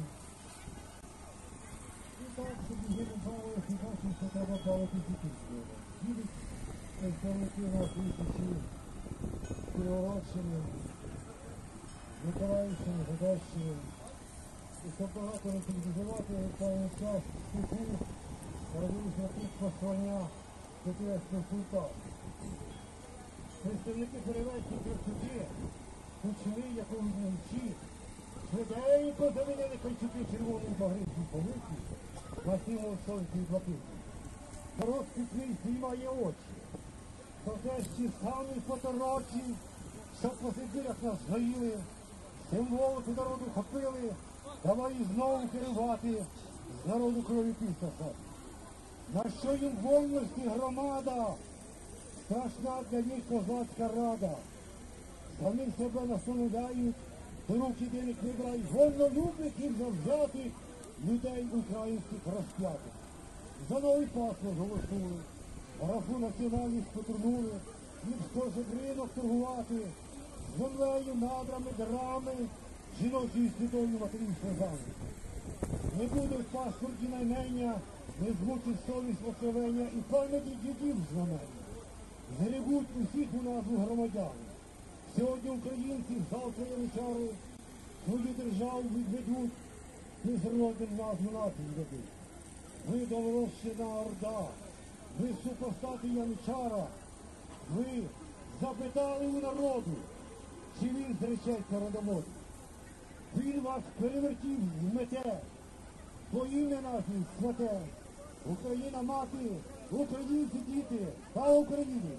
І так собі не бавилися, і бачили, що треба бавитися тут. Їдуть представники нас висічі Кіровоградщини, Миколаївщини, Одещини. І щоб багато не телевізувати, певний час стиху робилися тут послання таких консультацій. Представники перевезли сюди, почали якомусь вночі, швиденько замінили Кольчуки червоним багрицьким повиці на символ сонця і блакитні. Розпіт мій знімає очі. Козешці самі поторочі, що по Сибирях нас згоріли, символики народу хопили, давай знову керувати, з народу крові після. На що їм вольності громада, страшна для них козацька рада. Самі себе настановляють, до рук єдиних не брають, вольнолюбників завзятих, людей українських розп'ятих. За новий паспорт голосули, графу національність повернули, їм схоже ринок торгувати, землею, надрами, дарами, жіночою святою матерів сльозами. Не буде в паспорті наймення, не звучить совість покровення і пам'яті дідів знамення. Згребуть усіх у назву громадян. Сьогодні українці, завтра яничари, свою державу відведуть, безродним назву нації дадуть. Ви Долорощина Орда, ви супостати яничара, ви запитали у народу, чи він зречеться родомоду. Він вас перевертів, змете, бо ім'я наше святе. Україна мати, українці діти, та Україні.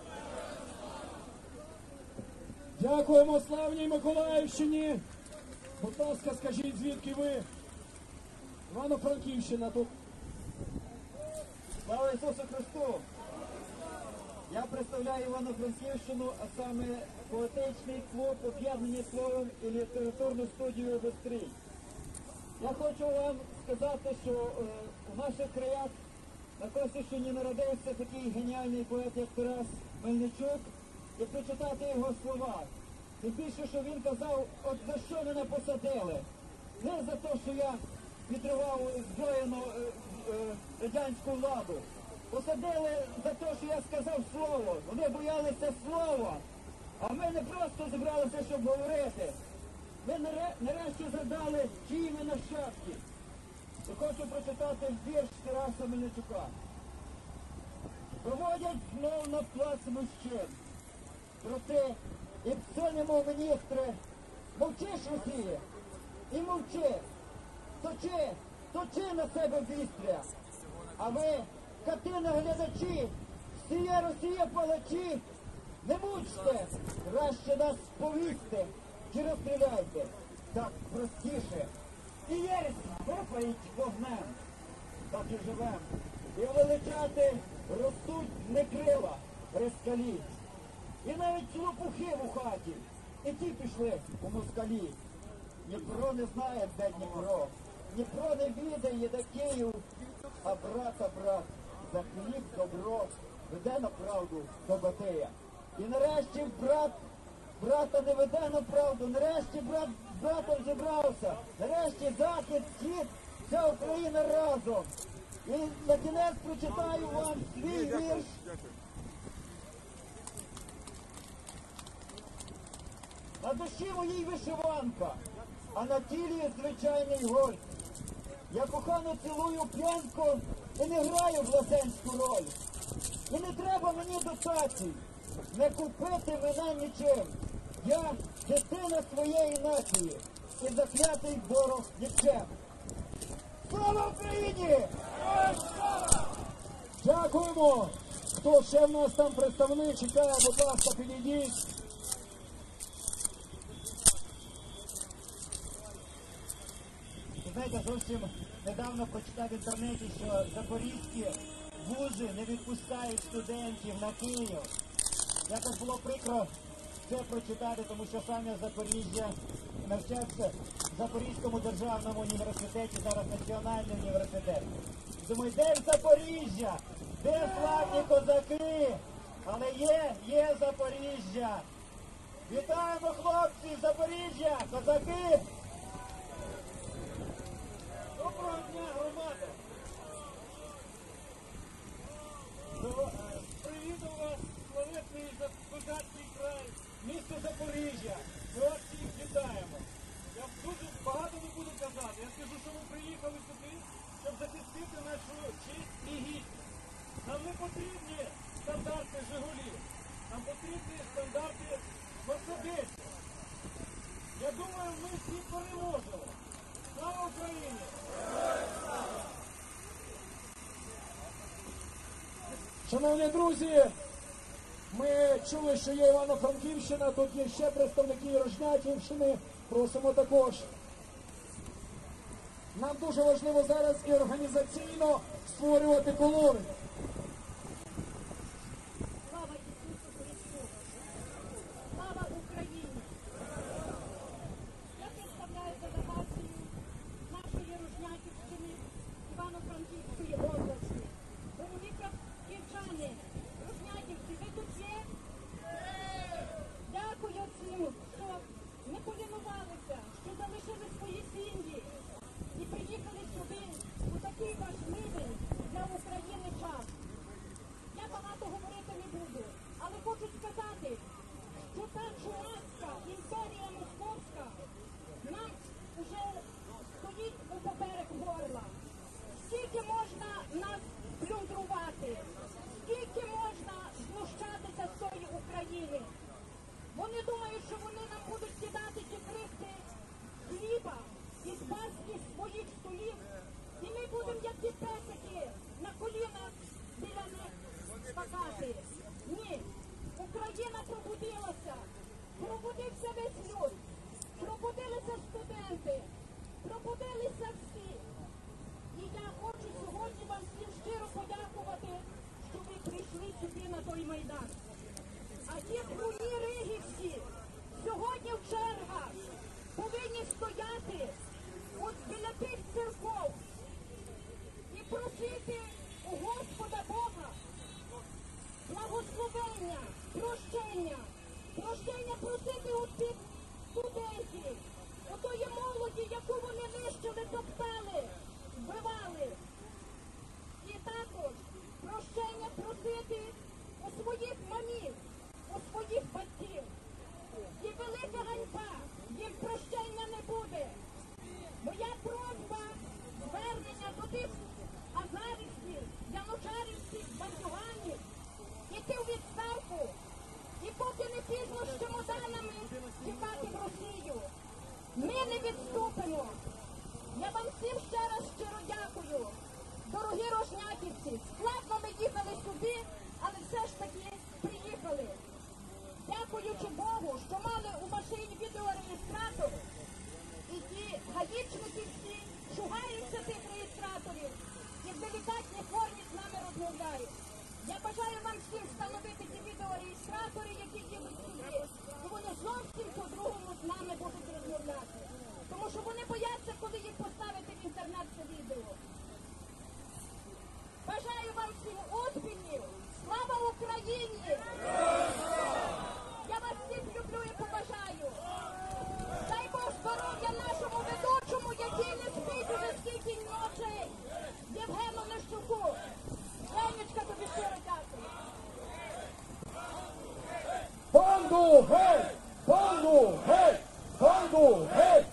Дякуємо славній Миколаївщині. Будь ласка, скажіть, звідки ви? Івано-Франківщина тут. Слава Ісусу Христу! Я представляю Івано-Франківщину, а саме поетичний клуб «Об'єднані словом» і літературну студію «Вестрій». Я хочу вам сказати, що е, у наших краях на Косівщині народився такий геніальний поет, як Тарас Мельничук, і прочитати його слова. Тим більше, що він казав, от за що мене посадили? Не за те, що я підривав збройну е, е, радянську владу. Посадили за те, що я сказав слово. Вони боялися слова. А ми не просто зібралися, щоб говорити. Ми нарешті згадали, чиї ми нащадки. І хочу прочитати вірш Тараса Мельничука. Проводять знов на плац мужчин. Проте, і все немов міністри, мовчиш, Росія, і мовчи. Точи, точи на себе вістря. А ви, кати-наглядачі, всія Росія палачі, не мучте, краще нас повісьте, чи розстріляйте. Так простіше. І єресь випають вогнем, так і живем. І величати ростуть не крила при скалі. І навіть лопухи в хаті, і ті пішли у москалі. Дніпро не знає, де Дніпро. Дніпро не відає, де Київ, а брата брат за хліб добро веде на правду до Батия. І нарешті брат брата не веде на правду, нарешті брат з братом зібрався, нарешті захід, схід, вся Україна разом. І на кінець прочитаю вам свій вірш. На душі моїй вишиванка, а на тілі звичайний гольф. Я кохано цілую п'янку і не граю блазенську роль. І не треба мені дотацій, не купити мене нічим. Я частина своєї нації і заклятий ворог нікчем. Слава Україні! Дякуємо! Хто ще в нас там представник, чекає, будь ласка, підійдіть. Ви знаєте, зовсім недавно прочитав в інтернеті, що запорізькі вузи не відпускають студентів на Київ. Якось було прикро це прочитати, тому що сам я з Запоріжжя навчався в Запорізькому державному університеті, зараз Національний університет. Думаю, де ж Запоріжжя? Де славні козаки? Але є, є Запоріжжя. Вітаємо, хлопці, з Запоріжжя, козаки! Доброго дня, громада! Привітав вас славетний козацький край, місто Запоріжжя. Ми вас всіх вітаємо. Я дуже багато не буду казати. Я скажу, що ми приїхали сюди, щоб захистити нашу честь і гідність. Нам не потрібні стандарти «Жигулі», нам потрібні стандарти «Мерседесів». Я думаю, ми всі переможемо. Слава Україні! Шановні друзі, ми чули, що є Івано-Франківщина, тут є ще представники Рожнятівщини, просимо також. Нам дуже важливо зараз і організаційно створювати колори. Слава Ісусу Христу! Слава Україні! Я представляю делегацію нашої Рожнятівщини Івано-Франківської області. Дорогі київчани, Рожнятівці, ви тут є? Дякую всім, що не полінувалися, що залишили свої сім'ї і приїхали сюди у такий важливий для України час. Я багато говорити не буду, але хочу сказати, що та чумацька імперія московська нас уже стоїть у поперек горла. Скільки можна нас плюндрувати, скільки можна знущатися з тої України. Вони думають, що вони нам будуть кидати ті крихти хліба із паски своїх столів, і ми будемо, як ті песики, на колінах біля них скакати. Ні, Україна пробудилася, пробудився весь люд, пробудилися студенти, пробудилися всі. І я хочу сьогодні вам всім щиро подякувати, що ви прийшли сюди на той майдан. А ті хуйні ригівські сьогодні в чергах повинні стояти от біля тих церков і просити у Господа Бога благословення, прощення, прощення просити у тих студентів, у тої молоді, яку вони нищили, топтали, вбивали. І також прощення просити у своїх мамів, у своїх батьків. І велика ганьба, їм прощення не буде. Моя просьба, звернення до тих азарівців, янучарівців, бандюганів, іти у відставку. І поки не пізно з чемоданами тікати в Росію. Ми не відступимо. Я вам всім ще раз щиро дякую. Дорогі рожнятівці, складно ми їхали сюди, але все ж таки приїхали. Дякуючи Богу, що мали у машині відеореєстратор, і ті гаїчники всі шугаються тих реєстраторів і в делікатній формі з нами розмовляють. Я бажаю вам всім встановити ті відеореєстратори, які їдуть сюди, і вони зовсім по-другому з нами будуть розмовляти. Тому що вони бояться, коли їх поставити в інтернет це відео. Бажаю вам всім успіхів! Слава Україні! Я вас всіх люблю і побажаю! Дай Бог здоров'я нашому ведучому, який не спить уже скільки ночей! Євгену Лещуку! Ленечка, тобі щиро дякую! Банду, гей! Банду, гей! Банду, гей!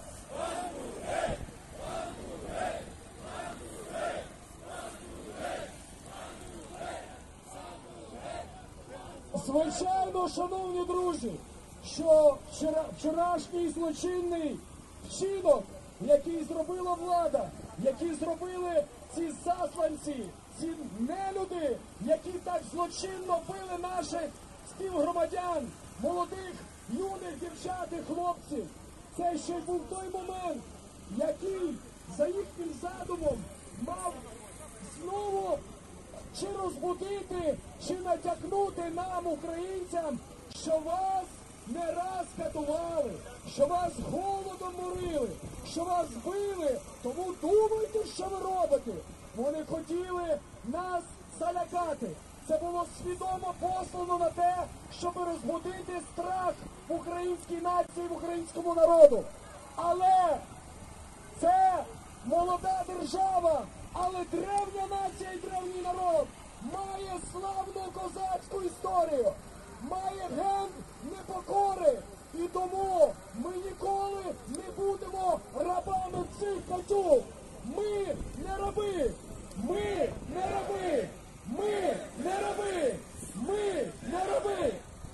Звичайно, шановні друзі, що вчора, вчорашній злочинний вчинок, який зробила влада, який зробили ці засланці, ці нелюди, які так злочинно били наших співгромадян, молодих, юних дівчат і хлопців. Це ще був той момент, який за їхнім задумом мав знову чи розбудити, чи натякнути нам, українцям, що вас не раз катували, що вас голодом морили, що вас били, тому думайте, що ви робите. Вони хотіли нас залякати. Це було свідомо послано на те, щоб розбудити страх в українській нації, в українському народу. Але це молода держава, але древня нація і древній народ має славну козацьку історію, має ген непокори. І тому ми ніколи не будемо рабами цих катюк. Ми не раби, ми не раби, ми не раби, ми не раби.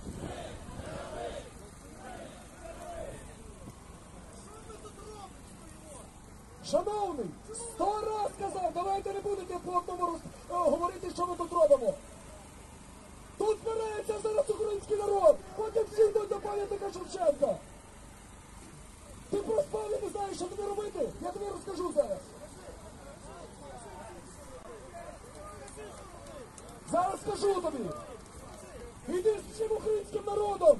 Шановний, сто раз казав, давайте не будете по одному роз... говорити, що ми тут робимо. Тут збирається зараз український народ, потім всі йдуть до пам'ятника Шевченка. Ти проспав і не знаєш, що тобі робити? Я тобі розкажу зараз. Зараз скажу тобі. Іди з всім українським народом.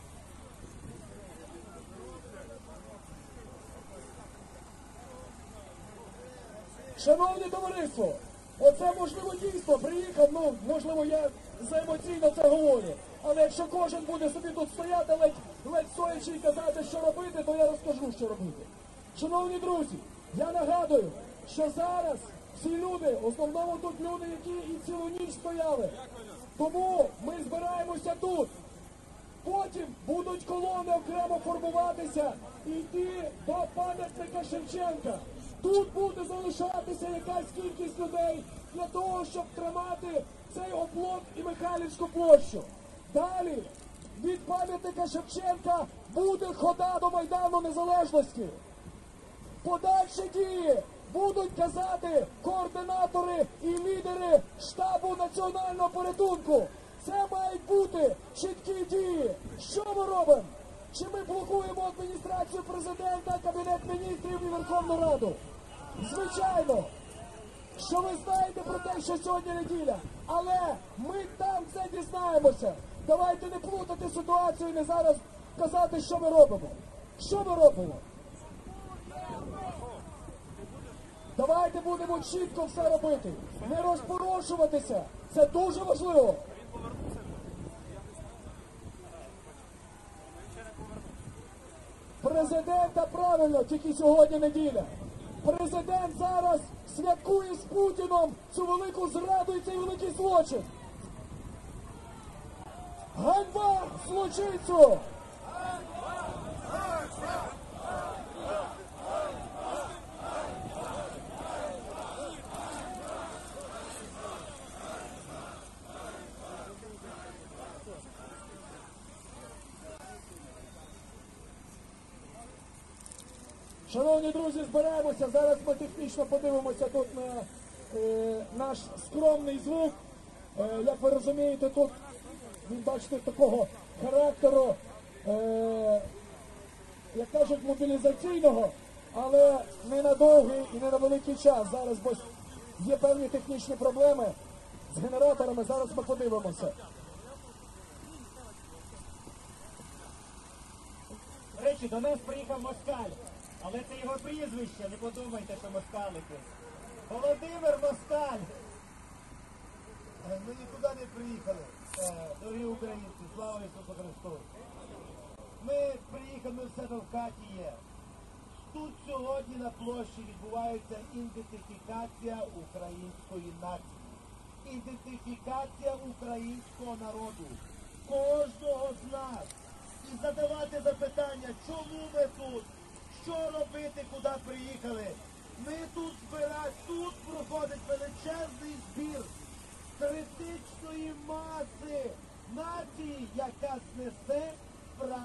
Шановне товариство, оце можливо дійсно приїхав, ну, можливо, я заемоційно це говорю. Але якщо кожен буде собі тут стояти, ледь, ледь стоячи і казати, що робити, то я розкажу, що робити. Шановні друзі, я нагадую, що зараз всі люди, в основному тут люди, які і цілу ніч стояли. Тому ми збираємося тут. Потім будуть колони окремо формуватися і йти до пам'ятника Шевченка. Тут буде залишатися якась кількість людей для того, щоб тримати цей оплот і Михайлівську площу. Далі від пам'ятника Шевченка буде хода до Майдану Незалежності. Подальші дії будуть казати координатори і лідери штабу національного порятунку. Це мають бути чіткі дії. Що ми робимо? Чи ми блокуємо адміністрацію президента, Кабінет міністрів і Верховну Раду? Звичайно, що ви знаєте про те, що сьогодні неділя, але ми там це дізнаємося. Давайте не плутати ситуацію і не зараз казати, що ми робимо. Що ми робимо? Давайте будемо чітко все робити, не розпорошуватися. Це дуже важливо. Президента правильно, тільки сьогодні неділя. Президент зараз святкує з Путіном цю велику зраду і цей великий злочин. Ганьба злочинцю! Шановні друзі, збираємося. Зараз ми технічно подивимося тут на е, наш скромний звук. Е, як ви розумієте, тут, він, бачите, такого характеру, е, як кажуть, мобілізаційного, але не на довгий і не на великий час. Зараз бо є певні технічні проблеми з генераторами. Зараз ми подивимося. До речі, до нас приїхав москаль. Але це його прізвище, не подумайте, що москалики. Володимир Москаль. Ми нікуди не приїхали. Дорогі українці, слава Ісусу Христу. Ми приїхали, ми в себе в хаті є. Тут сьогодні на площі відбувається ідентифікація української нації. Ідентифікація українського народу. Кожного з нас. І задавати запитання, чому ми тут? Що робити, куди приїхали? Ми тут збираємо, тут проходить величезний збір критичної маси нації, яка снесе справедливість.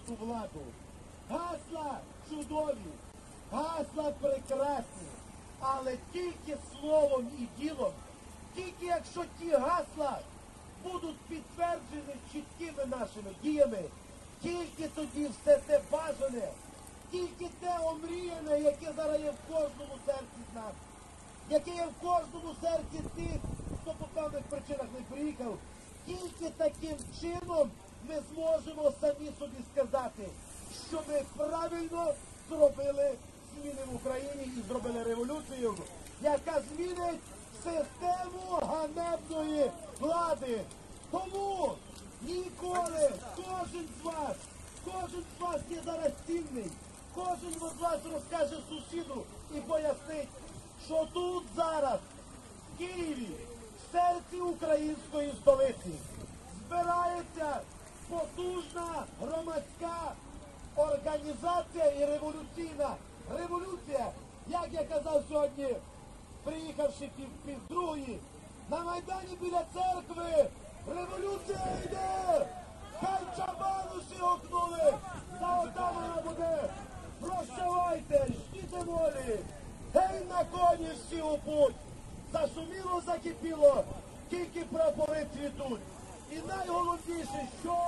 ту владу. Гасла чудові, гасла прекрасні, але тільки словом і ділом, тільки якщо ті гасла будуть підтверджені чіткими нашими діями, тільки тоді все те бажане, тільки те омріяне, яке зараз є в кожному серці з нас, яке є в кожному серці тих, хто по певних причинах не приїхав, тільки таким чином ми зможемо самі собі сказати, що ми правильно зробили зміни в Україні і зробили революцію, яка змінить систему ганебної влади. Тому ніколи кожен з вас, кожен з вас є зараз цінний, кожен з вас розкаже сусіду і пояснить, що тут зараз, в Києві, в серці української столиці, збирається потужна громадська організація і революційна революція, як я казав сьогодні, приїхавши пів, пів другої, на Майдані біля церкви, революція йде! Хай чабанусі гукнули! За отамана буде! Прощавайте, ждіть волі! Гей на коні всі у путь! Зашуміло, закипіло, тільки прапори цвітуть! І найголовніше, що...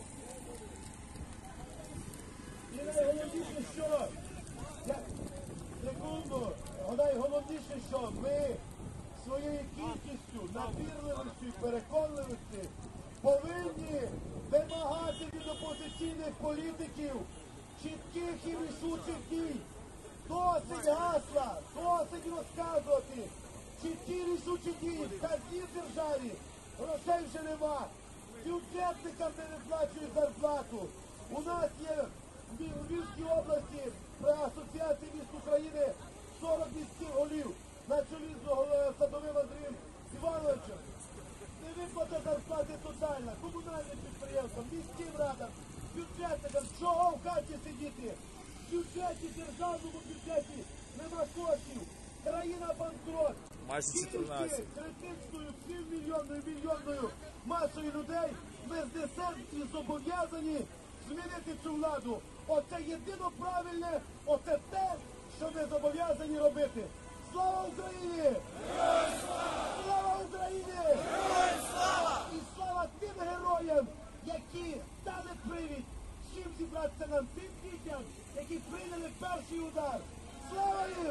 І найголовніше, що... Я... Секунду! Найголовніше, що ми своєю кількістю, напірливістю і переконливістю повинні вимагати від опозиційних політиків чітких і рішучих дій. Досить гасла, досить розказувати. Чіткі рішучі дії, в кожній державі грошей вже нема. Бюджетникам не виплачують зарплату. У нас є в Львівській області при Асоціації міст України сорок міських голів на чолі з Садовим Андрієм Івановичем. Невиплата зарплати тотальна, комунальним підприємствам, міським радам, бюджетникам. Чого в хаті сидіти? В бюджеті, державному бюджеті нема коштів. Країна банкрот. Майже чотирнадцять. Критичною півмільйонною, мільйонною масою людей ми знесемо і зобов'язані змінити цю владу. Оце єдино правильне, оце те, що ми зобов'язані робити. Слава Україні! Героям слава! Слава Україні! Героям слава! І слава тим героям, які дали привід всім зібратися нам, тим дітям, які прийняли перший удар. Слава їм!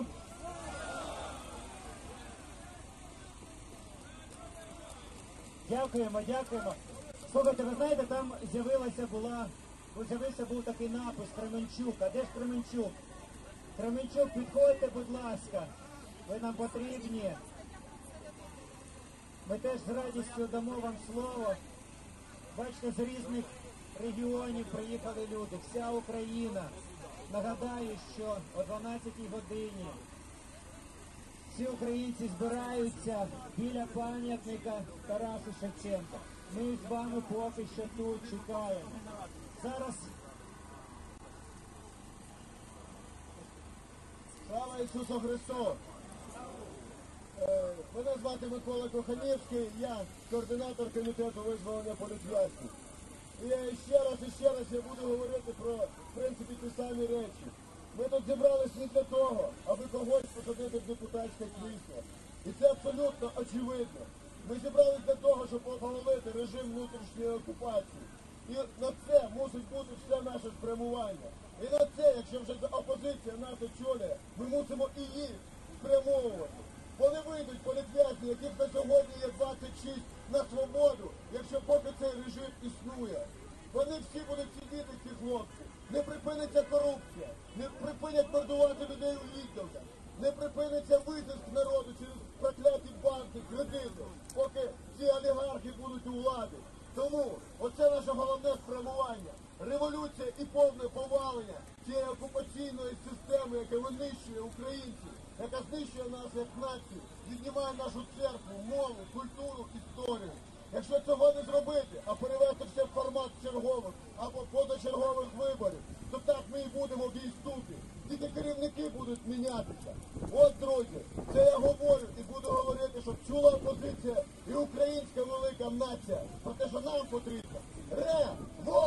Дякуємо, дякуємо. Слухайте, ви знаєте, там з'явилася була, з'явився був такий напис Кременчук. А де ж Кременчук? Кременчук, підходьте, будь ласка. Ви нам потрібні. Ми теж з радістю дамо вам слово. Бачите, з різних регіонів приїхали люди. Вся Україна. Нагадаю, що о дванадцятій годині всі українці збираються біля пам'ятника Тарасу Шевченка. Ми з вами поки що тут чекаємо. Зараз... Слава Ісусу Христу! Е, мене звати Микола Коханівський, я координатор комітету визволення політв'язнів. І я ще раз і ще раз я буду говорити про, в принципі, ті самі речі. Ми тут зібрались не для того, аби когось посадити в депутатське крісло. І це абсолютно очевидно. Ми зібрались для того, щоб оголосити режим внутрішньої окупації. І на це мусить бути все наше спрямування. І на це, якщо вже опозиція нас очолює, ми мусимо і її спрямовувати. Вони вийдуть політв'язні, яких на сьогодні є двадцять шість, на свободу, якщо поки цей режим існує. Вони всі будуть сидіти, ці хлопці. Не припиниться корупція, не припинять мордувати людей у відділках, не припиниться витиск народу через прокляті банки, кредити, поки ці олігархи будуть у владі. Тому оце наше головне спрямування. Революція і повне повалення цієї окупаційної системи, яка винищує українців, яка знищує нас як націю, віднімає нашу церкву, мову, культуру, історію. Якщо цього не зробити, а перевести все в формат чергових або позачергових виборів, то так ми і будемо в дійступі. Тільки керівники будуть мінятися. От, друзі, це я говорю і буду говорити, щоб чула опозиція і українська велика нація про те, що нам потрібно. Революція!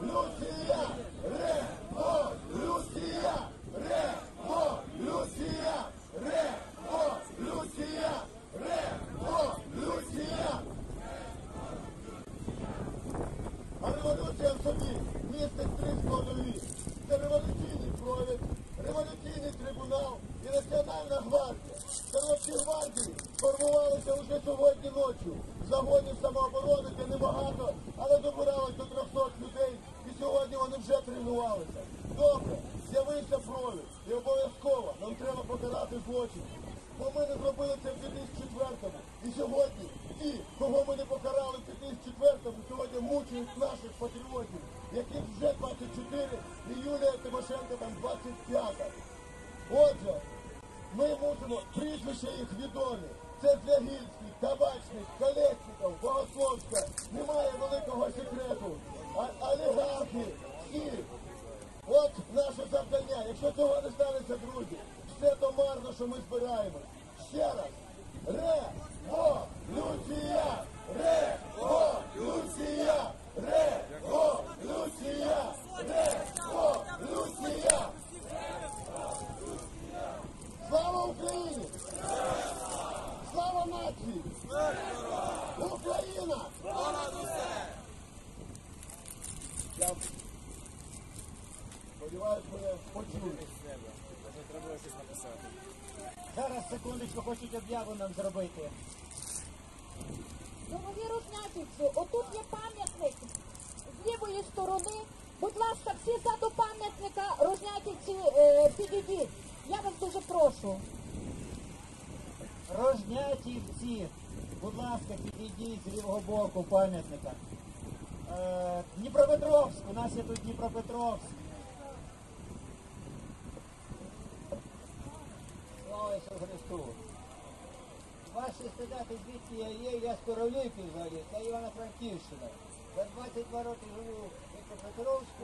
А революція в собі містить три складові. Це революційний провід, революційний трибунал і Національна гвардія. Короткі гвардії сформувалися вже сьогодні ночі. Загонів самооборони це небагато, але добиралось до трьохсот людей і сьогодні вони вже тренувалися. Добре, з'явився провід і обов'язково нам треба покарати злочин. Бо ми не зробили це в дві тисячі четвертому. І сьогодні ті, кого ми не покарали в дві тисячі четвертому, сьогодні мучають наших патріотів, яких вже двадцять чотири, і Юлія Тимошенко там двадцять п'ять. Отже, ми мусимо, прізвища їх відомі. Це Звягільський, Табачник, Колєсніков, Богословська. Немає великого секрету. А олігархи, всі. От наше завдання. Якщо цього не станеться, друзі, все то марно, що ми збираємо. Ще раз. Ре-во-лю-ція! Ре-во-лю-ція! Ре-во-лю-ція! Ре-во-лю-ція! Слава Україні! Слава нації! Україна! Понад усе! Я сподіваюсь, мене почули. Зараз, секундочку, хочуть об'яву нам зробити. Дорогі рознятівці, отут є пам'ятник з лівої сторони. Будь ласка, всі ззаду пам'ятника рознятівці е, підійдіть. Я вас дуже прошу. Рожнятівці, будь ласка, підійдіть з лівого боку пам'ятника. Е, Дніпропетровськ, у нас є тут Дніпропетровськ. Слава Ісусу Христу! Ваші студенти, звідки я є, я з Королівки взагалі, це Івано-Франківщина. За двадцять два роки живу в Дніпропетровську.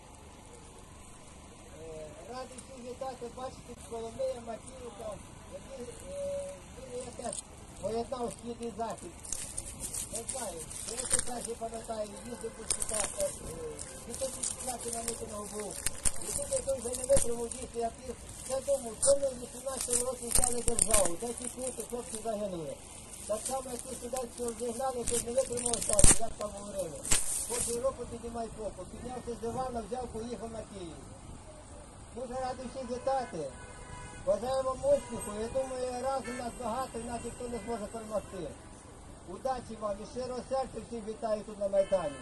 Е, Радий всіх вітати, бачите, Коломия, Макіївка, які е, я теж поєднав схід і захід. Не знаю, я це краще пам'ятаю, їздив по світах, дві тисячі п'ятий на мітингу був. І тут я той вже не витримав дійсно, я пів, я думав, що ми в вісімнадцятому році взяли державу, де ті круті хлопці загинули. Так само, як ті студенти, що зігнали, то не витримав стати, як там говорили. Хоч Європу піднімай попу, піднявся з дивана, взяв, поїхав на Київ. Дуже радий всіх вітати. Бажаю вам успіху, я думаю, разом нас багато, і нас ніхто не зможе перемогти. Удачі вам і щиро серця всіх вітаю тут на Майдані.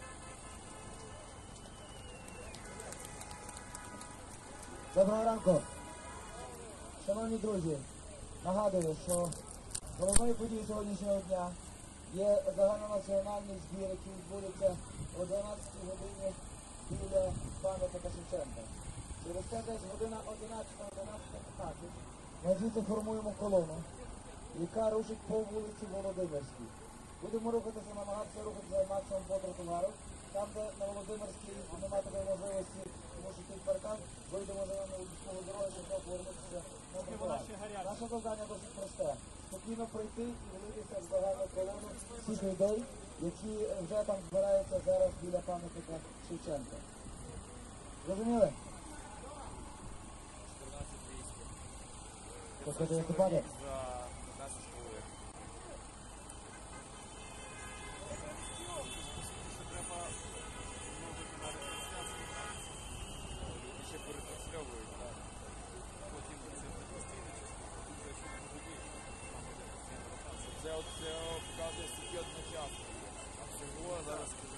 Доброго ранку. Шановні друзі, нагадую, що головною подією сьогоднішнього дня є загальнонаціональний збір, який відбудеться о дванадцятій годині біля пам'ятника Шевченка. Через це десь година одинадцята, одинадцята п'ятнадцять ми звідси формуємо колону, яка рушить по вулиці Володимирській. Будемо рухатися, намагатися рухатися максимум по тротуару. Там, де на Володимирській немає такої можливості, тому що тут паркан, вийдемо за нами у смугу дороги, щоб повернутися на тротуар. Наше завдання досить просте. Спокійно пройти і влитися в загальну колону всіх людей, які вже там збираються зараз біля пам'ятника Шевченка. Розуміли? Послухайте, виступати? Це от це показує стільки одночасно. А всього зараз скажу.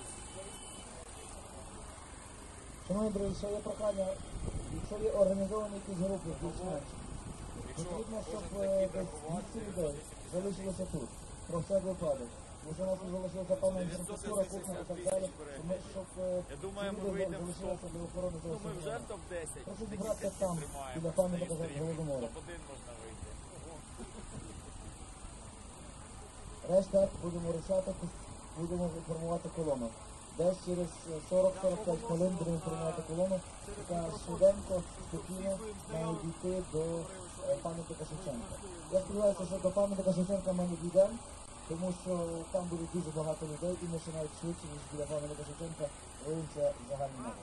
Шановні друзі, ще є прохання, якщо є організовані якісь групи, більш-менш, потрібно, щоб е, десь двісті людей залишилося тут, про всяк випадок. Тому що у нас тут залишилася певна інфраструктура, кухня і так далі, щоб, ми- щоб е, Я думаю, ці ми люди вийдемо в залишилися топ. для охорони цього Думаю, вже в всього. топ десять. Прошу зібратися там, біля пам'ятника Голодомору. топ один можна вийти. Решта будемо рішати, будемо формувати колону. Десь через сорок-сорок п'ять хвилин будемо формувати колону, яка швиденько, спокійно має дійти до е, пам'ятника Шевченка. Я сподіваюся, що до пам'ятника Шевченка ми не дійдемо, тому що там буде дуже багато людей, і ми ще навіть швидше, ніж біля пам'ятника Шевченка, виявимося загальні мови.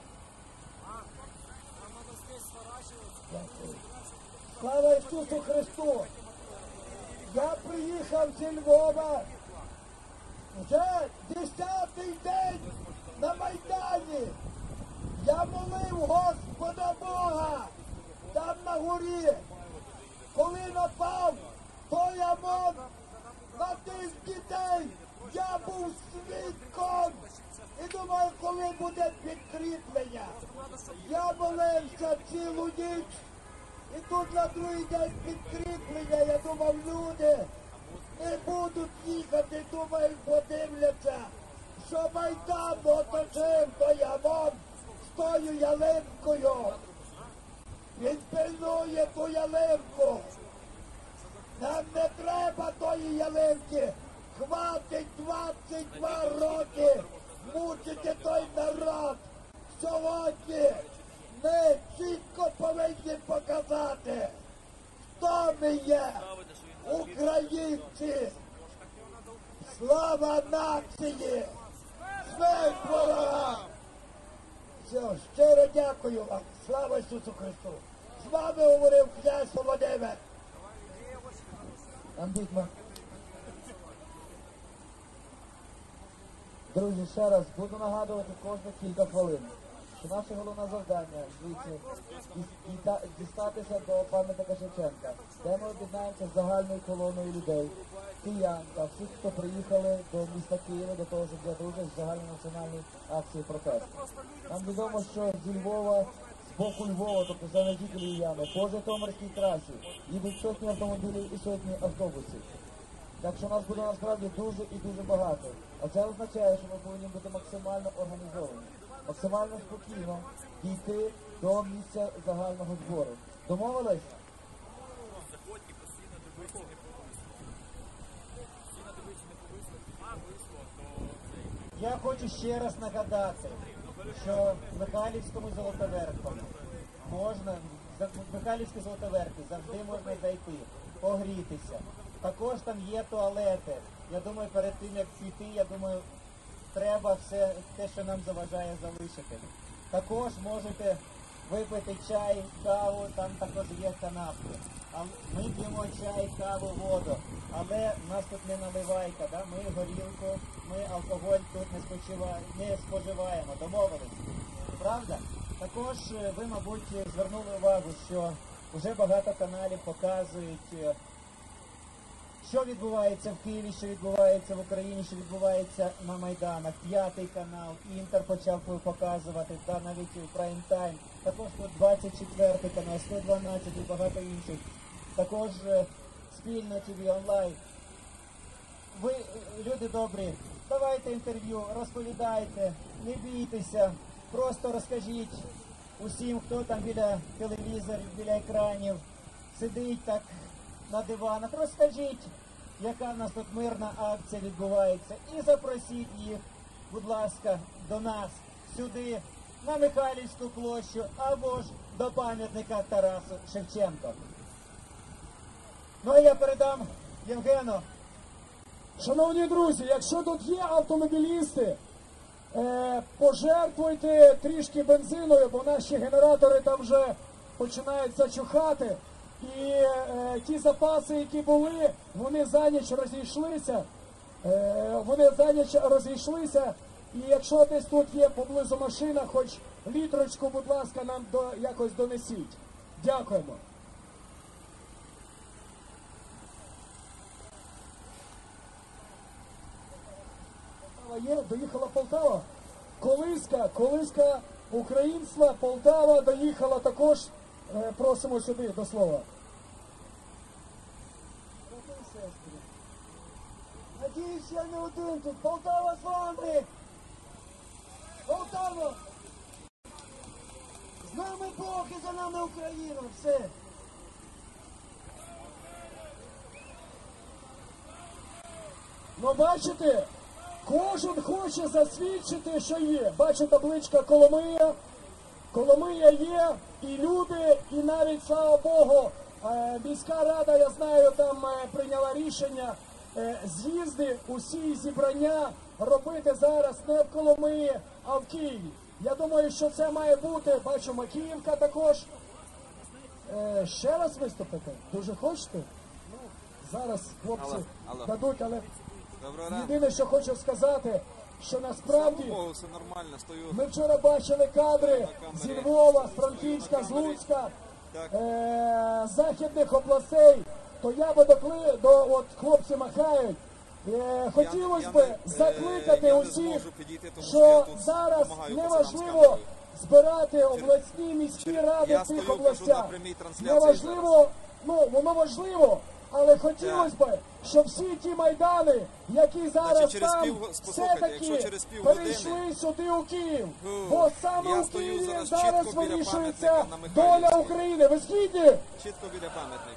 Дякую. Слава Ісусу Христу! Я приїхав зі Львова вже десятий день на Майдані. Я молив Господа Бога там на горі. Коли напав той ОМОН на тих дітей, я був свідком. І думаю, коли буде підкріплення. Я молився цілу ніч. І тут на другий день підкріплення, я думав, люди не будуть їхати, думаю, подивляться, що Майдан оточив той ОМОН з тою ялинкою. Він пильнує ту ялинку. Нам не треба тої ялинки. Хватить двадцять два роки мучити той народ. Сьогодні ми чітко повинні показати, хто ми є, українці. Слава нації! Смерть ворогам! Все, щиро дякую вам. Слава Ісусу Христу! З вами говорив князь Володимир. Андітма. Друзі, ще раз буду нагадувати кожні кілька хвилин, що наше головне завдання звідси діста- дістатися до пам'ятника Шевченка, де ми об'єднаємося з загальною колоною людей, киян та всіх, хто приїхали до міста Києва для того, щоб взяти участь в загальнонаціональній акції протесту. Нам відомо, що зі Львова, з боку Львова, тобто за межі Київляни, по Житомирській трасі їдуть сотні автомобілів і сотні автобусів. Так що нас буде насправді дуже і дуже багато. А це означає, що ми повинні бути максимально організовані, максимально спокійно дійти до місця загального збору. Домовились? Я хочу ще раз нагадати, що в Михайлівському Золотоверху можна, в Михайлівські Золотоверхи завжди можна зайти, погрітися. Також там є туалети. Я думаю, перед тим, як піти, я думаю, треба все те, що нам заважає, залишити. Також можете випити чай, каву, там також є канапки. А ми п'ємо чай, каву, воду. Але в нас тут не наливайка, да? Ми горілку, ми алкоголь тут не споживаємо, не споживаємо. Домовились? Правда? Також ви, мабуть, звернули увагу, що вже багато каналів показують, що відбувається в Києві, що відбувається в Україні, що відбувається на Майданах. П'ятий канал, Інтер почав показувати, та навіть у прайм-тайм. Також тут двадцять четвертий канал, сто дванадцять і багато інших. Також спільно ті ві онлайн. Ви, люди добрі, давайте інтерв'ю, розповідайте, не бійтеся, просто розкажіть усім, хто там біля телевізорів, біля екранів, сидить так на диванах, розкажіть, яка в нас тут мирна акція відбувається, і запросіть їх, будь ласка, до нас, сюди, на Михайлівську площу, або ж до пам'ятника Тарасу Шевченко. Ну а я передам Євгену. Шановні друзі, якщо тут є автомобілісти, е, пожертвуйте трішки бензиною, бо наші генератори там вже починають зачухати. І е, ті запаси, які були, вони за ніч розійшлися. Е, вони за ніч розійшлися. І якщо десь тут є поблизу машина, хоч літрочку, будь ласка, нам до, якось донесіть. Дякуємо. Є, доїхала Полтава. Колиска, колиска українства, Полтава доїхала також. Е, просимо сюди, до слова. Брати і сестри, надіюсь, я не один тут. Полтава з вами! Полтава! З нами Бог і за нами Україна! Все! Ну, бачите, кожен хоче засвідчити, що є. Бачу, табличка Коломия. Коломия є, і люди, і навіть, слава Богу, е, міська рада, я знаю, там е, прийняла рішення е, з'їзди, усі зібрання робити зараз не в Коломиї, а в Києві. Я думаю, що це має бути. Бачу, Макіївка також. Е, ще раз виступити? Дуже хочете? Ну, зараз хлопці Алло, алло. дадуть, але Доброго ранку. єдине, що хочу сказати, що насправді Слава Богу, все нормально, стою. ми вчора бачили кадри на камері. зі Львова, з Франківська, з Луцька, Так. е- західних областей, то я би докли, до, от хлопці махають, е- хотілося я би не- закликати я не усіх, зможу підійти, тому що що я тут зараз допомагаю неважливо пацанам з збирати обласні міські ради я в тих стою, кажу, областях. на прямій трансляції Неважливо, ну воно важливо, але хотілося б, щоб всі ті майдани, які зараз Значить, через там, пів- послухайте, все-таки якщо через півгодини- перейшли сюди у Київ. Фу, Бо саме я у стою Києві зараз зараз чітко біля вирішується пам'ятника на доля Михайлівській. України. Ви згідні? Чітко біля пам'ятника.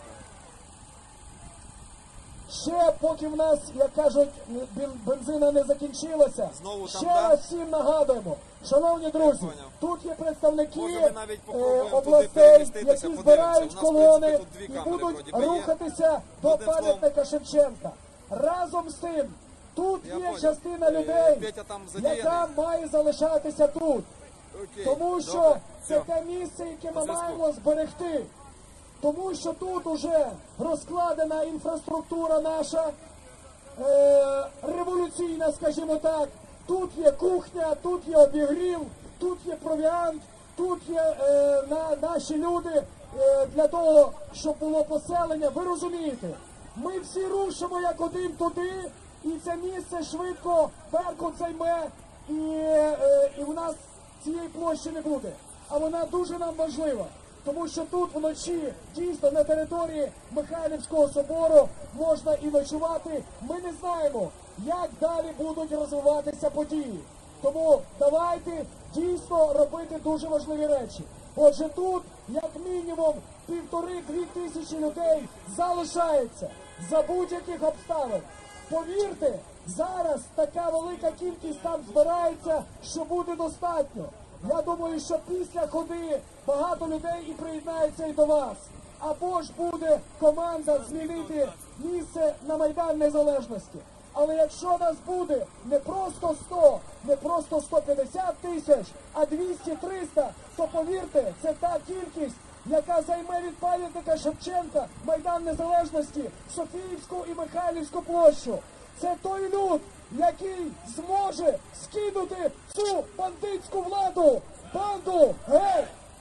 Ще поки в нас, як кажуть, бен- бензина не закінчилася, Знову там, ще да? раз всім нагадуємо. Шановні друзі, поняв. тут є представники Може, ми навіть е, попробуємо туди областей, переміститися, які подивимося. збирають У нас, в колони принципі, тут дві і камери будуть вроді би є. рухатися до Одним словом- пам'ятника Шевченка. Разом з тим, тут Я є поняв. частина Е, людей, Петя там задіяний. яка має залишатися тут. Окей, Тому що добре, це все. те місце, яке По ми зв'язку. маємо зберегти. Тому що тут уже розкладена інфраструктура наша, е, революційна, скажімо так. Тут є кухня, тут є обігрів, тут є провіант, тут є е, на, наші люди е, для того, щоб було поселення. Ви розумієте, ми всі рушимо як один туди, і це місце швидко Беркут займе, і, е, і в нас цієї площі не буде. А вона дуже нам важлива. Тому що тут вночі, дійсно, на території Михайлівського собору можна і ночувати. Ми не знаємо, як далі будуть розвиватися події. Тому давайте дійсно робити дуже важливі речі. Отже, тут, як мінімум, півтори-дві тисячі людей залишається за будь-яких обставин. Повірте, зараз така велика кількість там збирається, що буде достатньо. Я думаю, що після ходи багато людей і приєднається і до вас. Або ж буде команда змінити місце на Майдан Незалежності. Але якщо нас буде не просто сто, не просто сто п'ятдесят тисяч, а двісті-триста, то повірте, це та кількість, яка займе від пам'ятника Шевченка Майдан Незалежності, Софіївську і Михайлівську площу. Це той люд, який зможе скинути цю бандитську владу. Банду! Гей!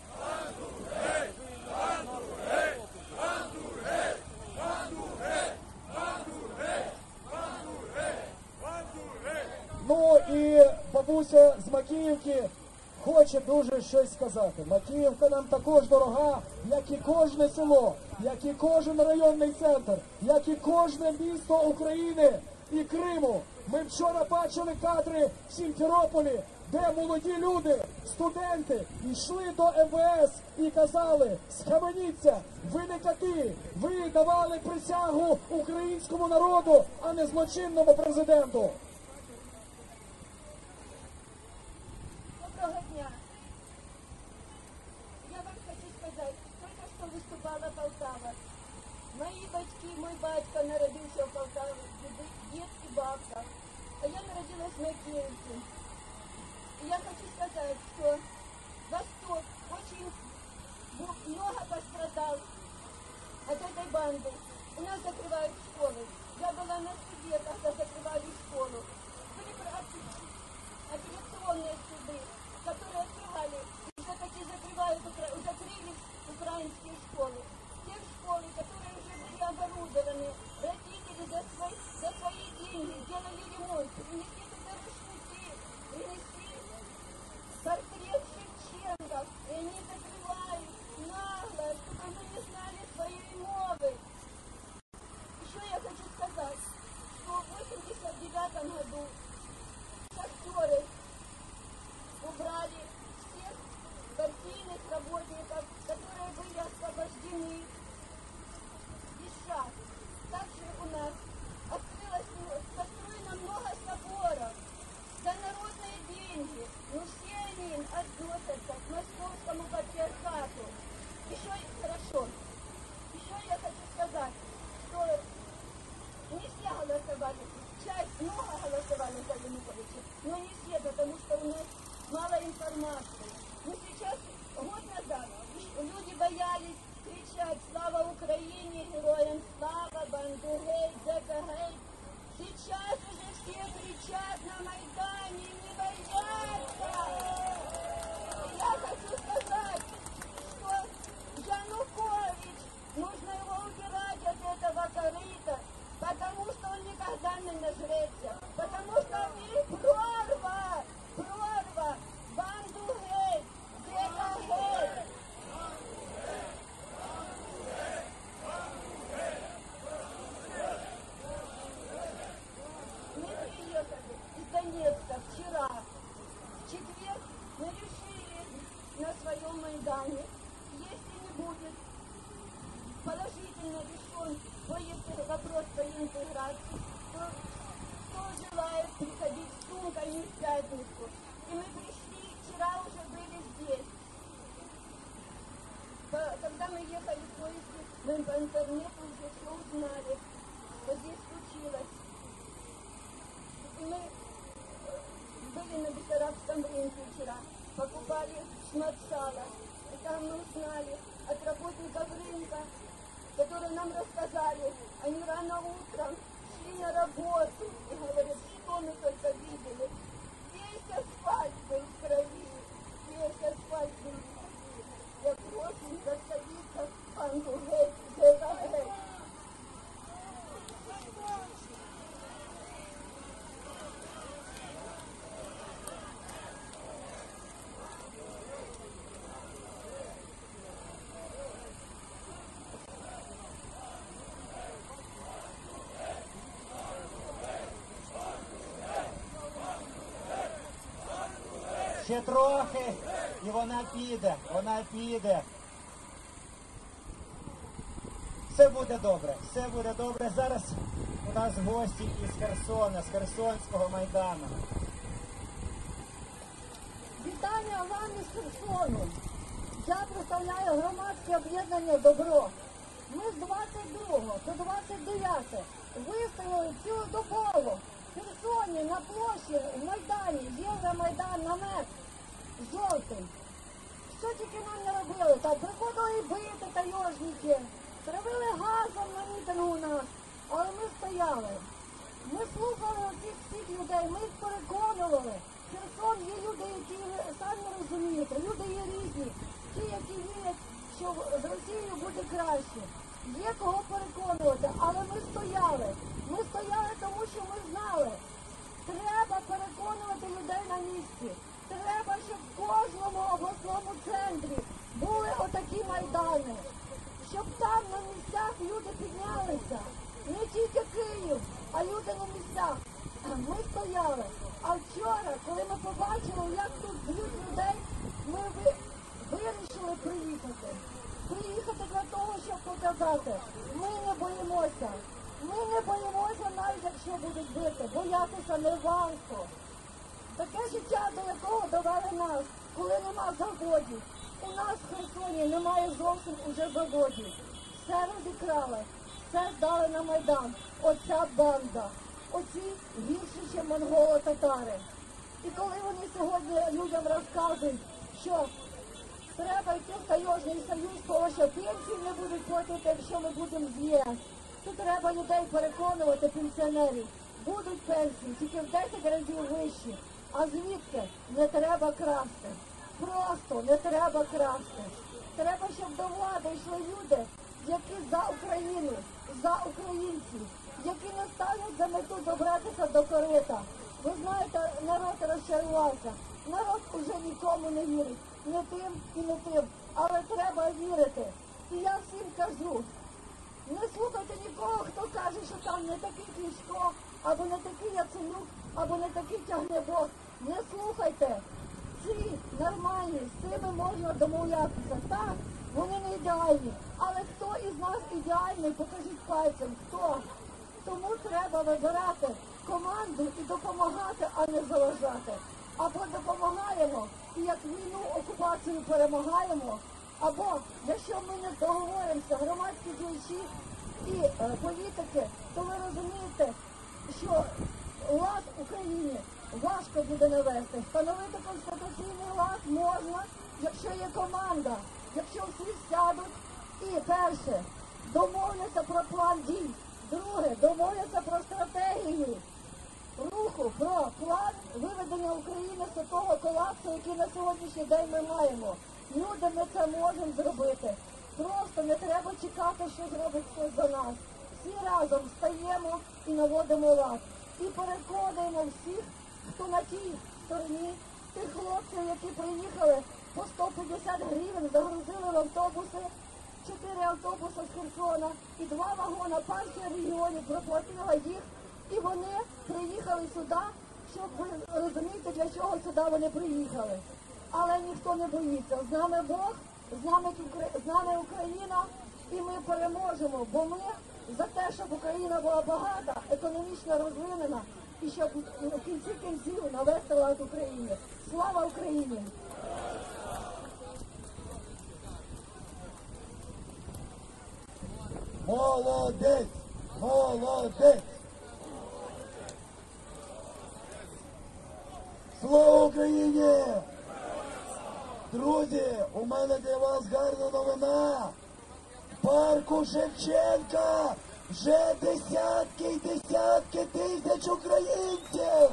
Ну і бабуся з Макіївки хоче дуже щось сказати. Макіївка нам також дорога, як і кожне село, як і кожен районний центр, як і кожне місто України і Криму. Ми вчора бачили кадри в Сімферополі, де молоді люди, студенти, йшли до ем ве ес і казали: схаменіться, ви не такі, ви давали присягу українському народу, а не злочинному президенту. Доброго дня. Я вам хочу сказать, только что выступала Полтава. Мои батьки, мой батько народился в Полтаве, дед и бабка. А я народилась в Макеевке. И я хочу сказать, что Восток очень много пострадал от этой банды. У нас закрывают школы. Я была на суде, когда закрывали школу. Были апелляционные суды, которые открывали, и все-таки закрывают, закрыли украинские школы. Те школы, которые уже были оборудованы, родители за свои, за свои деньги делали ремонт, принесли туда рушники, принесли портрет Шевченко, и они закрывают нагло, чтобы мы не знали своей мовы. Еще я хочу сказать, что в восемьдесят девятом году шахтеры настрой. Но сейчас, год назад, люди боялись кричать «Слава Украине! Героям слава! Банду гей! Зека гей!» Сейчас уже все кричат на Майдане, не боятся! И я хочу сказать, что Янукович, нужно его убирать от этого корыта, потому что он никогда не нажрется, потому что в мире прорва, прорва, банду гей, зека гей. Мы приехали из Донецка вчера, в четверг мы решили на своем Майдане, если не будет положительно решен вопрос по интеграции, то кто желает приходить с сумками в пятницу. И мы пришли, вчера уже были здесь. По- Когда мы ехали в поезде, мы по интернету уже все узнали, что здесь случилось. И мы э, были на Бессарабском рынке вчера, покупали шмат сала. И там мы узнали от работников рынка, которые нам рассказали, они рано утром шли на работу и говорят, что мы только видели. Весь асфальт был в крови, весь асфальт был в крови. Я просим засадиться в банду гей, зека гей. Ще трохи, і вона піде, вона піде. Все буде добре, все буде добре. Зараз у нас гості із Херсона, з Херсонського Майдану. Вітання вам із Херсону. Я представляю громадське об'єднання «Добро». Ми з двадцять другого по двадцять дев'яте виставили цілодобово в Херсоні на площі в Майдані, Євромайдан, намет жовтий. Що тільки нам не робили? Там приходили бити таєжники, травили газом на мітингу у нас, але ми стояли. Ми слухали оцих всіх людей, ми їх переконували. Херсон є люди, які, ви самі розумієте, люди є різні. Ті, які вірять, що з Росією буде краще. Є кого переконувати, але ми стояли. Ми стояли, тому що ми знали, треба переконувати людей на місці. Треба, щоб в кожному обласному центрі були отакі майдани. Щоб там на місцях люди піднялися. Не тільки Київ, а люди на місцях. Ми стояли. А вчора, коли ми побачили, як тут б'ють людей, ми ви- вирішили приїхати. Приїхати для того, щоб показати, ми не боїмося. Ми не боїмося, навіть якщо будуть бити. Боятися не варто. Таке життя, до якого довели нас, коли нема заводів. У нас в Херсоні немає зовсім уже заводів. Все розікрали, все здали на Майдан. Оця банда. Оці гірші, ніж монголо-татари. І коли вони сьогодні людям розказують, що треба йти в таєжний союз, тому що пенсії не будуть платити, якщо ми будемо з ЄС, то треба людей переконувати, пенсіонерів. Будуть пенсії, тільки в десять разів вищі. А звідки? Не треба красти. Просто не треба красти. Треба, щоб до влади йшли люди, які за Україну, за українців, які не ставлять за мету добратися до корита. Ви знаєте, народ розчарувався. Народ уже нікому не вірить. Не тим і не тим. Але треба вірити. І я всім кажу, не слухайте нікого, хто каже, що там не такий Кличко, або не такий Яценюк, або не такий Тягнебок. Не слухайте. Ці нормальні, з цими можна домовлятися. Так, вони не ідеальні. Але хто із нас ідеальний, покажіть пальцем. Хто? Тому треба вибирати команду і допомагати, а не заважати. Або допомагаємо, і як війну, окупацію перемагаємо, або, якщо ми не договоримося, громадські діячі і е, політики, то ви розумієте, що лад в Україні важко буде навести. Встановити конституційний лад можна, якщо є команда, якщо всі сядуть і перше, домовляться про план дій, друге, домовляться про стратегію руху, про план виведення України з того колапсу, який на сьогоднішній день ми маємо. Люди, ми це можемо зробити. Просто не треба чекати, що зробить хтось за нас. Всі разом встаємо і наводимо лад. І переконуємо всіх, хто на тій стороні, тих хлопців, які приїхали по сто п'ятдесят гривень, загрузили в автобуси, чотири автобуси з Херсона і два вагона партія регіонів проплатила їх. І вони приїхали сюди, щоб ви розумієте, для чого сюди вони приїхали. Але ніхто не боїться. З нами Бог, з нами, з нами Україна, і ми переможемо. Бо ми за те, щоб Україна була багата, економічно розвинена, і щоб в кінці кінців навести лад Україні. Слава Україні! Молодець! Молодець! Слава Україні! Друзі, у мене для вас гарна новина. В парку Шевченка вже десятки й десятки тисяч українців.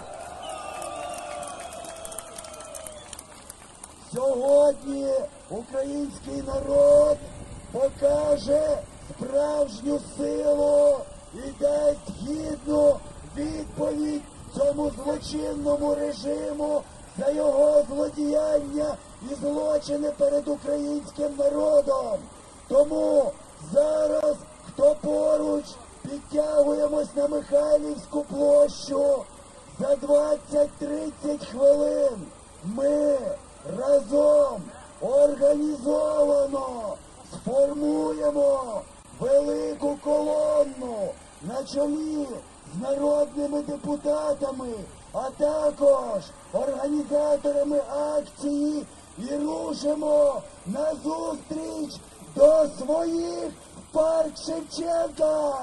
Сьогодні український народ покаже справжню силу і дасть гідну відповідь цьому злочинному режиму за його злодіяння і злочини перед українським народом. Тому зараз, хто поруч, підтягуємось на Михайлівську площу. За двадцять-тридцять хвилин ми разом організовано сформуємо велику колонну на чолі з народними депутатами, а також організаторами акції, і рушимо на зустріч до своїх в парк Шевченка.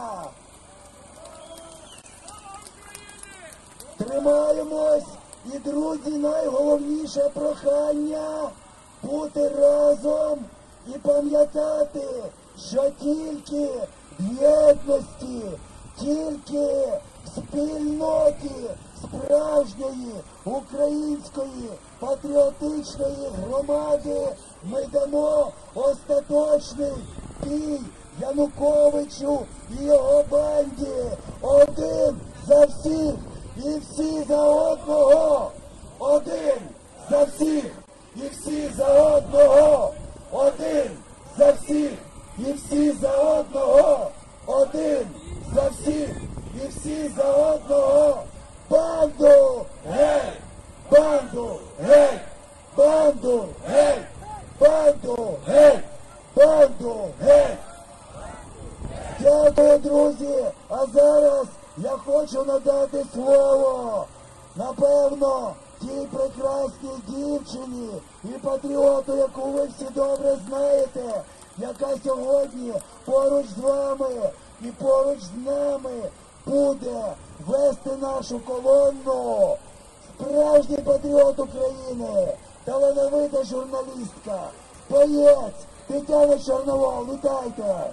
Тримаємось, і, друзі, найголовніше прохання бути разом і пам'ятати, що тільки в єдності, тільки в спільноті справжньої української патріотичної громади ми дамо остаточний бій Януковичу і його банді. Один за всіх і всі за одного. Один за всіх і всі за одного. Один за всіх і всі за одного. Один за всіх і всі за одного. Банду геть! Банду геть! Банду геть! Банду геть! Банду геть! Дякую, друзі! А зараз я хочу надати слово, напевно, тій прекрасній дівчині і патріоту, яку ви всі добре знаєте, яка сьогодні поруч з вами і поруч з нами буде вести нашу колонну. Справжній патріот України, талановита журналістка, боєць Тетяна Чорновол. Вітайте!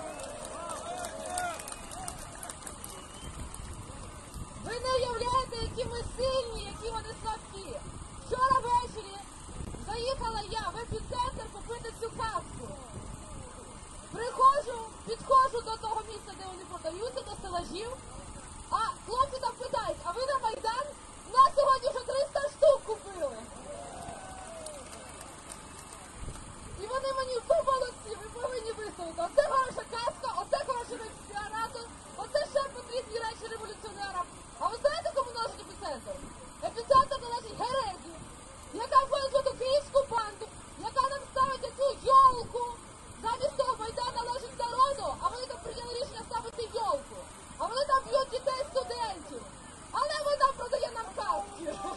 Ви не уявляєте, які ми сильні, які вони слабкі. Вчора ввечері заїхала я в епіцентр купити цю капсу. Приходжу, підходжу до того місця, де вони продаються, до стелажів, а хлопці там питають, а ви на Майдан? Нас сьогодні вже триста штук купили. І вони мені, ви молодці, ви повинні виставити. Оце хороша каска, оце хороший респіаратор, оце ще потрібні речі революціонерам. А ви знаєте, кому належить епіцентр? Епіцентр належить Герезі, яка вводить ту київську банду, яка нам ставить цю йолку. Замість того Майдан належить народу, а вони там прийняли рішення ставити йолку. А вони там б'ють дітей студентів. Але вона продає нам каски.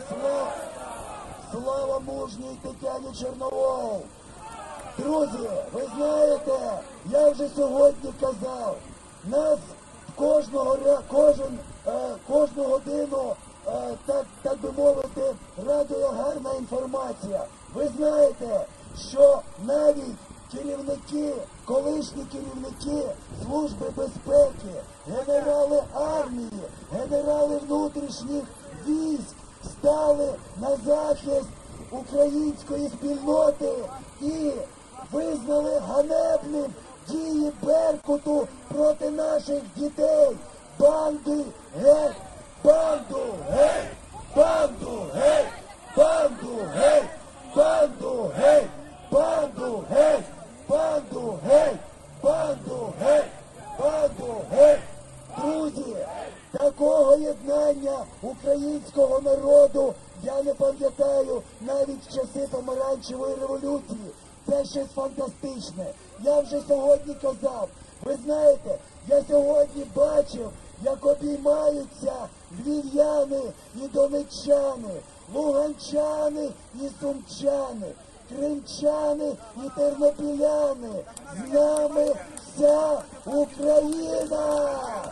Слава, слава мужній Тетяні Чорновол! Друзі, ви знаєте, я вже сьогодні казав, нас кожного, ра- кожен, е, кожну годину, е, так, так би мовити, радує гарна інформація. Ви знаєте, що навіть керівники, колишні керівники Служби безпеки, генерали армії, генерали внутрішніх військ стали на захист української спільноти і визнали ганебним дії Беркуту проти наших дітей. Банди геть! Банду геть! Банду геть! Банду геть! Банду геть! Банду геть! Банду геть! Банду геть! Банду геть! Друзі, такого єднання українського народу я не пам'ятаю навіть в часи помаранчевої революції. Це щось фантастичне. Я вже сьогодні казав, ви знаєте, я сьогодні бачив, як обіймаються львів'яни і донеччани, луганчани і сумчани, кримчани і тернопіляни. З нами вся Україна!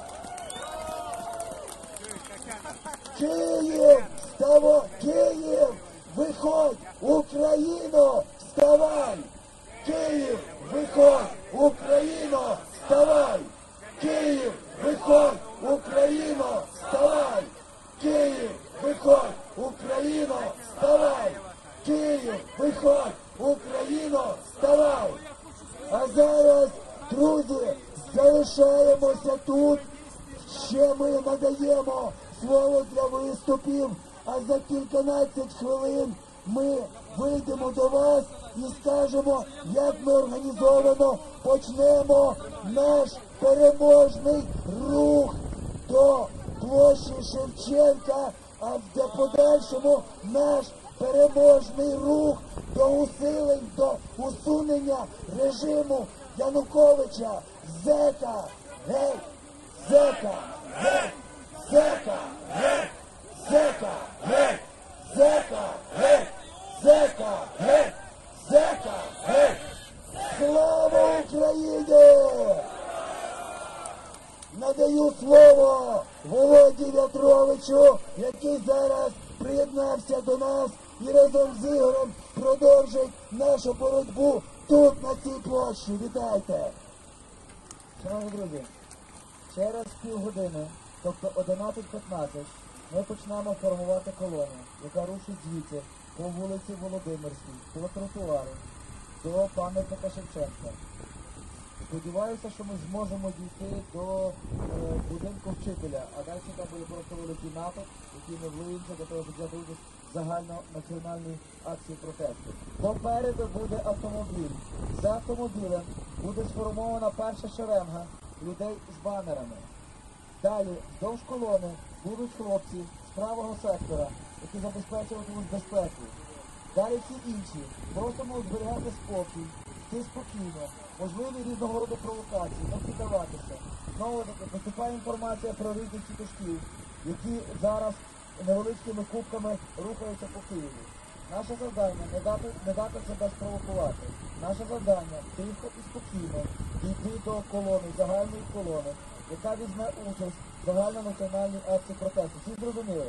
Київ, вставай! Київ, виходь! Україно, вставай! Київ, виходь! Україно, вставай! Київ, виходь! Україно, вставай! Київ, виходь! Україно, вставай! Київ, виходь! Україно, вставай! А зараз, друзі, залишаємося тут. Ще ми надаємо слово для виступів, а за кільканадцять хвилин ми вийдемо до вас і скажемо, як ми організовано почнемо наш переможний рух до площі Шевченка, а в подальшому наш переможний рух до усилень, до усунення режиму Януковича. Зека, геть! Зека, геть! Зека, геть! Зека, геть! Зека, геть! Зека, геть! Зека, геть! Слава Україні! Надаю слово Володі В'ятровичу, який зараз приєднався до нас і разом з Ігорем продовжить нашу боротьбу тут, на цій площі. Вітайте! Шановні друзі, через півгодини, тобто одинадцять п'ятнадцять, ми почнемо формувати колону, яка рушить звідси по вулиці Володимирській, по тротуару, до пам'ятника Шевченка. Сподіваюся, що ми зможемо дійти до е, будинку вчителя, а далі там буде просто великий натовп, який ми влиємося для того, щоб взяти участь в загальнонаціональній акції протесту. Попереду буде автомобіль. За автомобілем буде сформована перша шеренга людей з банерами. Далі, вздовж колони, будуть хлопці з правого сектора, які забезпечуватимуть безпеку. Далі всі інші просимо зберігати спокій, йти спокійно, можливі різного роду провокації, не піддаватися. Знову поступає інформація про різних тітушків, які зараз невеличкими кубками рухаються по Києві. Наше завдання не дати, не дати себе спровокувати. Наше завдання тихо і спокійно дійти до колони, загальної колони, яка візьме участь в загальнонаціональній акції протесту. Всі зрозуміли?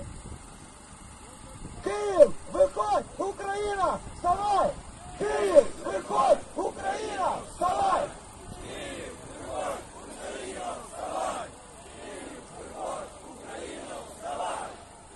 Київ, виходь! Україна, вставай! Київ, виходь! Україна, вставай! Київ, виходь! Україна, вставай! Київ, виходь! Україна, вставай!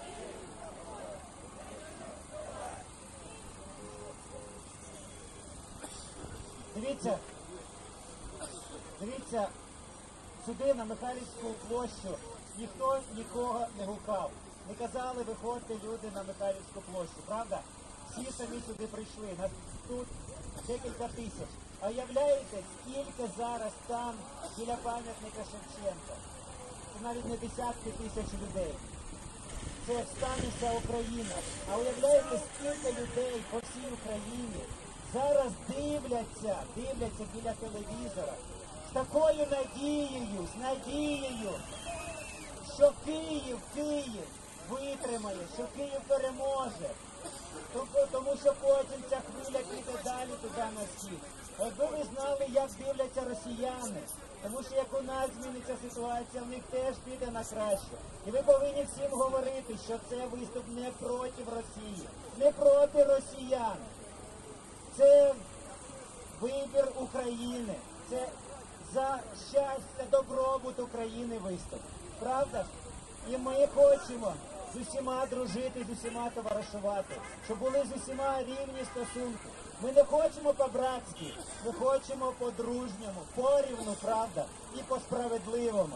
Дивіться, дивіться, сюди на Михайлівську площу ніхто нікого не гукав. Не казали, виходьте люди на Михайлівську площу, правда? Всі самі сюди прийшли, нас тут декілька тисяч. А уявляєте, скільки зараз там біля пам'ятника Шевченка? Це навіть не десятки тисяч людей. Це встане вся Україна. А уявляєте, скільки людей по всій Україні зараз дивляться, дивляться біля телевізора з такою надією, з надією, що Київ, Київ витримає, що Київ переможе. Тому- Тому що потім ця хвиля піде далі туди на схід. Якби ви знали, як дивляться росіяни, тому що як у нас зміниться ситуація, в них теж піде на краще. І ви повинні всім говорити, що це виступ не проти Росії, не проти росіян. Це вибір України, це за щастя, добробут України виступ. Правда ж? І ми хочемо з усіма дружити, з усіма товаришувати, щоб були з усіма рівні стосунки. Ми не хочемо по-братськи, ми хочемо по-дружньому, порівну, правда, і по-справедливому.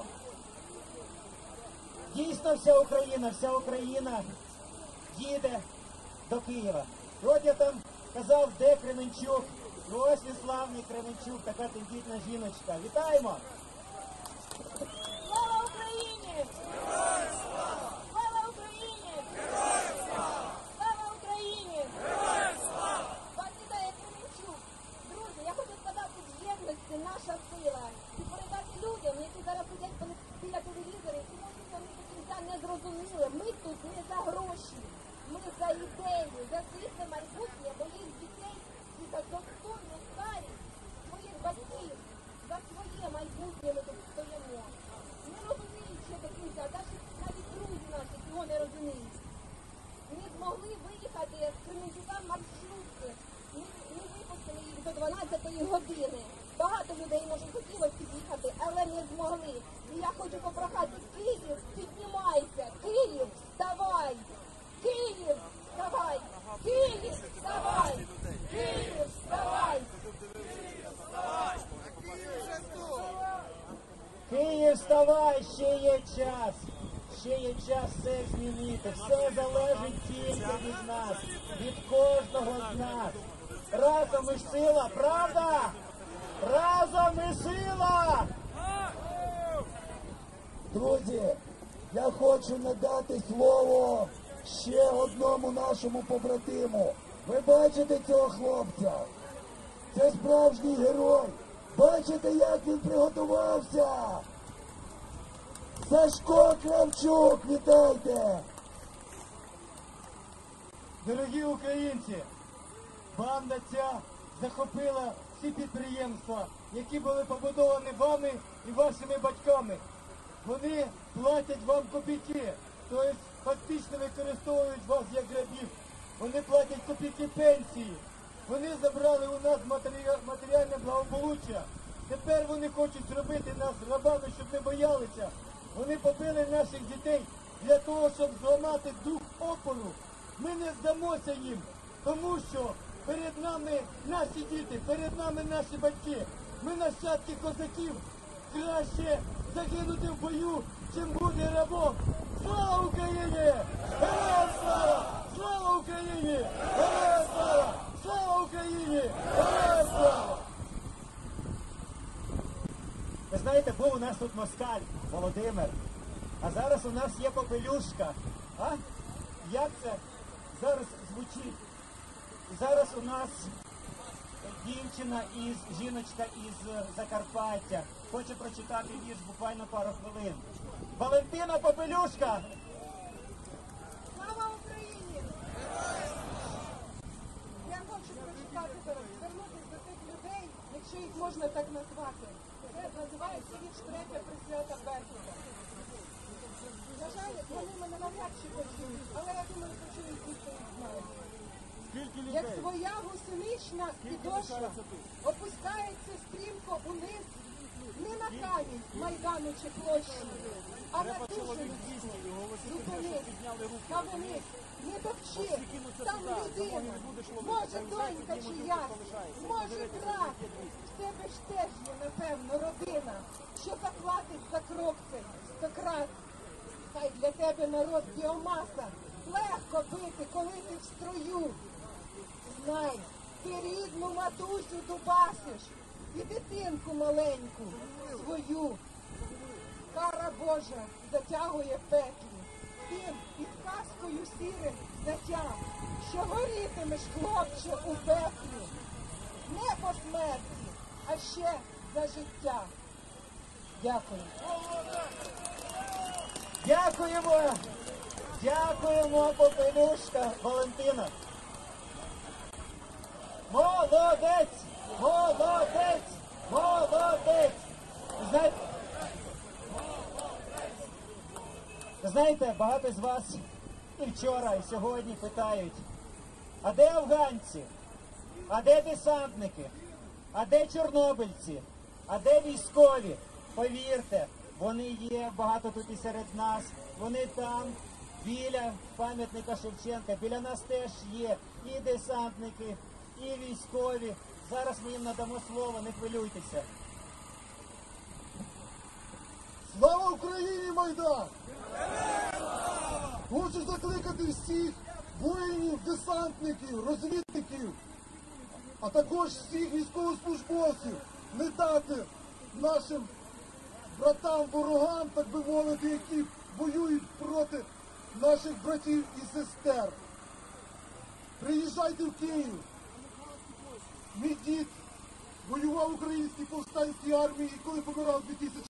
Дійсно вся Україна, вся Україна їде до Києва. І от я там казав, де Кременчук. І ось він славний Кременчук, така тендітна жіночка. Вітаємо! Слава Україні! Героям слава! Слава Україні! Героям слава! Слава Україні! Героям слава! Вас вітає Кременчук. Друзі, я хочу сказати, в єдності наша сила. І передати людям, які зараз сидять коли- біля телевізорів, і може вони до кінця не зрозуміли. Ми тут не за гроші. Ми за ідею, за світле майбутнє моїх дітей і за достойну старість своїх батьків. За своє майбутнє ми тут стоїмо. Не розуміють ще до кінця, навіть, навіть друзі наші цього не розуміють. Не змогли виїхати з Кременчука маршрутки. Ми, ми випустили їх до дванадцятої години. Багато людей, може, хотілося під'їхати, але не змогли. І я хочу попрохати, Київ, піднімайся! Київ, вставай! Київ, вставай! Київ, вставай! Київ, вставай! Київ, вставай, ще є час. Ще є час все змінити. Все залежить тільки від нас, від кожного з нас. Разом ми ж сила, правда? Разом ми сила! Друзі, я хочу надати слово ще одному нашому побратиму. Ви бачите цього хлопця? Це справжній герой. Бачите, як він приготувався? Сашко Кравчук, вітайте! Дорогі українці, банда ця захопила всі підприємства, які були побудовані вами і вашими батьками. Вони платять вам копійки, тобто фактично використовують вас як рабів. Вони платять копійки пенсії. Вони забрали у нас матеріа- матеріальне благополуччя. Тепер вони хочуть зробити нас рабами, щоб ми боялися. Вони побили наших дітей для того, щоб зламати дух опору. Ми не здамося їм, тому що перед нами наші діти, перед нами наші батьки. Ми нащадки козаків. Краще загинути в бою, чим бути рабом. Слава Україні! Героям слава! Слава Україні! Героям слава! Слава Україні! Героям слава! Ви знаєте, був у нас тут москаль Володимир, а зараз у нас є попелюшка. А? Як це зараз звучить? Зараз у нас дівчина із жіночка із Закарпаття хоче прочитати вірш буквально пару хвилин. Валентина Попелюшка! Слава Україні! Я хочу прочитати зараз, звернутися до тих людей, якщо їх можна так назвати. Це називається вірш третя присвята Беркута. На жаль, вони мене навряд чи почують, але я думаю, почують ті, хто їх знає. Як своя гусенична підошва опускається стрімко униз, не на камінь Майдану чи площі, а на душу людську. Зупинись, кавенись, не топчи, там людина, може донька чиясь, може брат, в тебе ж теж є, напевно, родина, що заплатить за крок цей стократ. Хай для тебе народ біомаса, легко бити, коли ти в строю. Знай, ти рідну матусю дубасиш і дитинку маленьку свою. Кара Божа затягує в пеклі, тим під казкою сірим затям, що горітимеш, хлопче, у пеклі. Не по смерті, а ще за життя. Дякую. Дякуємо! Дякуємо, попелюшка Валентина. Молодець! Молодець! Молодець! Знаєте, знаєте, багато з вас і вчора, і сьогодні питають, а де афганці? А де десантники? А де чорнобильці? А де військові? Повірте, вони є, багато тут і серед нас. Вони там, біля пам'ятника Шевченка. Біля нас теж є і десантники, і військові. Зараз ми їм надамо слово, не хвилюйтеся. Слава Україні, Майдан! Хочу закликати всіх воїнів, десантників, розвідників, а також всіх військовослужбовців не дати нашим братам, ворогам, так би мовити, які воюють проти наших братів і сестер. Приїжджайте в Київ. Мій дід воював в українській повстанській армії, і коли помирав у дві тисячі